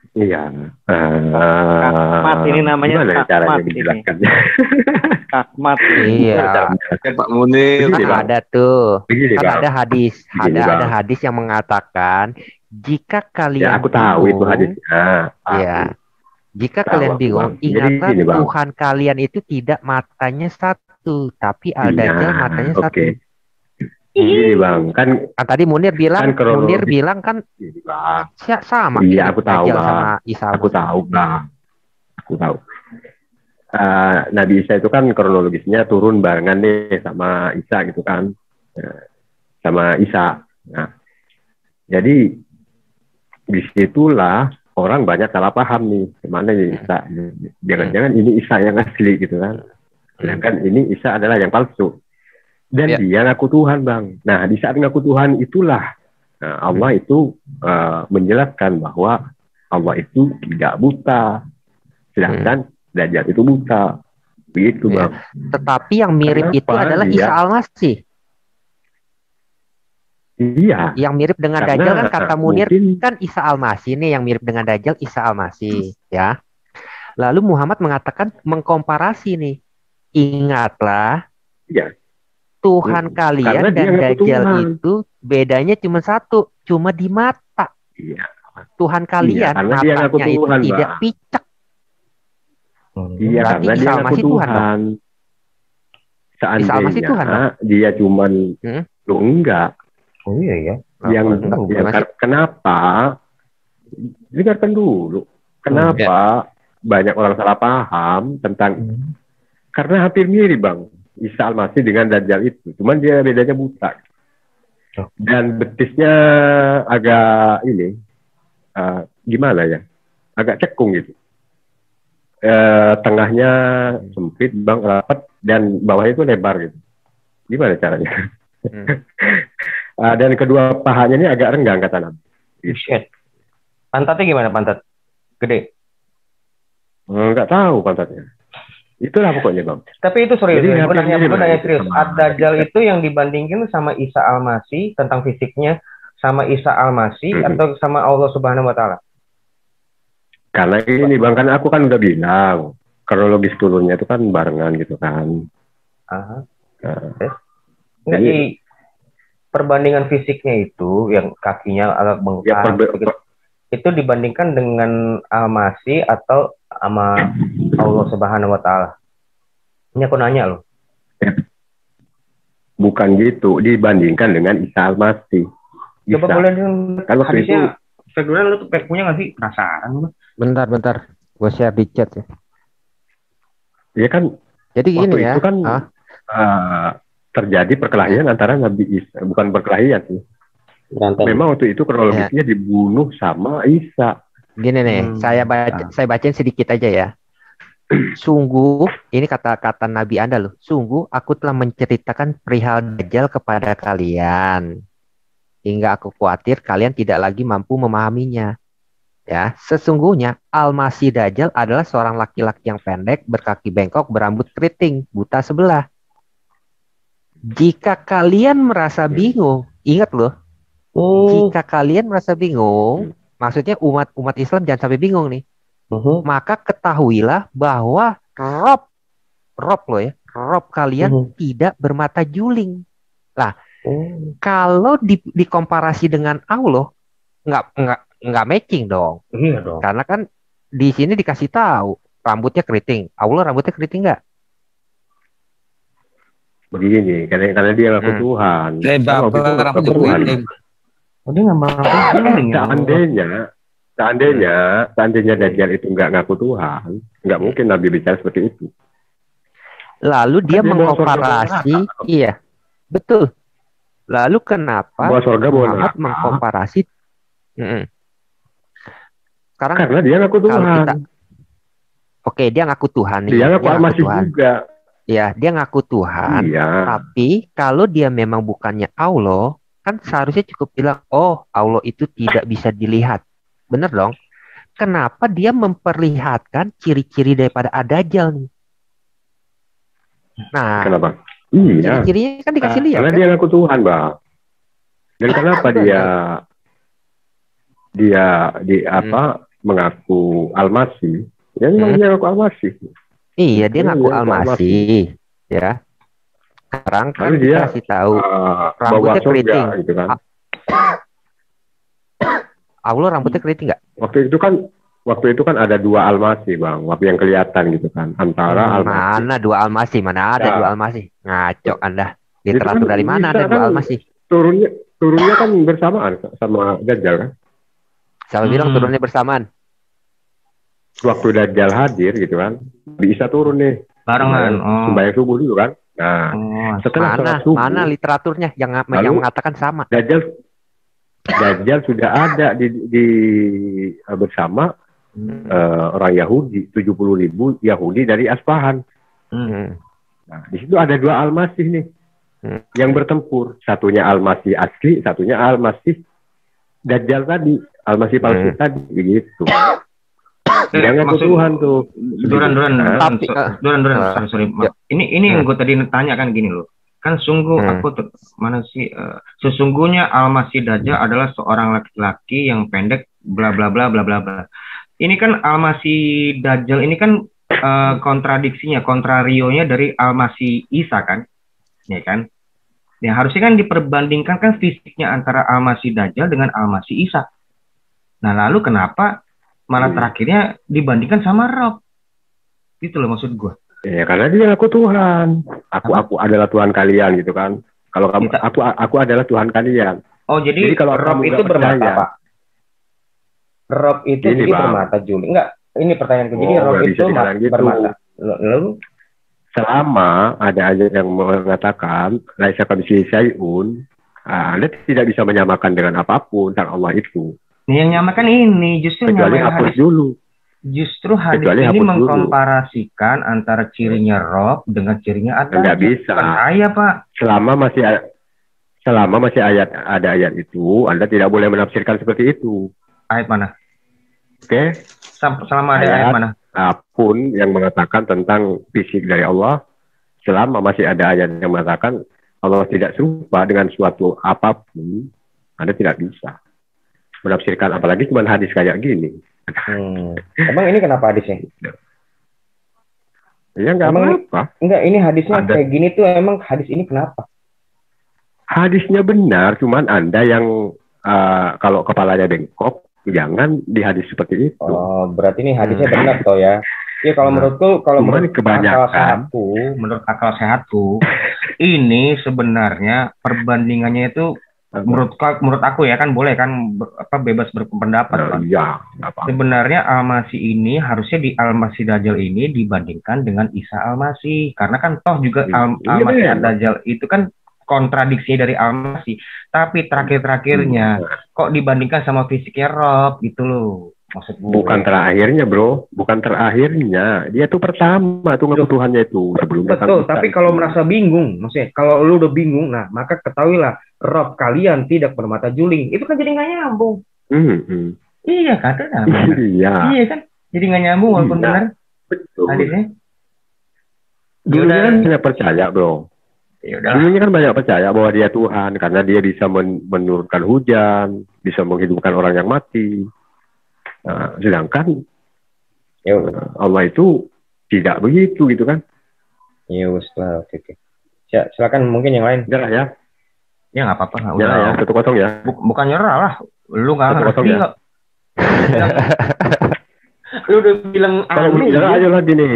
Speaker 3: Iya.
Speaker 2: Kakmat ini namanya
Speaker 3: Gimana ya
Speaker 2: kakmat
Speaker 3: caranya
Speaker 2: ini.
Speaker 3: menjelaskannya?
Speaker 2: Kakmat.
Speaker 1: Iya.
Speaker 3: Kan Pak Munir.
Speaker 1: Kan
Speaker 3: Bang.
Speaker 1: ada tuh.
Speaker 3: Begini,
Speaker 1: Kan
Speaker 3: Bang.
Speaker 1: ada hadis,
Speaker 3: Begini,
Speaker 1: ada ada
Speaker 3: Bang.
Speaker 1: hadis yang mengatakan jika kalian
Speaker 3: Ya aku tahu itu
Speaker 1: bingung,
Speaker 3: hadisnya.
Speaker 1: ya, jika
Speaker 3: Tahu
Speaker 1: kalian
Speaker 3: aku,
Speaker 1: bingung,
Speaker 3: Bang. Jadi
Speaker 1: ingatlah
Speaker 3: gini, Bang.
Speaker 1: Tuhan kalian itu tidak matanya satu, tapi Al-Dajjal
Speaker 3: Iya,
Speaker 1: matanya
Speaker 3: oke.
Speaker 1: satu.
Speaker 3: Gini Bang, kan
Speaker 1: Kan tadi Munir bilang,
Speaker 3: kan kronologi-
Speaker 1: Munir bilang kan
Speaker 3: Gini, Bang.
Speaker 1: si- sama
Speaker 3: Iya,
Speaker 1: mirip
Speaker 3: aku tahu,
Speaker 1: Dajjal
Speaker 3: Bang.
Speaker 1: sama Isa.
Speaker 3: Aku tahu, Bang. Aku tahu. Eh, Nabi Isa itu kan kronologisnya turun barengan nih sama Isa gitu kan. Eh, sama Isa. Nah, jadi disitulah orang banyak salah paham nih. Kemana nih Isa? Jangan-jangan ini Isa yang asli gitu kan. Sedangkan ini Isa adalah yang palsu. Dan
Speaker 1: Ya.
Speaker 3: dia ngaku Tuhan, Bang. Nah, di saat ngaku Tuhan itulah nah, Allah itu uh, menjelaskan bahwa Allah itu tidak buta. Sedangkan Dajjal itu buta. Begitu,
Speaker 1: Ya.
Speaker 3: Bang.
Speaker 1: Tetapi yang mirip
Speaker 3: Kenapa
Speaker 1: itu adalah
Speaker 3: dia-
Speaker 1: Isa Al-Masih.
Speaker 3: Iya.
Speaker 1: Yang mirip dengan
Speaker 3: Karena,
Speaker 1: Dajjal kan kata Munir
Speaker 3: mungkin-
Speaker 1: kan Isa Al-Masih nih, yang mirip dengan Dajjal Isa Al-Masih, ya. Lalu Muhammad mengatakan mengkomparasi nih. Ingatlah
Speaker 3: Iya.
Speaker 1: Tuhan kalian
Speaker 3: Karena dia
Speaker 1: dan
Speaker 3: ngaku
Speaker 1: Dajjal
Speaker 3: Tuhan.
Speaker 1: itu bedanya cuma satu, cuma di mata.
Speaker 3: Iya.
Speaker 1: Tuhan kalian
Speaker 3: karena dia ngaku
Speaker 1: matanya itu
Speaker 3: Tuhan,
Speaker 1: tidak
Speaker 3: Mbak.
Speaker 1: picak.
Speaker 3: Iya,
Speaker 1: Berarti
Speaker 3: karena
Speaker 1: Isa
Speaker 3: dia ngaku
Speaker 1: Al-Masih Tuhan,
Speaker 3: Tuhan.
Speaker 1: Bang. Isa Al-Masih
Speaker 3: Seandainya
Speaker 1: Tuhan, Bang.
Speaker 3: dia cuman
Speaker 1: Hmm?
Speaker 3: Loh, enggak.
Speaker 12: Oh iya ya.
Speaker 3: Yang,
Speaker 1: Enggak,
Speaker 3: yang
Speaker 1: gimana sih?
Speaker 3: kar- kenapa? Dengarkan dulu. Kenapa banyak orang salah paham tentang karena hampir mirip, Bang. Isa Al-Masih dengan Dajjal itu. Cuman dia bedanya buta. Dan betisnya agak ini uh, gimana ya? Agak cekung gitu. Eh, tengahnya sempit, Bang, rapat, dan bawahnya itu lebar gitu. Gimana caranya?
Speaker 1: Hmm.
Speaker 3: Uh, dan kedua pahanya ini agak renggang kata Nabi.
Speaker 12: Shit. Pantatnya gimana pantat? Gede.
Speaker 3: Enggak tahu pantatnya. Itulah pokoknya, Bang.
Speaker 12: Tapi itu serius,
Speaker 3: Jadi
Speaker 12: gue
Speaker 3: hampir
Speaker 12: nanya,
Speaker 3: mirip
Speaker 12: gue
Speaker 3: lah
Speaker 12: nanya
Speaker 3: itu
Speaker 12: serius.
Speaker 3: sama
Speaker 12: Ad-Dajjal itu yang dibandingin sama Isa Al-Masih tentang fisiknya, sama Isa Al-Masih
Speaker 3: Mhm.
Speaker 12: atau sama Allah Subhanahu Wa Taala?
Speaker 3: Karena ini, Bang, kan aku kan udah bilang kronologis turunnya itu kan barengan gitu kan.
Speaker 12: Aha.
Speaker 3: Nah,
Speaker 12: Nggak,
Speaker 3: Jadi-
Speaker 12: di perbandingan fisiknya itu yang kakinya agak
Speaker 3: ya
Speaker 12: bengkak,
Speaker 3: perbe-
Speaker 12: begitu, itu dibandingkan dengan Al-Masih atau sama Allah Subhanahu Wa Taala? Ini aku nanya loh.
Speaker 3: bukan gitu, dibandingkan dengan Isa Al-Masih.
Speaker 12: Coba
Speaker 3: Isa.
Speaker 12: boleh
Speaker 3: Kan waktu itu
Speaker 12: hadisnya. Februari lu tuh punya nggak sih? Penasaran lu.
Speaker 1: Bentar, bentar. Gue share di chat ya.
Speaker 3: ya kan
Speaker 1: Jadi
Speaker 3: waktu
Speaker 1: gini ya.
Speaker 3: itu kan
Speaker 1: ah,
Speaker 3: uh, terjadi perkelahian antara Nabi Isa, bukan perkelahian sih. Memang waktu itu kronologisnya dibunuh sama Isa.
Speaker 1: Gini nih,
Speaker 3: Hmm.
Speaker 1: saya baca, saya bacain sedikit aja ya. Sungguh, ini kata-kata Nabi Anda loh. Sungguh, aku telah menceritakan perihal Dajjal kepada kalian, hingga aku khawatir kalian tidak lagi mampu memahaminya. Ya, sesungguhnya Al-Masih Dajjal adalah seorang laki-laki yang pendek, berkaki bengkok, berambut keriting, buta sebelah. Jika kalian merasa bingung, ingat loh. Jika kalian merasa bingung, maksudnya umat umat Islam jangan sampai bingung nih. Maka ketahuilah bahwa Rob, Rob loh ya, Rob kalian tidak bermata juling. Lah, kalau di, dikomparasi dengan Allah, nggak nggak nggak matching dong.
Speaker 12: Iya dong.
Speaker 1: Karena kan di sini dikasih tahu rambutnya keriting, Allah rambutnya keriting nggak?
Speaker 3: Begini, karena karena dia ngaku
Speaker 1: Hmm.
Speaker 3: Tuhan.
Speaker 4: Eh,
Speaker 3: Kan waktu itu
Speaker 4: Bapak
Speaker 3: ngaku
Speaker 4: rambut
Speaker 3: Tuhan.
Speaker 4: keriting.
Speaker 12: Oh, dia nggak mau.
Speaker 3: Seandainya, seandainya, seandainya Dajjal itu nggak ngaku Tuhan, nggak mungkin Nabi bicara seperti itu.
Speaker 1: Lalu dia
Speaker 3: Kan dia bawa
Speaker 1: mengkomparasi,
Speaker 3: surga,
Speaker 1: iya, betul. Lalu kenapa
Speaker 3: Bawa surga, bawa
Speaker 1: Muhammad
Speaker 3: neraka.
Speaker 1: mengkomparasi? Mm-mm. Sekarang
Speaker 3: Karena dia ngaku
Speaker 1: kalau
Speaker 3: Tuhan.
Speaker 1: kita, oke, dia ngaku Tuhan nih.
Speaker 3: Dia ngaku Al-Masih
Speaker 1: Tuhan.
Speaker 3: juga.
Speaker 1: Ya, dia ngaku Tuhan.
Speaker 3: Iya.
Speaker 1: Tapi kalau dia memang bukannya Allah, kan seharusnya cukup bilang, oh, Allah itu tidak bisa dilihat. Bener dong? Kenapa dia memperlihatkan ciri-ciri daripada Ad-Dajjal nih? Nah,
Speaker 3: Kenapa? Iya.
Speaker 1: ciri-cirinya kan dikasih lihat.
Speaker 3: Karena
Speaker 1: Kan?
Speaker 3: dia ngaku Tuhan, Bang. Dan kenapa dia dia di apa mengaku Al-Masih, ya memang
Speaker 1: Hmm.
Speaker 3: dia ngaku Al-Masih.
Speaker 1: Iya, dia ngaku
Speaker 3: Iya,
Speaker 1: Al-Masih, ya. Sekarang kan
Speaker 3: Lalu dia
Speaker 1: dikasih tahu
Speaker 3: uh, bawa
Speaker 1: rambutnya
Speaker 3: surga
Speaker 1: keriting.
Speaker 3: gitu kan.
Speaker 1: Allah rambutnya keriting nggak?
Speaker 3: Waktu itu kan waktu itu kan ada dua Al-Masih, Bang. Waktu yang kelihatan gitu kan antara
Speaker 1: Hmm,
Speaker 3: Al-Masih.
Speaker 1: Mana dua Al-Masih? Mana ada
Speaker 3: Ya.
Speaker 1: dua Al-Masih? Ngaco Anda.
Speaker 3: Itu
Speaker 1: Literatur
Speaker 3: kan
Speaker 1: dari mana
Speaker 3: bisa
Speaker 1: ada dua
Speaker 3: kan
Speaker 1: Al-Masih?
Speaker 3: turunnya turunnya kan bersamaan sama Dajjal kan.
Speaker 1: Siapa bilang
Speaker 3: Hmm.
Speaker 1: turunnya bersamaan?
Speaker 3: Waktu Dajjal hadir gitu kan, bisa turun nih.
Speaker 12: Barengan.
Speaker 3: Sembahyang-
Speaker 12: Oh.
Speaker 3: Sembahyang subuh dulu kan. Nah,
Speaker 12: Oh,
Speaker 3: setelah
Speaker 1: Mana?
Speaker 3: sholat subuh,
Speaker 1: Mana literaturnya yang yang
Speaker 3: Lalu-
Speaker 1: mengatakan sama?
Speaker 3: Dajjal Dajjal sudah ada di, di eh, bersama eh, orang Yahudi, tujuh puluh ribu Yahudi dari Aspahan.
Speaker 1: Hmm.
Speaker 3: Nah, di situ ada dua Al-Masih nih
Speaker 1: Hmm.
Speaker 3: yang bertempur. Satunya Al-Masih asli, satunya Al-Masih Dajjal tadi, Al-Masih palsu
Speaker 1: Hmm.
Speaker 3: tadi, begitu.
Speaker 12: Eh,
Speaker 3: Jangan
Speaker 12: maksud-
Speaker 3: Tuhan tuh.
Speaker 12: Duran, Duran,
Speaker 3: Nah,
Speaker 12: Duran,
Speaker 1: Tapi,
Speaker 12: so-
Speaker 1: eh,
Speaker 12: Duran, Duran,
Speaker 1: eh,
Speaker 12: sorry, sorry.
Speaker 1: ya.
Speaker 12: Ini, ini yang
Speaker 1: Hmm.
Speaker 12: gue tadi tanya kan gini loh. Kan sungguh
Speaker 1: Hmm.
Speaker 12: aku tuh, mana sih, eh, sesungguhnya Al-Masih Dajjal adalah seorang laki-laki yang pendek, bla bla bla bla bla bla. Ini kan Al-Masih Dajjal ini kan eh, kontradiksinya, kontrarionya dari Al-Masih Isa kan, ya kan? Ya harusnya kan diperbandingkan kan fisiknya antara Al-Masih Dajjal dengan Al-Masih Isa. Nah lalu kenapa malah
Speaker 3: Hmm.
Speaker 12: terakhirnya dibandingkan sama Rob? Gitu loh maksud gue.
Speaker 3: Ya karena dia aku Tuhan. Aku aku adalah Tuhan kalian gitu kan. Kalau kamu
Speaker 12: Kita-
Speaker 3: aku aku adalah Tuhan kalian.
Speaker 12: Oh jadi,
Speaker 3: Jadi kalau
Speaker 12: Rob
Speaker 3: kamu
Speaker 12: itu
Speaker 3: nggak
Speaker 12: bermata
Speaker 3: percaya-
Speaker 12: Pak? Rob itu
Speaker 3: Gini,
Speaker 12: jadi
Speaker 3: Bang.
Speaker 12: bermata Juli. Enggak, ini pertanyaanku. Jadi
Speaker 3: Oh,
Speaker 12: Rob
Speaker 3: nggak
Speaker 12: itu
Speaker 3: bisa dibilang
Speaker 12: ma-
Speaker 3: gitu.
Speaker 12: bermata. Lalu
Speaker 3: Selama ada ayat yang mengatakan laisa kamitslihi syai'un, ah, Anda tidak bisa menyamakan dengan apapun tentang Allah itu.
Speaker 12: nih yang nyamakan ini justru
Speaker 3: Kecuali
Speaker 12: nyamain
Speaker 3: hapus
Speaker 12: hadis.
Speaker 3: dulu.
Speaker 12: Justru hadis
Speaker 3: Kecuali
Speaker 12: ini
Speaker 3: hapus dulu.
Speaker 12: mengkomparasikan antara cirinya Rob dengan cirinya Adam.
Speaker 3: Nggak bisa.
Speaker 12: Bukan saya Pak.
Speaker 3: Selama masih a- selama masih ayat ada ayat itu, Anda tidak boleh menafsirkan seperti itu.
Speaker 12: Ayat mana?
Speaker 3: Oke?
Speaker 12: Sam- Selama ada ayat mana?
Speaker 3: Apapun yang mengatakan tentang fisik dari Allah, selama masih ada ayat yang mengatakan Allah tidak serupa dengan suatu apapun, Anda tidak bisa menafsirkan, apalagi cuma hadis kayak gini.
Speaker 12: Hmm. Emang ini kenapa hadisnya?
Speaker 3: Ya nggak
Speaker 12: Emang ini-
Speaker 3: apa-apa.
Speaker 12: Enggak, ini hadisnya
Speaker 3: Ada-
Speaker 12: kayak gini tuh emang hadis ini kenapa?
Speaker 3: Hadisnya benar, cuman Anda yang uh, kalau kepalanya bengkok, jangan di hadis seperti itu.
Speaker 12: Oh, berarti ini hadisnya
Speaker 3: Hmm.
Speaker 12: benar toh ya. Ya kalau
Speaker 3: Nah,
Speaker 12: menurutku, kalau
Speaker 3: cuman
Speaker 12: menurut
Speaker 3: kebanyakan-
Speaker 12: akal sehatku, menurut akal sehatku, ini sebenarnya perbandingannya itu menurut menurut aku ya kan boleh kan ber- apa bebas berpendapat
Speaker 3: Nah,
Speaker 12: Pak.
Speaker 3: iya, nggak apa-apa.
Speaker 12: Sebenarnya Al-Masih ini harusnya di Al-Masih Dajjal ini dibandingkan dengan Isa Al-Masih karena kan toh juga Al-
Speaker 3: Iya,
Speaker 12: Al-Masih
Speaker 3: iya.
Speaker 12: Dajjal itu kan kontradiksi dari Al-Masih, tapi terakhir-terakhirnya kok dibandingkan sama fisiknya Rob gitu loh maksud gue.
Speaker 3: Bukan terakhirnya, bro. Bukan terakhirnya. Dia tuh pertama tuh ngaku Tuhannya itu sebelum datang
Speaker 12: Betul,
Speaker 3: Isa
Speaker 12: tapi
Speaker 3: itu.
Speaker 12: kalau merasa bingung, maksudnya kalau lu udah bingung, nah maka ketahuilah Rob kalian tidak bermata juling. Itu kan jadi nggak nyambung.
Speaker 3: Hmm, hmm.
Speaker 12: Iya kan? Itu nah, benar.
Speaker 3: Iya.
Speaker 12: Iya kan? Jadi nggak nyambung walaupun
Speaker 3: Iya.
Speaker 12: benar
Speaker 3: Betul.
Speaker 12: hadisnya.
Speaker 3: Dulunya
Speaker 12: Yaudah.
Speaker 3: kan banyak percaya, bro.
Speaker 12: Ya udah.
Speaker 3: Dulunya kan banyak percaya bahwa dia Tuhan karena dia bisa men- menurunkan hujan, bisa menghidupkan orang yang mati. Nah, sedangkan
Speaker 12: Ya
Speaker 3: eh, Allah itu tidak begitu gitu kan?
Speaker 12: Ya wes lah, oke oke. Ya, silakan mungkin yang lain.
Speaker 3: Udah lah ya.
Speaker 12: Ya nggak apa-apa, nggak
Speaker 3: Ya
Speaker 12: udah.
Speaker 3: lah ya, satu kosong ya.
Speaker 12: Buk- bukan nyerah lah, lu nggak
Speaker 3: Satu kosong
Speaker 12: ngerti
Speaker 3: ya.
Speaker 12: kok. Lu udah bilang
Speaker 3: Kalau
Speaker 12: aneh,
Speaker 3: belum jalan
Speaker 12: lu.
Speaker 3: aja lagi nih.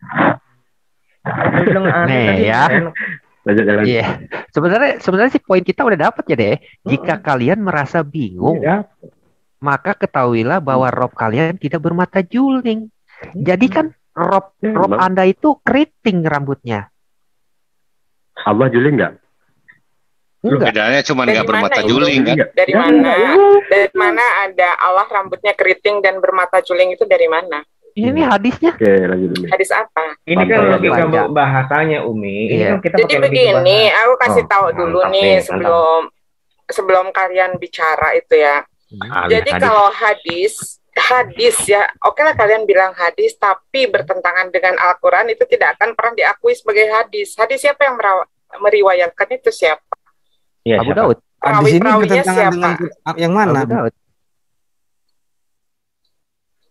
Speaker 12: Lu bilang aneh
Speaker 1: Nih
Speaker 12: tadi,
Speaker 1: ya.
Speaker 12: enak.
Speaker 3: Lanjut jalan.
Speaker 1: Iya. Sebenarnya sebenarnya sih poin kita udah dapat ya deh. Jika kalian merasa bingung,
Speaker 3: Iya.
Speaker 1: maka ketahuilah bahwa rob kalian tidak bermata juling. Jadi kan rob
Speaker 3: Ya,
Speaker 1: rob
Speaker 3: emang.
Speaker 1: Anda itu keriting rambutnya.
Speaker 3: Allah juling nggak?
Speaker 1: Enggak.
Speaker 15: Bedanya cuma
Speaker 14: Dari
Speaker 15: nggak bermata
Speaker 14: mana
Speaker 15: juling kan?
Speaker 14: Dari
Speaker 3: Ya,
Speaker 14: mana?
Speaker 3: ya.
Speaker 14: Dari mana ada Allah rambutnya keriting dan bermata juling itu dari mana?
Speaker 1: Ini hadisnya.
Speaker 3: Oke, lanjut dulu.
Speaker 14: Hadis apa?
Speaker 12: Ini kan
Speaker 3: Pantai
Speaker 12: logika
Speaker 1: aja.
Speaker 12: bahasanya Umi. Ini
Speaker 1: Iya.
Speaker 12: kan kita
Speaker 14: Jadi
Speaker 12: pakai logika
Speaker 14: begini,
Speaker 12: bahasa.
Speaker 14: aku kasih
Speaker 12: Oh,
Speaker 14: tahu dulu
Speaker 12: mantap
Speaker 14: nih
Speaker 12: nih, mantap.
Speaker 14: sebelum sebelum kalian bicara itu ya.
Speaker 12: Ah,
Speaker 14: Jadi
Speaker 12: hadis.
Speaker 14: kalau hadis, hadis ya, oke lah kalian bilang hadis, tapi bertentangan dengan Al-Quran itu tidak akan pernah diakui sebagai hadis. Hadis siapa yang meraw- meriwayatkan itu siapa?
Speaker 12: Iya,
Speaker 1: Abu
Speaker 12: siapa?
Speaker 1: Daud.
Speaker 4: Hadis ini
Speaker 14: Perawi-perawinya
Speaker 4: bertentangan
Speaker 14: siapa?
Speaker 4: dengan Quran yang mana?
Speaker 1: Abu Daud.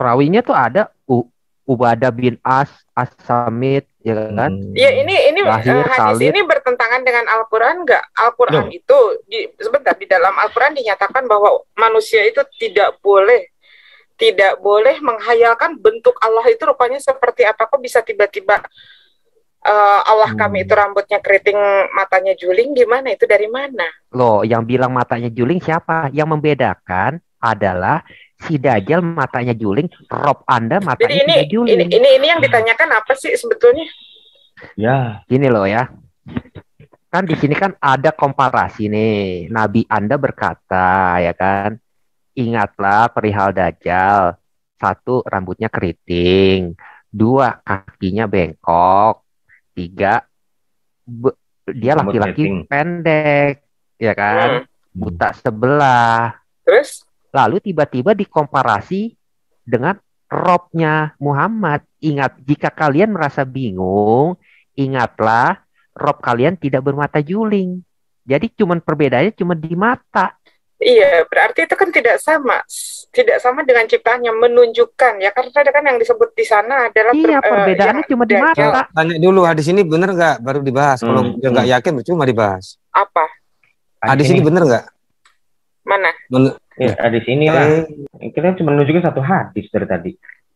Speaker 1: perawinya tuh ada U Ubadah bin As As-Samit, ya kan?
Speaker 14: Ya ini ini
Speaker 1: Lahir,
Speaker 14: uh, hadis
Speaker 1: Khalid.
Speaker 14: ini bertentangan dengan Al-Quran nggak? Al-Quran
Speaker 1: Loh.
Speaker 14: itu di, sebentar di dalam Al-Quran dinyatakan bahwa manusia itu tidak boleh tidak boleh menghayalkan bentuk Allah itu rupanya seperti apa. Kok bisa tiba-tiba uh, Allah kami itu rambutnya keriting, matanya juling, gimana? Itu dari mana?
Speaker 1: Loh, yang bilang matanya juling siapa? Yang membedakan adalah si Dajjal matanya juling, Rob Anda matanya
Speaker 14: Jadi ini
Speaker 1: tidak juling.
Speaker 14: ini ini ini yang ditanyakan apa sih sebetulnya?
Speaker 12: Ya.
Speaker 1: Gini loh ya. Kan di sini kan ada komparasi nih. Nabi Anda berkata, ya kan? Ingatlah perihal Dajjal. Satu, rambutnya keriting. Dua, kakinya bengkok. Tiga, be- dia
Speaker 12: Rambut
Speaker 1: laki-laki
Speaker 12: keriting.
Speaker 1: pendek, ya kan? Buta sebelah.
Speaker 14: Terus?
Speaker 1: Lalu tiba-tiba dikomparasi dengan robnya Muhammad. Ingat, jika kalian merasa bingung, ingatlah rob kalian tidak bermata juling. Jadi cuman perbedaannya cuma di mata.
Speaker 14: Iya, berarti itu kan tidak sama, tidak sama dengan ciptaan yang menunjukkan ya, karena ada kan yang disebut di sana adalah
Speaker 1: Iya,
Speaker 14: per- eh,
Speaker 1: perbedaannya
Speaker 14: yang
Speaker 1: cuma di
Speaker 14: Dajjal.
Speaker 1: mata.
Speaker 4: Tanya dulu hadis ini bener nggak baru dibahas. Kalau
Speaker 12: Hmm,
Speaker 4: dia nggak
Speaker 12: hmm.
Speaker 4: yakin percuma dibahas.
Speaker 14: Apa?
Speaker 4: Hadis ini bener nggak?
Speaker 14: Mana?
Speaker 4: Men-
Speaker 12: Ya, hadis inilah.
Speaker 4: Eh,
Speaker 12: Kita cuma nunjukin satu hadis dari tadi.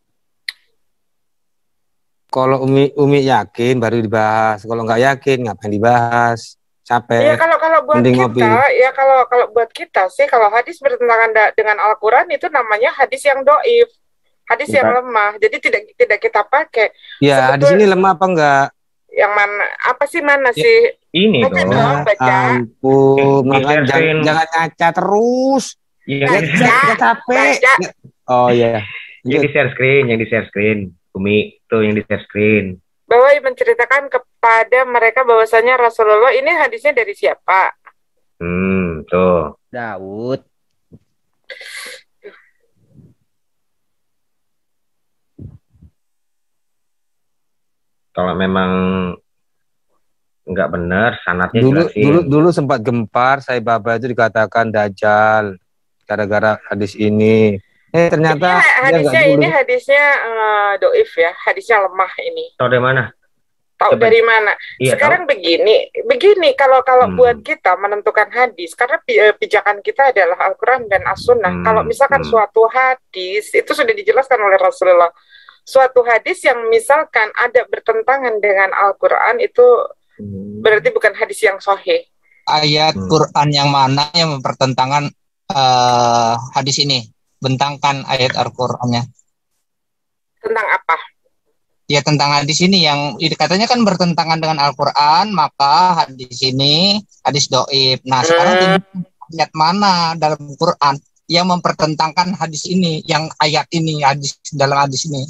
Speaker 4: kalau Umi Umi yakin baru dibahas. Kalau nggak yakin ngapain dibahas? Capek.
Speaker 14: Iya, kalau kalau buat
Speaker 4: Mending
Speaker 14: kita,
Speaker 4: ngopi.
Speaker 14: ya kalau kalau buat kita sih, kalau hadis bertentangan da- dengan Al-Quran itu namanya hadis yang doif, hadis yang
Speaker 4: Bukan.
Speaker 14: lemah. Jadi tidak tidak kita pakai.
Speaker 4: Ya, hadis ini lemah apa enggak?
Speaker 14: Yang mana? Apa sih mana
Speaker 4: Ya,
Speaker 14: sih?
Speaker 12: Ini
Speaker 14: Baca
Speaker 12: dong.
Speaker 14: dong, baca.
Speaker 4: Ampun,
Speaker 12: Di-
Speaker 4: makanya jangan,
Speaker 12: di-sharein.
Speaker 4: jangan ngaca terus.
Speaker 12: Yang
Speaker 4: Ya,
Speaker 12: di-
Speaker 4: ya, capek.
Speaker 14: Baca.
Speaker 4: Ya. Oh iya.
Speaker 12: yang di share screen, yang di share screen. Umi, tuh yang di share screen.
Speaker 14: Bahwa menceritakan kepada mereka bahwasanya Rasulullah ini hadisnya dari siapa?
Speaker 12: Hmm, tuh.
Speaker 1: Daud.
Speaker 12: Kalau memang nggak benar, sanatnya
Speaker 4: Dulu
Speaker 12: jelasin.
Speaker 4: dulu dulu sempat gempar saya baba itu dikatakan dajjal gara-gara hadis ini. Eh ternyata
Speaker 14: Ini
Speaker 4: dia nggak
Speaker 14: hadisnya
Speaker 4: dulu.
Speaker 14: ini hadisnya eh, doif ya, hadisnya lemah ini.
Speaker 12: Tahu dari mana?
Speaker 14: Tahu
Speaker 12: Coba.
Speaker 14: dari mana?
Speaker 12: Iya,
Speaker 14: Sekarang begini, begini kalau kalau
Speaker 12: Hmm.
Speaker 14: buat kita menentukan hadis, karena pi- eh, pijakan kita adalah Al-Quran dan As-Sunnah.
Speaker 12: Hmm,
Speaker 14: Kalau misalkan
Speaker 12: hmm.
Speaker 14: suatu hadis itu sudah dijelaskan oleh Rasulullah. Suatu hadis yang misalkan ada bertentangan dengan Al-Quran itu berarti bukan hadis yang sahih.
Speaker 6: Ayat
Speaker 12: Hmm.
Speaker 6: Quran yang mana yang mempertentangkan eh, hadis ini? Bentangkan ayat Al-Qur'annya.
Speaker 14: Tentang apa?
Speaker 6: Ya tentang hadis ini yang katanya kan bertentangan dengan Al-Qur'an, maka hadis ini hadis doib. Nah, sekarang
Speaker 14: Hmm.
Speaker 6: tunjukkan ayat mana dalam Quran yang mempertentangkan hadis ini, yang ayat ini, hadis dalam hadis ini.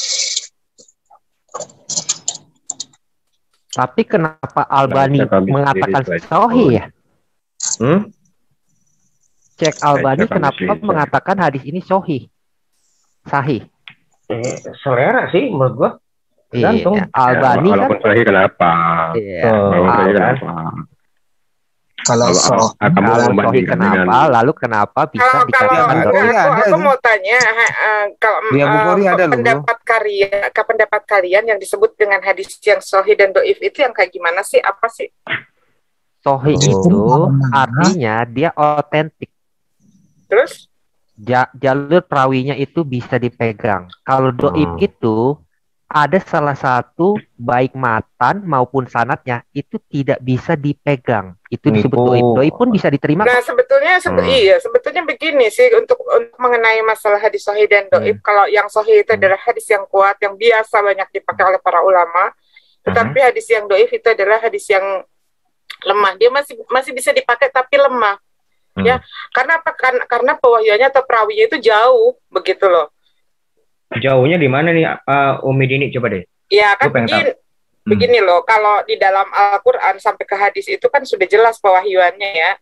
Speaker 1: Tapi kenapa Albani
Speaker 3: Baca kami
Speaker 1: mengatakan
Speaker 3: sendiri, baca.
Speaker 1: sahih ya?
Speaker 12: Hmm?
Speaker 1: Cek Albani
Speaker 3: kami
Speaker 1: kenapa
Speaker 3: sendiri.
Speaker 1: mengatakan hadis ini sahih? Sahih.
Speaker 12: Eh, selera sih menurut gua. Tergantung.
Speaker 1: Iya, Albani
Speaker 3: Ya,
Speaker 1: kan.
Speaker 3: walaupun sahih kenapa?
Speaker 1: Iya.
Speaker 12: Tuh.
Speaker 3: Walaupun sahih
Speaker 1: Al-
Speaker 3: kenapa?
Speaker 6: Kalau
Speaker 3: Kalau
Speaker 6: so,
Speaker 3: akan
Speaker 1: Kalau sahih
Speaker 3: membandingkan
Speaker 1: kenapa?
Speaker 3: dengan
Speaker 1: Lalu kenapa bisa
Speaker 14: Kalau kalau
Speaker 1: dikatakan
Speaker 4: Bukhari
Speaker 14: aku,
Speaker 1: doif?
Speaker 4: ada
Speaker 14: aku
Speaker 4: tuh.
Speaker 14: mau tanya ha, eh, kalau
Speaker 4: Di Abu
Speaker 14: eh,
Speaker 4: Bukhari ada loh,
Speaker 14: pendapat karya ke pendapat kalian yang disebut dengan hadis yang sahih dan doif itu yang kayak gimana sih? Apa sih?
Speaker 1: Sahih
Speaker 6: Oh.
Speaker 1: itu artinya dia otentik.
Speaker 14: Terus?
Speaker 1: Ja- jalur perawinya itu bisa dipegang. Kalau doib
Speaker 12: Hmm.
Speaker 1: itu ada salah satu baik matan maupun sanatnya itu tidak bisa dipegang. Itu disebut
Speaker 12: Nipu.
Speaker 1: doib. Doib pun bisa diterima.
Speaker 14: Nah, sebetulnya sebe-
Speaker 12: Hmm.
Speaker 14: iya, sebetulnya begini sih untuk untuk mengenai masalah hadis sahih dan doib. Kalau yang sahih itu adalah hadis yang kuat yang biasa banyak dipakai oleh para ulama. Tetapi hadis yang doif itu adalah hadis yang lemah. Dia masih masih bisa dipakai tapi lemah.
Speaker 12: Hmm.
Speaker 14: Ya, karena apa? Karena, karena pewahyuannya atau perawinya itu jauh begitu loh.
Speaker 12: Jauhnya di mana nih, uh, Umi Dini? Coba deh.
Speaker 14: Ya kan
Speaker 12: Gua pengen
Speaker 14: begini,
Speaker 12: tahu. Hmm.
Speaker 14: begini loh, kalau di dalam Al-Quran sampai ke hadis itu kan sudah jelas pewahyuannya ya.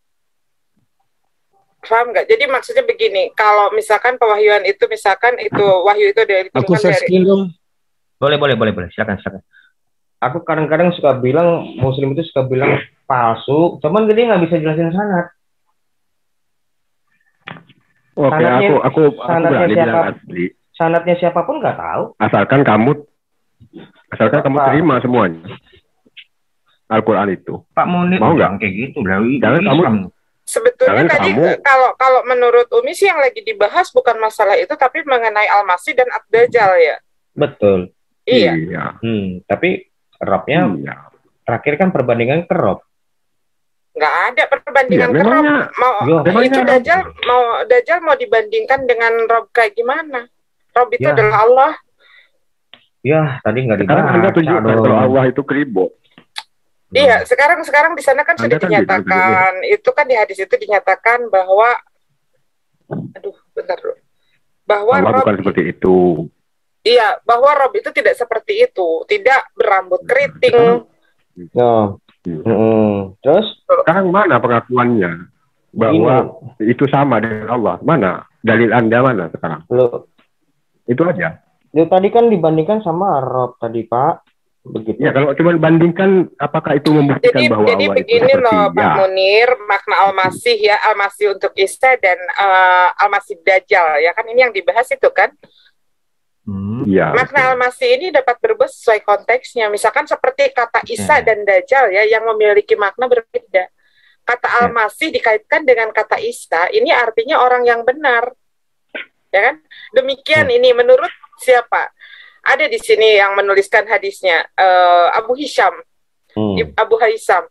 Speaker 14: Paham nggak? Jadi maksudnya begini, kalau misalkan pewahyuan itu misalkan itu wahyu itu dari
Speaker 4: Aku
Speaker 14: diturunkan
Speaker 4: share
Speaker 14: dari
Speaker 4: screen dong.
Speaker 12: Boleh, boleh, boleh, boleh. Silakan, silakan. Aku kadang-kadang suka bilang Muslim itu suka bilang palsu, cuman dia nggak bisa jelasin sanad.
Speaker 3: Oke,
Speaker 12: Sanadnya-
Speaker 3: aku aku aku
Speaker 12: sanadnya
Speaker 3: berani
Speaker 12: siapa?
Speaker 3: bilang asli.
Speaker 12: sanadnya siapapun nggak tahu.
Speaker 3: Asalkan kamu, asalkan kamu terima semuanya Al-Quran itu.
Speaker 12: Pak Munir
Speaker 3: mau nggak
Speaker 12: kayak gitu lah.
Speaker 3: Jangan kamu.
Speaker 14: Sebetulnya
Speaker 3: Jangan
Speaker 14: tadi
Speaker 3: kamu-
Speaker 14: kalau kalau menurut Umi sih yang lagi dibahas bukan masalah itu, tapi mengenai Al-Masih dan Ad-Dajjal ya.
Speaker 12: Betul.
Speaker 14: Iya.
Speaker 12: Hmm, tapi Robnya
Speaker 3: Iya.
Speaker 12: terakhir kan perbandingan ke Rob.
Speaker 14: Nggak ada perbandingan
Speaker 3: Iya,
Speaker 14: ke Rob.
Speaker 3: memangnya-
Speaker 14: Mau
Speaker 12: Yo, memangnya
Speaker 14: itu
Speaker 12: Rob-
Speaker 14: Dajjal mau Dajjal mau dibandingkan dengan Rob kayak gimana? Rob itu
Speaker 12: Ya.
Speaker 14: adalah Allah.
Speaker 12: Ya, tadi nggak
Speaker 3: Sekarang
Speaker 12: dibahas.
Speaker 3: Anda tunjukkan
Speaker 12: Aduh.
Speaker 3: kalau Allah itu keribo.
Speaker 14: Iya, sekarang sekarang di sana kan
Speaker 3: Anda
Speaker 14: sudah
Speaker 3: kan
Speaker 14: dinyatakan, itu kan di hadis itu dinyatakan bahwa, aduh, bentar dulu, bahwa
Speaker 3: Allah
Speaker 14: Rob,
Speaker 3: bukan seperti itu.
Speaker 14: iya, bahwa Rob itu tidak seperti itu, tidak berambut keriting.
Speaker 12: No. Hmm. Terus
Speaker 3: Sekarang mana pengakuannya bahwa itu sama dengan Allah? Mana dalil Anda mana sekarang?
Speaker 12: Lo,
Speaker 3: Itu aja.
Speaker 12: lo tadi kan dibandingkan sama Rob tadi Pak. Begitu.
Speaker 3: Ya kalau cuma bandingkan, apakah itu membuktikan
Speaker 14: Jadi,
Speaker 3: bahwa
Speaker 14: jadi
Speaker 3: Allah itu
Speaker 14: begini
Speaker 3: seperti
Speaker 14: loh Pak
Speaker 3: ya?
Speaker 14: Munir, makna Al-Masih ya, Al-Masih untuk Isa dan eh, Al-Masih Dajjal ya kan ini yang dibahas itu kan.
Speaker 3: Iya.
Speaker 14: Makna Al-Masih ini dapat berubah sesuai konteksnya. Misalkan seperti kata Isa dan Dajjal ya yang memiliki makna berbeda. Kata Al-Masih dikaitkan dengan kata Isa, ini artinya orang yang benar. Ya kan? Demikian ini menurut siapa? Ada di sini yang menuliskan hadisnya eh, Abu Hisham.
Speaker 12: Hmm.
Speaker 14: Ib- Abu Haisam.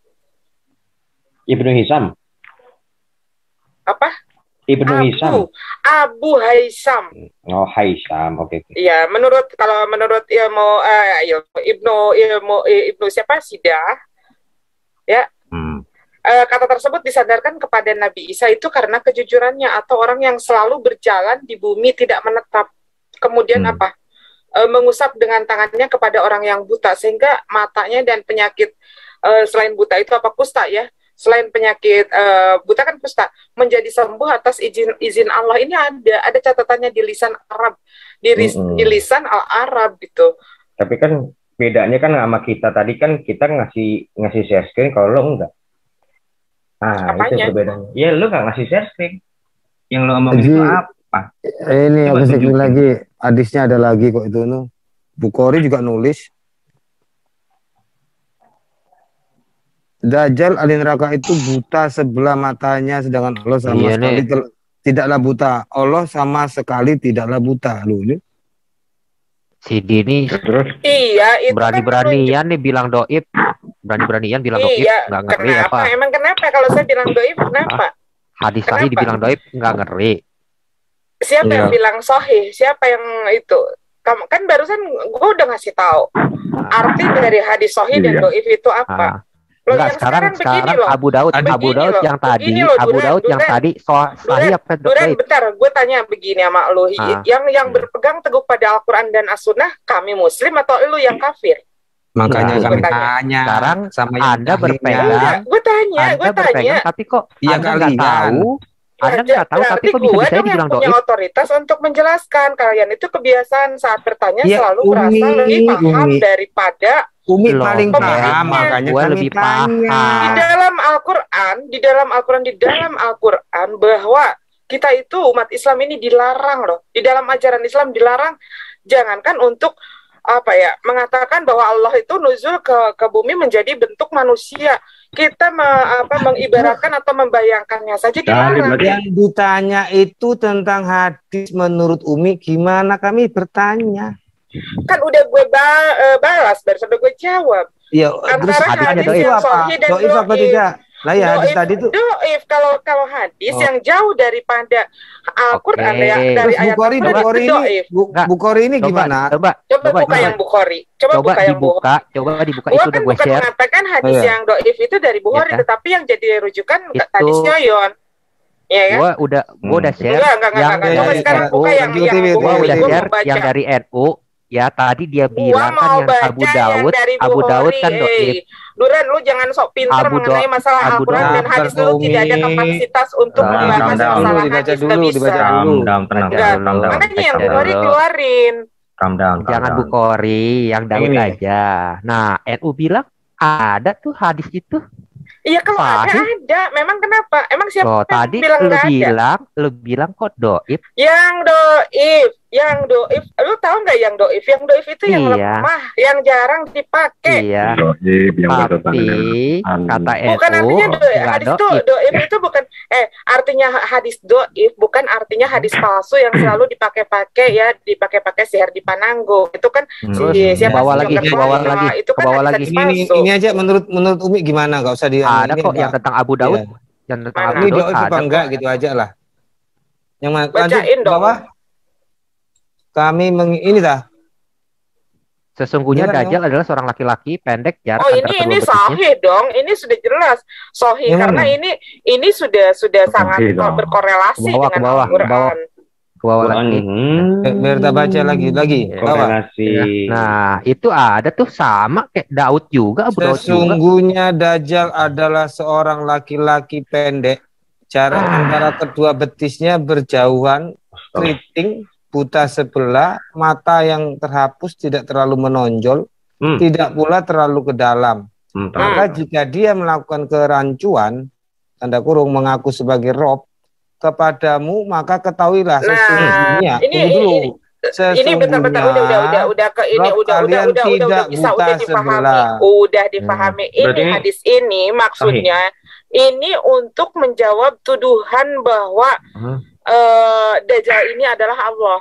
Speaker 12: Ibnu Hisam.
Speaker 14: Apa?
Speaker 12: Ibnu
Speaker 14: Abu,
Speaker 12: Hisam.
Speaker 14: Abu Haisam.
Speaker 12: Oh, Haisam. Oke. oke.
Speaker 14: Iya, menurut kalau menurut ilmu eh, ilmu Ibnu ilmu Ibnu siapa Sidah, ya
Speaker 12: Hmm.
Speaker 14: eh, kata tersebut disandarkan kepada Nabi Isa itu karena kejujurannya atau orang yang selalu berjalan di bumi tidak menetap. Kemudian
Speaker 12: Hmm.
Speaker 14: apa? Eh, mengusap dengan tangannya kepada orang yang buta sehingga matanya dan penyakit eh, selain buta itu apa kusta ya? Selain penyakit eh, buta kan kusta menjadi sembuh atas izin izin Allah. Ini ada ada catatannya di lisan Arab, di, ris-
Speaker 12: Mm-mm.
Speaker 14: di lisan Al-Arab gitu.
Speaker 12: Tapi kan bedanya kan sama kita tadi kan kita ngasih ngasih share screen, kalau lo enggak. Ah, itu
Speaker 14: Apanya?
Speaker 12: perbedaannya. Ya lu nggak ngasih share screen. Yang lo omongin
Speaker 4: Jadi,
Speaker 12: itu apa?
Speaker 4: Ini
Speaker 12: Coba
Speaker 4: aku cek
Speaker 12: tunjukin.
Speaker 4: lagi, hadisnya ada lagi kok itu no. Bukhari juga nulis. Dajjal ahli neraka itu buta sebelah matanya, sedangkan Allah sama
Speaker 1: Iya,
Speaker 4: sekali
Speaker 1: nih.
Speaker 4: tel- tidaklah buta. Allah sama sekali tidaklah buta. Lu ini.
Speaker 1: Si Dini
Speaker 3: Terus
Speaker 14: Iya, itu kan
Speaker 1: berani-beranian nih bilang doib, berani-beranian bilang doib,
Speaker 14: Iya,
Speaker 1: nggak ngeri
Speaker 14: kenapa?
Speaker 1: apa?
Speaker 14: Emang kenapa kalau saya bilang doib? Kenapa?
Speaker 1: Hadis tadi
Speaker 14: Kenapa?
Speaker 1: dibilang doib nggak ngeri.
Speaker 14: Siapa yang
Speaker 1: Iya.
Speaker 14: bilang sohih? Siapa yang itu? Kamu kan barusan gue udah ngasih tahu arti dari hadis sohih dan
Speaker 1: Iya.
Speaker 14: doif itu apa.
Speaker 1: Ah.
Speaker 14: Loh,
Speaker 1: Enggak,
Speaker 14: yang
Speaker 1: sekarang
Speaker 14: sekarang begini
Speaker 1: sekarang
Speaker 14: loh.
Speaker 1: Abu Daud, Abu
Speaker 14: Begini
Speaker 1: Daud
Speaker 14: loh,
Speaker 1: yang tadi,
Speaker 14: begini loh,
Speaker 1: Abu
Speaker 14: Duren,
Speaker 1: Daud yang
Speaker 14: Duren.
Speaker 1: tadi so, sahih apa
Speaker 14: Duren,
Speaker 1: doib?
Speaker 14: bentar, gue tanya begini sama lu.
Speaker 1: Ah.
Speaker 14: Yang yang berpegang teguh pada Al-Quran dan As-Sunnah, kami Muslim atau lu yang kafir?
Speaker 4: Makanya
Speaker 1: Nah,
Speaker 4: kami
Speaker 14: gua tanya.
Speaker 4: tanya
Speaker 1: Sekarang
Speaker 4: sama yang
Speaker 1: Anda
Speaker 4: ahlinya.
Speaker 1: berpegang,
Speaker 14: Gue tanya,
Speaker 1: Anda
Speaker 14: gue tanya.
Speaker 1: berpegang, tapi kok
Speaker 4: Iya
Speaker 1: Anda nggak
Speaker 4: kalian.
Speaker 1: tahu? Anda nggak tahu, tapi
Speaker 14: Berarti
Speaker 1: kok
Speaker 14: gue
Speaker 1: bisa-bisa
Speaker 14: dong yang
Speaker 1: dibilang
Speaker 14: punya
Speaker 1: doib?
Speaker 14: otoritas untuk menjelaskan. Kalian itu kebiasaan saat bertanya
Speaker 4: Ya,
Speaker 14: selalu
Speaker 4: Umi,
Speaker 14: berasa lebih paham
Speaker 4: Umi.
Speaker 14: daripada
Speaker 4: Umi
Speaker 1: Loh,
Speaker 4: paling
Speaker 1: Ger,
Speaker 4: paham, makanya
Speaker 1: gue
Speaker 4: kami
Speaker 1: lebih
Speaker 4: tanya.
Speaker 14: di
Speaker 1: paham.
Speaker 14: dalam Al-Quran, di dalam Al-Quran, di dalam Al-Quran bahwa kita itu umat Islam ini dilarang loh. Di dalam ajaran Islam dilarang, jangankan untuk apa ya, mengatakan bahwa Allah itu nuzul ke ke bumi menjadi bentuk manusia. Kita me- apa mengibaratkan atau membayangkannya saja dilarang.
Speaker 4: Yang ditanya itu tentang hadis menurut Umi, gimana kami bertanya?
Speaker 14: Kan udah gue ba- eh, balas, baru sampai gue jawab.
Speaker 4: Ya, terus
Speaker 14: Antara
Speaker 4: hadisnya
Speaker 14: hadis
Speaker 4: doif
Speaker 14: yang
Speaker 4: apa?
Speaker 14: sahih dan
Speaker 4: Doif apa
Speaker 14: doif.
Speaker 4: tidak? Lah ya hadis
Speaker 14: Doif-
Speaker 4: tadi itu.
Speaker 14: doif kalau kalau hadis
Speaker 4: Oh.
Speaker 14: yang jauh daripada Al-Quran
Speaker 1: Oke.
Speaker 14: ya, dari
Speaker 4: Terus
Speaker 14: ayat
Speaker 4: Bukhari,
Speaker 14: Al-Quran
Speaker 4: Bukhari
Speaker 14: itu
Speaker 4: ini,
Speaker 14: doif.
Speaker 4: Bu-
Speaker 1: Nggak,
Speaker 4: Bukhari ini
Speaker 1: Coba,
Speaker 4: gimana?
Speaker 1: coba,
Speaker 14: Coba,
Speaker 1: coba,
Speaker 14: buka
Speaker 1: coba.
Speaker 14: yang Bukhari. Coba,
Speaker 1: Coba
Speaker 14: buka yang Bukhari.
Speaker 1: dibuka, coba dibuka
Speaker 14: Gua
Speaker 1: itu
Speaker 14: kan
Speaker 1: udah gue
Speaker 14: bukan
Speaker 1: share.
Speaker 14: mengatakan hadis
Speaker 4: Oh, iya.
Speaker 14: yang doif itu dari Bukhari,
Speaker 1: Iya.
Speaker 14: tetapi yang jadi rujukan
Speaker 1: Itu-
Speaker 14: hadis Yoyon. Iya kan?
Speaker 1: Gue udah, gue udah share
Speaker 14: Enggak, enggak, enggak,
Speaker 1: yang
Speaker 14: enggak. Coba
Speaker 1: dari
Speaker 14: sekarang
Speaker 1: N U.
Speaker 14: buka yang yang
Speaker 4: Lanjutin,
Speaker 1: Gue
Speaker 14: Bukhari.
Speaker 1: udah
Speaker 14: Gua
Speaker 1: share
Speaker 14: mau baca.
Speaker 1: yang dari N U. Ya tadi dia
Speaker 14: Gua
Speaker 1: bilang kan
Speaker 14: mau
Speaker 1: yang
Speaker 14: baca
Speaker 1: Abu
Speaker 14: yang
Speaker 1: Daud,
Speaker 14: dari
Speaker 1: Abu Daud
Speaker 14: Bukhari.
Speaker 1: kan
Speaker 14: Eh,
Speaker 1: doib.
Speaker 14: Duran, lu jangan sok pintar
Speaker 1: Abu
Speaker 14: mengenai
Speaker 1: Do-
Speaker 14: masalah
Speaker 1: Abu
Speaker 14: Al-Quran
Speaker 1: Daud.
Speaker 14: dan hadis. Lu
Speaker 4: Umi.
Speaker 14: tidak ada kapasitas untuk
Speaker 1: Nah,
Speaker 14: membahas
Speaker 1: calm down.
Speaker 14: masalah
Speaker 4: Dibaca
Speaker 14: hadis.
Speaker 4: dulu,
Speaker 14: Nggak bisa.
Speaker 4: dibaca
Speaker 12: Calm
Speaker 4: dulu.
Speaker 12: down, tenang,
Speaker 1: Baca
Speaker 14: Enggak.
Speaker 1: dulu.
Speaker 12: calm down.
Speaker 14: Makanya yang
Speaker 1: Baca
Speaker 14: Bukhari
Speaker 1: dulu.
Speaker 14: keluarin.
Speaker 12: Calm down, calm
Speaker 1: Jangan
Speaker 12: down.
Speaker 1: Bukhari, yang Daud
Speaker 12: Ini.
Speaker 1: aja. Nah, N U bilang ada tuh hadis itu.
Speaker 14: Iya kalau ada,
Speaker 1: Sahih.
Speaker 14: ada. Memang kenapa? Emang siapa
Speaker 1: Loh,
Speaker 14: yang
Speaker 1: tadi
Speaker 14: bilang
Speaker 1: lu
Speaker 14: nggak ada?
Speaker 1: bilang, lu bilang kok doib.
Speaker 14: Yang doif, Yang doif, lu tahu nggak yang doif? Yang doif itu yang
Speaker 1: Iya.
Speaker 14: lemah, yang jarang dipakai.
Speaker 1: Iya.
Speaker 3: Doib yang
Speaker 1: Tapi
Speaker 3: bertentangan
Speaker 1: kata
Speaker 14: Bukan
Speaker 1: N U
Speaker 14: artinya do,
Speaker 1: nggak
Speaker 14: hadis do,
Speaker 1: doib.
Speaker 14: doif itu bukan eh artinya hadis doif bukan artinya hadis palsu yang selalu dipakai-pakai ya, dipakai-pakai sihir di Pananggo. Itu kan
Speaker 1: Terus
Speaker 14: si siapa
Speaker 1: bawa
Speaker 14: si
Speaker 1: lagi,
Speaker 14: Joker
Speaker 1: bawa
Speaker 14: Fahim,
Speaker 1: lagi,
Speaker 14: itu kan
Speaker 1: bawa
Speaker 14: hadis
Speaker 1: lagi.
Speaker 14: hadis
Speaker 4: Ini, ini,
Speaker 14: palsu.
Speaker 4: ini aja menurut menurut Umi gimana? Gak usah di
Speaker 1: Ada
Speaker 4: ini
Speaker 1: kok
Speaker 4: enggak.
Speaker 1: yang tentang Abu Daud,
Speaker 4: Iya.
Speaker 1: yang tentang
Speaker 14: Mana?
Speaker 1: Abu
Speaker 4: Ini
Speaker 1: Daud
Speaker 4: doif apa
Speaker 1: ada
Speaker 4: enggak
Speaker 1: kok.
Speaker 4: gitu aja lah. Yang ma- lanjut
Speaker 14: Bacain dong.
Speaker 4: bawah. Kami meng, ini dah.
Speaker 1: Sesungguhnya
Speaker 4: Beneran,
Speaker 1: Dajjal adalah seorang laki-laki pendek jarak
Speaker 14: Oh
Speaker 1: antara
Speaker 14: ini
Speaker 1: kedua
Speaker 14: ini
Speaker 1: betisnya.
Speaker 14: sahih dong, ini sudah jelas sahih
Speaker 4: Yang
Speaker 14: karena
Speaker 4: mana?
Speaker 14: ini ini sudah sudah sangat
Speaker 3: Sahih dong.
Speaker 14: berkorelasi
Speaker 1: Ke bawah, ke
Speaker 14: dengan
Speaker 1: bawah, ke bawah.
Speaker 14: Al-Quran.
Speaker 1: Ke bawah
Speaker 12: Quran.
Speaker 1: lagi.
Speaker 12: Hmm,
Speaker 4: Biar kita baca lagi lagi.
Speaker 1: Iya.
Speaker 4: Bawah.
Speaker 12: korelasi.
Speaker 1: Nah, itu ada tuh sama kayak Daud juga, Abu Daud juga.
Speaker 4: Sesungguhnya Dajjal adalah seorang laki-laki pendek. Jarak
Speaker 1: Ah.
Speaker 4: antara kedua betisnya berjauhan, keriting, buta sebelah, mata yang terhapus tidak terlalu menonjol,
Speaker 12: Hmm.
Speaker 4: tidak pula terlalu ke dalam.
Speaker 12: Hmm, tahu.
Speaker 4: Maka jika dia melakukan kerancuan, tanda kurung mengaku sebagai Rob, kepadamu, maka ketahuilah
Speaker 14: Nah,
Speaker 4: sesungguhnya.
Speaker 14: ini
Speaker 4: Tunggu dulu.
Speaker 14: ini ini bentar-bentar udah udah udah udah ke ini
Speaker 4: Rob
Speaker 14: udah udah
Speaker 4: kalian
Speaker 14: udah udah udah
Speaker 4: tidak
Speaker 14: bisa
Speaker 4: buta
Speaker 14: udah difahami
Speaker 4: sebelah.
Speaker 14: udah difahami ini
Speaker 12: Berarti ini
Speaker 14: hadis ini maksudnya ini untuk menjawab tuduhan bahwa
Speaker 12: Hmm.
Speaker 14: eh, Dajjal ini adalah Allah.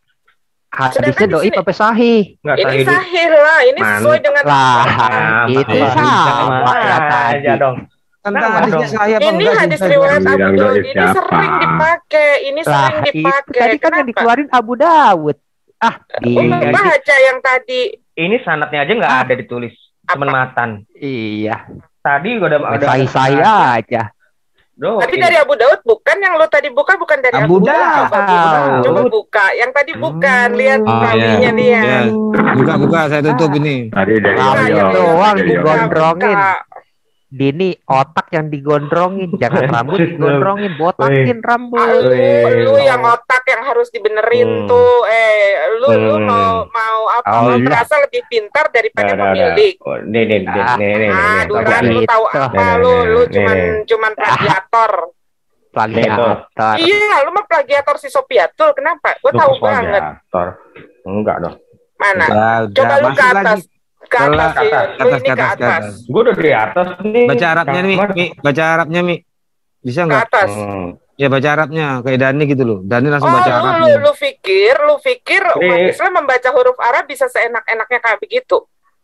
Speaker 1: Hadisnya
Speaker 14: Sedangkan di
Speaker 1: doib
Speaker 14: sini-
Speaker 1: apa sahih?
Speaker 12: Nggak
Speaker 14: Ini
Speaker 12: sahih dulu.
Speaker 14: sahih lah, ini
Speaker 12: Man.
Speaker 14: sesuai dengan
Speaker 1: Lah,
Speaker 12: Ah,
Speaker 1: itu
Speaker 12: makanya.
Speaker 1: sama ya tadi.
Speaker 12: aja dong.
Speaker 4: Tentang
Speaker 12: Kenapa
Speaker 4: hadisnya
Speaker 12: dong?
Speaker 4: saya apa
Speaker 14: ini
Speaker 4: enggak sih?
Speaker 14: hadis
Speaker 4: Saya
Speaker 14: riwayat
Speaker 3: bilang
Speaker 14: Abu
Speaker 3: doib
Speaker 14: Daud ini
Speaker 3: siapa?
Speaker 14: sering dipakai, ini
Speaker 1: Lah,
Speaker 14: sering
Speaker 1: itu
Speaker 14: dipakai.
Speaker 1: tadi kan yang
Speaker 14: Kenapa?
Speaker 1: dikeluarin Abu Daud. Ah, di
Speaker 14: Belum baca yang tadi.
Speaker 12: Ini sanatnya aja nggak ada ditulis, cuman
Speaker 14: Apa?
Speaker 12: matan.
Speaker 1: iya,
Speaker 12: Tadi gua udah ada.
Speaker 1: sahih-sahih aja.
Speaker 12: Doh,
Speaker 14: Tapi
Speaker 12: ini.
Speaker 14: dari Abu Daud bukan yang lu tadi buka bukan dari
Speaker 4: Abu
Speaker 14: Abu, Daud. Coba buka.
Speaker 1: Daud.
Speaker 14: Coba buka. Yang tadi bukan. Lihat
Speaker 4: Oh,
Speaker 14: rawinya
Speaker 4: iya.
Speaker 14: dia.
Speaker 4: Ya, buka-buka saya tutup ini.
Speaker 3: Tadi dari
Speaker 14: Buka,
Speaker 1: Rambut
Speaker 3: Yoyo.
Speaker 14: yang
Speaker 1: doang
Speaker 3: Dari Yoyo.
Speaker 1: digondrongin.
Speaker 14: Buka.
Speaker 1: Dini otak yang digondrongin, jangan rambut digondrongin, botakin
Speaker 14: Ah,
Speaker 1: rambut.
Speaker 14: lu, lu yang otak yang harus
Speaker 12: Hmm.
Speaker 14: dibenerin tuh. Eh, lu lu
Speaker 12: Hmm.
Speaker 14: mau mau apa?
Speaker 1: Oh,
Speaker 14: Mau
Speaker 1: iya.
Speaker 14: merasa lebih pintar daripada
Speaker 12: Dah, dah, dah.
Speaker 14: pemilik.
Speaker 12: Oh, nih, nih, nih,
Speaker 1: Ah.
Speaker 12: nih, nih,
Speaker 14: Ah,
Speaker 12: nih,
Speaker 14: Duran,
Speaker 12: nih.
Speaker 14: lu tahu
Speaker 1: Gitu.
Speaker 14: apa
Speaker 12: Nih,
Speaker 14: lu?
Speaker 12: nih,
Speaker 14: Lu
Speaker 12: nih,
Speaker 14: cuman
Speaker 12: nih.
Speaker 14: cuman plagiator.
Speaker 1: Plagiator.
Speaker 14: Iya, lu mah plagiator si Sopiatul. Kenapa? Gue
Speaker 12: Lu
Speaker 14: tahu
Speaker 12: kok
Speaker 14: banget.
Speaker 12: plagiator? Enggak dong.
Speaker 14: Mana?
Speaker 4: Udah, udah.
Speaker 14: Coba lu ke
Speaker 4: Masuk
Speaker 14: atas.
Speaker 4: lagi.
Speaker 14: Ke atas,
Speaker 4: Ke
Speaker 14: ya.
Speaker 12: atas,
Speaker 14: Lu
Speaker 4: ke atas,
Speaker 14: ini
Speaker 4: ke
Speaker 14: ke
Speaker 4: atas, ke
Speaker 14: atas.
Speaker 4: atas.
Speaker 12: Gue udah di atas nih.
Speaker 4: Baca Arabnya nih,
Speaker 12: Kamar.
Speaker 4: Mi. Baca Arabnya, Mi. Bisa
Speaker 14: Ke
Speaker 4: nggak?
Speaker 14: atas.
Speaker 12: Hmm.
Speaker 4: Ya baca Arabnya, kayak Dani gitu loh. Dani langsung
Speaker 14: Oh,
Speaker 4: baca
Speaker 14: lu, lu,
Speaker 4: Arabnya.
Speaker 14: lu pikir, lu pikir umat
Speaker 12: Ini-
Speaker 14: Islam membaca huruf Arab bisa seenak-enaknya kayak begitu?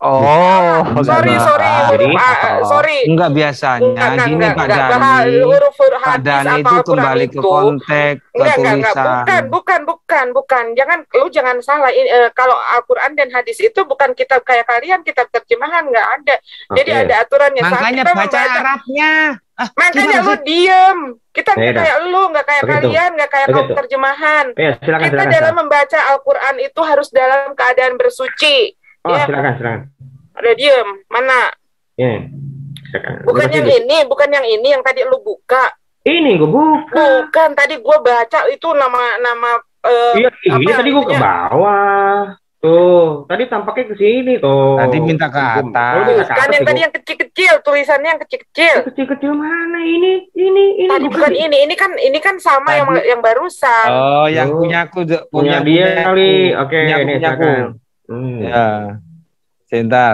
Speaker 1: Oh,
Speaker 14: Sorry,
Speaker 1: enggak.
Speaker 14: sorry,
Speaker 12: Jadi,
Speaker 14: huruf A,
Speaker 12: oh.
Speaker 14: sorry.
Speaker 4: Enggak biasanya,
Speaker 14: Enggak, enggak,
Speaker 4: gini
Speaker 14: enggak,
Speaker 4: Pak
Speaker 14: enggak. Bah-
Speaker 4: Dani.
Speaker 14: huruf huruf
Speaker 4: Pak
Speaker 14: hadis
Speaker 4: Dani
Speaker 14: atau
Speaker 4: itu
Speaker 14: Al-Quran
Speaker 4: kembali ke
Speaker 14: itu
Speaker 4: konteks, ke
Speaker 14: enggak, enggak, enggak,
Speaker 4: tulisan.
Speaker 14: bukan, bukan, bukan, bukan. Jangan, lu jangan salah. Ini, eh, kalau Al-Quran dan hadis itu bukan kitab kayak kalian, kitab terjemahan nggak ada. Jadi
Speaker 12: Oke.
Speaker 14: ada aturannya. Saat
Speaker 4: Makanya
Speaker 14: kita
Speaker 4: baca
Speaker 14: membaca-
Speaker 4: Arabnya. Ah,
Speaker 14: Makanya
Speaker 4: gimana
Speaker 14: lu
Speaker 4: sih?
Speaker 14: diem. Kita nggak
Speaker 12: Beda.
Speaker 14: kayak lu, nggak kayak
Speaker 12: Begitu.
Speaker 14: kalian, nggak kayak kaum
Speaker 12: Begitu.
Speaker 14: terjemahan.
Speaker 12: Ya, silakan,
Speaker 14: Kita
Speaker 12: silakan.
Speaker 14: dalam
Speaker 12: silakan.
Speaker 14: membaca Al-Quran itu harus dalam keadaan bersuci.
Speaker 12: Oh,
Speaker 14: Ya,
Speaker 12: silakan, silakan.
Speaker 14: ada diem. Mana?
Speaker 12: Ya. Silakan.
Speaker 14: Bukan
Speaker 12: Gua
Speaker 14: yang
Speaker 12: kasih.
Speaker 14: ini, bukan yang ini yang tadi lu buka.
Speaker 12: Ini gue buka.
Speaker 14: Bukan, tadi gua baca itu nama-nama eh,
Speaker 12: Iya, ini
Speaker 14: apa
Speaker 12: tadi gue ke
Speaker 14: namanya?
Speaker 12: bawah. Tuh, tadi tampaknya ke sini tuh.
Speaker 4: Tadi minta ke
Speaker 12: Gua-
Speaker 4: atas.
Speaker 12: Oh, minta ke
Speaker 14: Bukan
Speaker 12: atas
Speaker 14: yang
Speaker 12: sih,
Speaker 14: tadi
Speaker 12: gua.
Speaker 14: yang kecil-kecil, tulisannya yang kecil-kecil.
Speaker 12: Kecil-kecil mana ini? Ini ini
Speaker 14: Tadi bukan ini, ini kan ini kan sama yang
Speaker 4: Tadi-
Speaker 14: yang barusan.
Speaker 4: Oh, yang
Speaker 12: Oh.
Speaker 4: punya aku,
Speaker 12: Punya
Speaker 4: punya
Speaker 12: dia
Speaker 4: punya
Speaker 12: kali.
Speaker 4: aku.
Speaker 12: Oke,
Speaker 4: Punya aku,
Speaker 12: ini
Speaker 4: punya aku.
Speaker 12: silakan. Hmm.
Speaker 4: Ya, sebentar.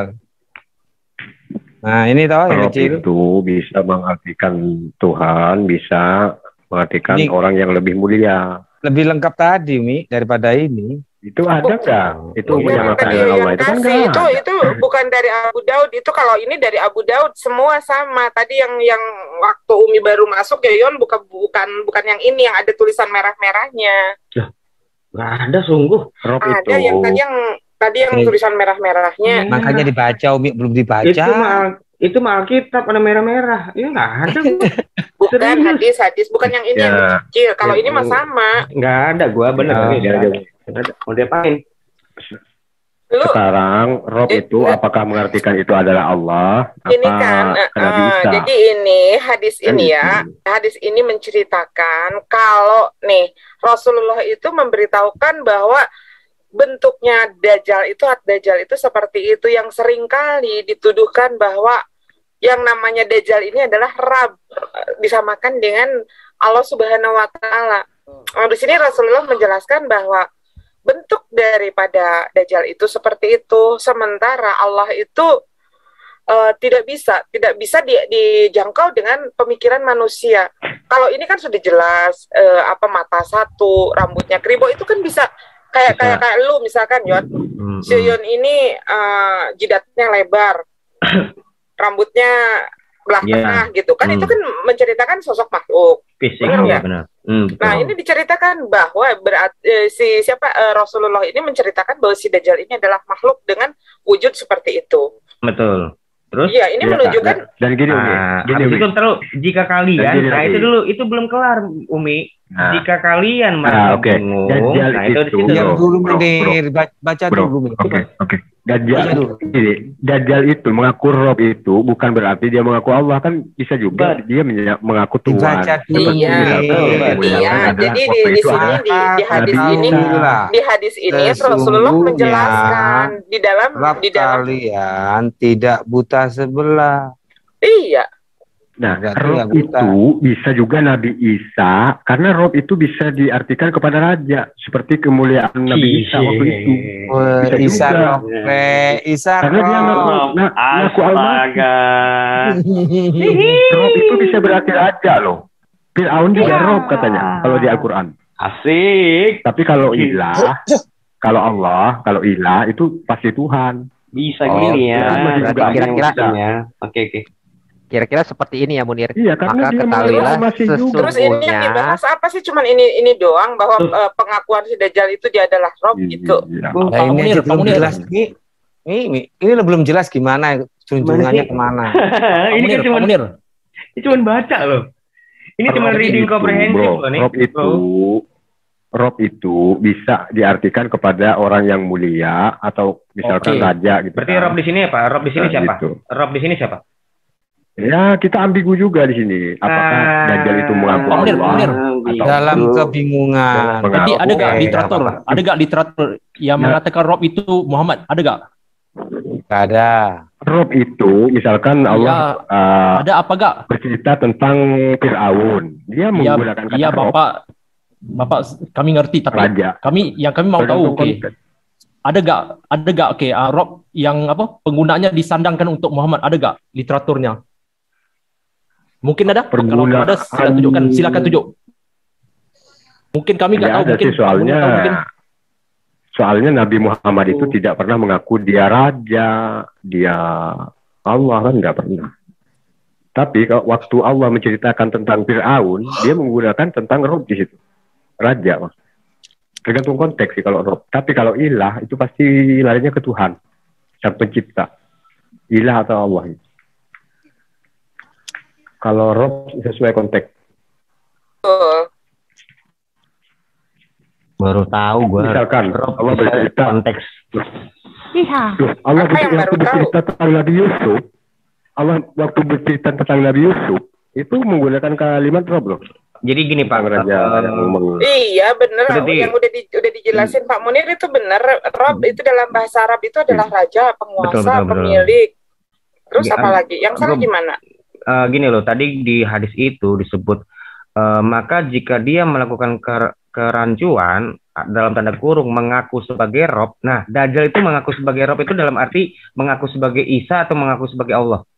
Speaker 4: Nah, ini tahu yang
Speaker 3: Rob
Speaker 4: kecil.
Speaker 3: itu bisa mengartikan Tuhan, bisa mengartikan
Speaker 4: Ini-
Speaker 3: orang yang lebih mulia.
Speaker 4: Lebih lengkap tadi, Mi, daripada ini.
Speaker 3: Itu ada nggak? Itu
Speaker 14: Bukan
Speaker 3: menyamakan
Speaker 14: tadi
Speaker 3: dengan Allah
Speaker 14: yang
Speaker 3: itu kan
Speaker 14: kasih
Speaker 3: nggak
Speaker 14: itu
Speaker 3: ada.
Speaker 14: itu bukan dari Abu Daud, itu kalau ini dari Abu Daud semua sama. Tadi yang yang waktu Umi baru masuk ya Yon bukan bukan bukan yang ini yang ada tulisan merah-merahnya.
Speaker 12: Nggak ada sungguh.
Speaker 3: Rob itu.
Speaker 14: Ada yang tadi yang tadi yang
Speaker 4: Ini-
Speaker 14: tulisan merah-merahnya.
Speaker 4: Makanya dibaca, Umi, belum dibaca.
Speaker 12: Itu mah itu mah Alkitab ada merah-merah. Ini nggak ada. gua.
Speaker 14: Bukan
Speaker 12: Serius.
Speaker 14: hadis hadis bukan yang ini
Speaker 3: Ya.
Speaker 14: yang kecil. Kalau
Speaker 12: Ya,
Speaker 14: ini mah
Speaker 12: oh.
Speaker 14: sama.
Speaker 12: Nggak ada gua bener.
Speaker 3: Ya,
Speaker 12: Ini
Speaker 3: ya,
Speaker 12: nggak
Speaker 3: ya.
Speaker 12: ada. Nggak ada. Mau diapain?
Speaker 14: Lu
Speaker 3: Sekarang Rob
Speaker 14: Eh,
Speaker 3: itu
Speaker 14: eh.
Speaker 3: apakah mengartikan itu adalah Allah?
Speaker 14: ini
Speaker 3: apa
Speaker 14: kan eh,
Speaker 3: Nabi
Speaker 14: eh,
Speaker 3: Isa?
Speaker 14: jadi ini hadis
Speaker 3: Kan
Speaker 14: ini
Speaker 3: itu.
Speaker 14: ya hadis ini menceritakan kalau nih Rasulullah itu memberitahukan bahwa bentuknya Dajjal itu Dajjal itu seperti itu yang seringkali dituduhkan bahwa yang namanya Dajjal ini adalah Rab, eh, disamakan dengan Allah Subhanahu wa taala. Nah, di sini Rasulullah menjelaskan bahwa bentuk daripada Dajjal itu seperti itu. Sementara Allah itu uh, tidak bisa, tidak bisa di, dijangkau dengan pemikiran manusia. Kalau ini kan sudah jelas, uh, apa mata satu, rambutnya keribo, itu kan bisa kayak kayak kayak lu misalkan, Yon. Hmm, si Yon ini uh, jidatnya lebar, rambutnya belah
Speaker 12: yeah.
Speaker 14: tengah gitu kan, hmm. itu kan menceritakan sosok makhluk.
Speaker 12: Fisik,
Speaker 14: benar ya?
Speaker 12: Benar. Hmm,
Speaker 14: nah ini diceritakan bahwa berat, eh, si siapa eh, Rasulullah ini menceritakan bahwa si Dajjal ini adalah makhluk dengan wujud seperti itu.
Speaker 12: Betul. Terus?
Speaker 14: Iya, ini ya, menunjukkan.
Speaker 3: Dan gini, Umi.
Speaker 12: Nah,
Speaker 3: gini,
Speaker 12: habis
Speaker 3: Umi.
Speaker 12: itu terus jika kalian,
Speaker 3: gini,
Speaker 12: nah
Speaker 3: gini.
Speaker 12: itu dulu, itu belum kelar, Umi. Nah. Jika kalian merasa
Speaker 3: nah, okay.
Speaker 12: bingung,
Speaker 3: Dajjal
Speaker 12: nah itu,
Speaker 3: itu,
Speaker 12: itu
Speaker 4: Diam
Speaker 3: bro,
Speaker 4: dulu,
Speaker 3: bro,
Speaker 4: Munir.
Speaker 3: bro.
Speaker 4: Baca
Speaker 3: Bro,
Speaker 4: dulu.
Speaker 3: Oke, okay, oke. Okay. Dajjal, ini, Dajjal itu mengaku Rob itu bukan berarti dia mengaku Allah, kan bisa juga dia mengaku Tuhan.
Speaker 4: Dibaca dulu.
Speaker 14: Iya, iya. Jadi di, di sini di, di hadis ini, di hadis ini Rasulullah menjelaskan di dalam
Speaker 4: Rob
Speaker 14: di dalam
Speaker 4: kalian tidak buta sebelah.
Speaker 14: Iya.
Speaker 3: Nah,
Speaker 4: Berarti
Speaker 3: Rob itu bisa juga Nabi Isa, karena Rob itu bisa diartikan kepada raja, seperti kemuliaan Nabi Isa waktu itu. Bisa
Speaker 4: Isa
Speaker 3: juga.
Speaker 4: Rob, Isa
Speaker 3: Karena dia ngaku, nah, ngaku Al-Masih. Rob itu bisa berarti raja loh. Fir'aun juga
Speaker 14: Ya.
Speaker 3: Rob katanya, kalau di Al-Quran.
Speaker 12: Asik.
Speaker 3: Tapi kalau ilah, kalau Allah, kalau ilah itu pasti Tuhan.
Speaker 12: Bisa
Speaker 1: Oh,
Speaker 12: gini ya.
Speaker 1: kira-kira
Speaker 12: Oke, oke.
Speaker 1: Kira-kira seperti ini ya, Munir.
Speaker 3: Iya, karena
Speaker 1: Maka
Speaker 3: dia
Speaker 1: ketahuilah
Speaker 3: masih juga.
Speaker 14: Terus ini yang dibahas apa sih? Cuman ini ini doang bahwa uh, pengakuan si Dajjal itu dia adalah Rob gitu.
Speaker 3: Iya.
Speaker 4: Nah,
Speaker 15: Pak
Speaker 4: ini
Speaker 15: Munir,
Speaker 4: aja
Speaker 15: Pak
Speaker 4: belum
Speaker 15: Munir.
Speaker 4: jelas nih. Ini, ini belum jelas gimana junjungannya kemana.
Speaker 12: ini
Speaker 15: Munir,
Speaker 12: kan cuma
Speaker 15: Pak Munir.
Speaker 12: ini cuma baca loh. Ini cuma
Speaker 3: Rob
Speaker 12: reading
Speaker 3: itu,
Speaker 12: komprehensif
Speaker 3: bro.
Speaker 12: loh nih.
Speaker 3: Rob itu, Rob itu bisa diartikan kepada orang yang mulia atau misalkan
Speaker 12: Oke.
Speaker 3: raja gitu.
Speaker 12: Berarti
Speaker 3: kan.
Speaker 12: Rob di sini apa? Rob di sini
Speaker 3: Nah,
Speaker 12: siapa?
Speaker 3: gitu.
Speaker 12: Rob di sini siapa?
Speaker 3: Ya, kita ambigu juga di sini. Apakah
Speaker 12: Ah.
Speaker 3: Dajjal itu mengaku
Speaker 15: Pak Munir, Pak
Speaker 3: Allah
Speaker 15: Munir.
Speaker 3: atau
Speaker 4: Dalam kebingungan.
Speaker 15: Jadi ada gak
Speaker 4: Oke,
Speaker 15: literatur?
Speaker 4: apa-apa.
Speaker 15: Ada gak literatur yang
Speaker 3: Ya.
Speaker 15: mengatakan Rob itu Muhammad? Ada gak?
Speaker 4: Gak ada.
Speaker 3: Rob itu misalkan Allah uh,
Speaker 15: Ada apa gak?
Speaker 3: bercerita tentang Fir'aun. Dia
Speaker 15: Iya,
Speaker 3: menggunakan kata
Speaker 15: iya
Speaker 3: Rob,
Speaker 15: Bapak, Bapak kami ngerti tapi
Speaker 3: raja.
Speaker 15: kami yang kami mau tahu,
Speaker 3: Tergantung
Speaker 15: oke.
Speaker 3: konteks.
Speaker 15: Ada gak? Ada gak? Oke, uh, Rob yang apa? Penggunaannya disandangkan untuk Muhammad. Ada gak literaturnya? Mungkin ada. Kalau
Speaker 3: Pergunaan-
Speaker 15: ada silakan tunjukkan. Silakan tunjuk. Mungkin kami nggak
Speaker 3: Ya,
Speaker 15: tahu.
Speaker 3: ada
Speaker 15: Mungkin
Speaker 3: sih, soalnya
Speaker 15: tahu, mungkin.
Speaker 3: soalnya Nabi Muhammad itu tidak pernah mengaku dia raja, dia Allah, kan nggak pernah. Tapi kalau waktu Allah menceritakan tentang Fir'aun, dia menggunakan tentang Rob di situ, raja. Mas. Tergantung konteks sih kalau Rob. Tapi kalau ilah itu pasti larinya ke Tuhan, sang pencipta, ilah atau Allah. Kalau Rob sesuai konteks.
Speaker 14: Betul.
Speaker 12: Baru tahu gua.
Speaker 3: Misalkan
Speaker 12: Rob
Speaker 3: Allah
Speaker 12: bisa
Speaker 3: bercerita
Speaker 12: konteks.
Speaker 14: Iya.
Speaker 3: Loh, Allah
Speaker 14: Apa yang
Speaker 3: waktu
Speaker 14: baru
Speaker 3: bercerita tentang Nabi Yusuf, Allah waktu bercerita tentang Nabi Yusuf itu menggunakan kalimat Rob loh.
Speaker 12: Jadi gini Pak,
Speaker 3: Raja
Speaker 12: um,
Speaker 3: yang meng-
Speaker 14: Iya benar,
Speaker 12: Berarti-
Speaker 14: yang udah di, udah dijelasin Pak Munir itu benar. Rob itu dalam bahasa Arab itu adalah raja, penguasa,
Speaker 12: Betul, betul, betul.
Speaker 14: pemilik. Terus
Speaker 12: Ya,
Speaker 14: apa lagi? Yang salah
Speaker 12: Rob-
Speaker 14: gimana?
Speaker 12: uh, gini loh, tadi di hadis itu disebut uh, maka jika dia melakukan ker- kerancuan uh, dalam tanda kurung mengaku sebagai Rob. Nah, Dajjal itu mengaku sebagai Rob itu dalam arti mengaku sebagai Isa atau mengaku sebagai Allah.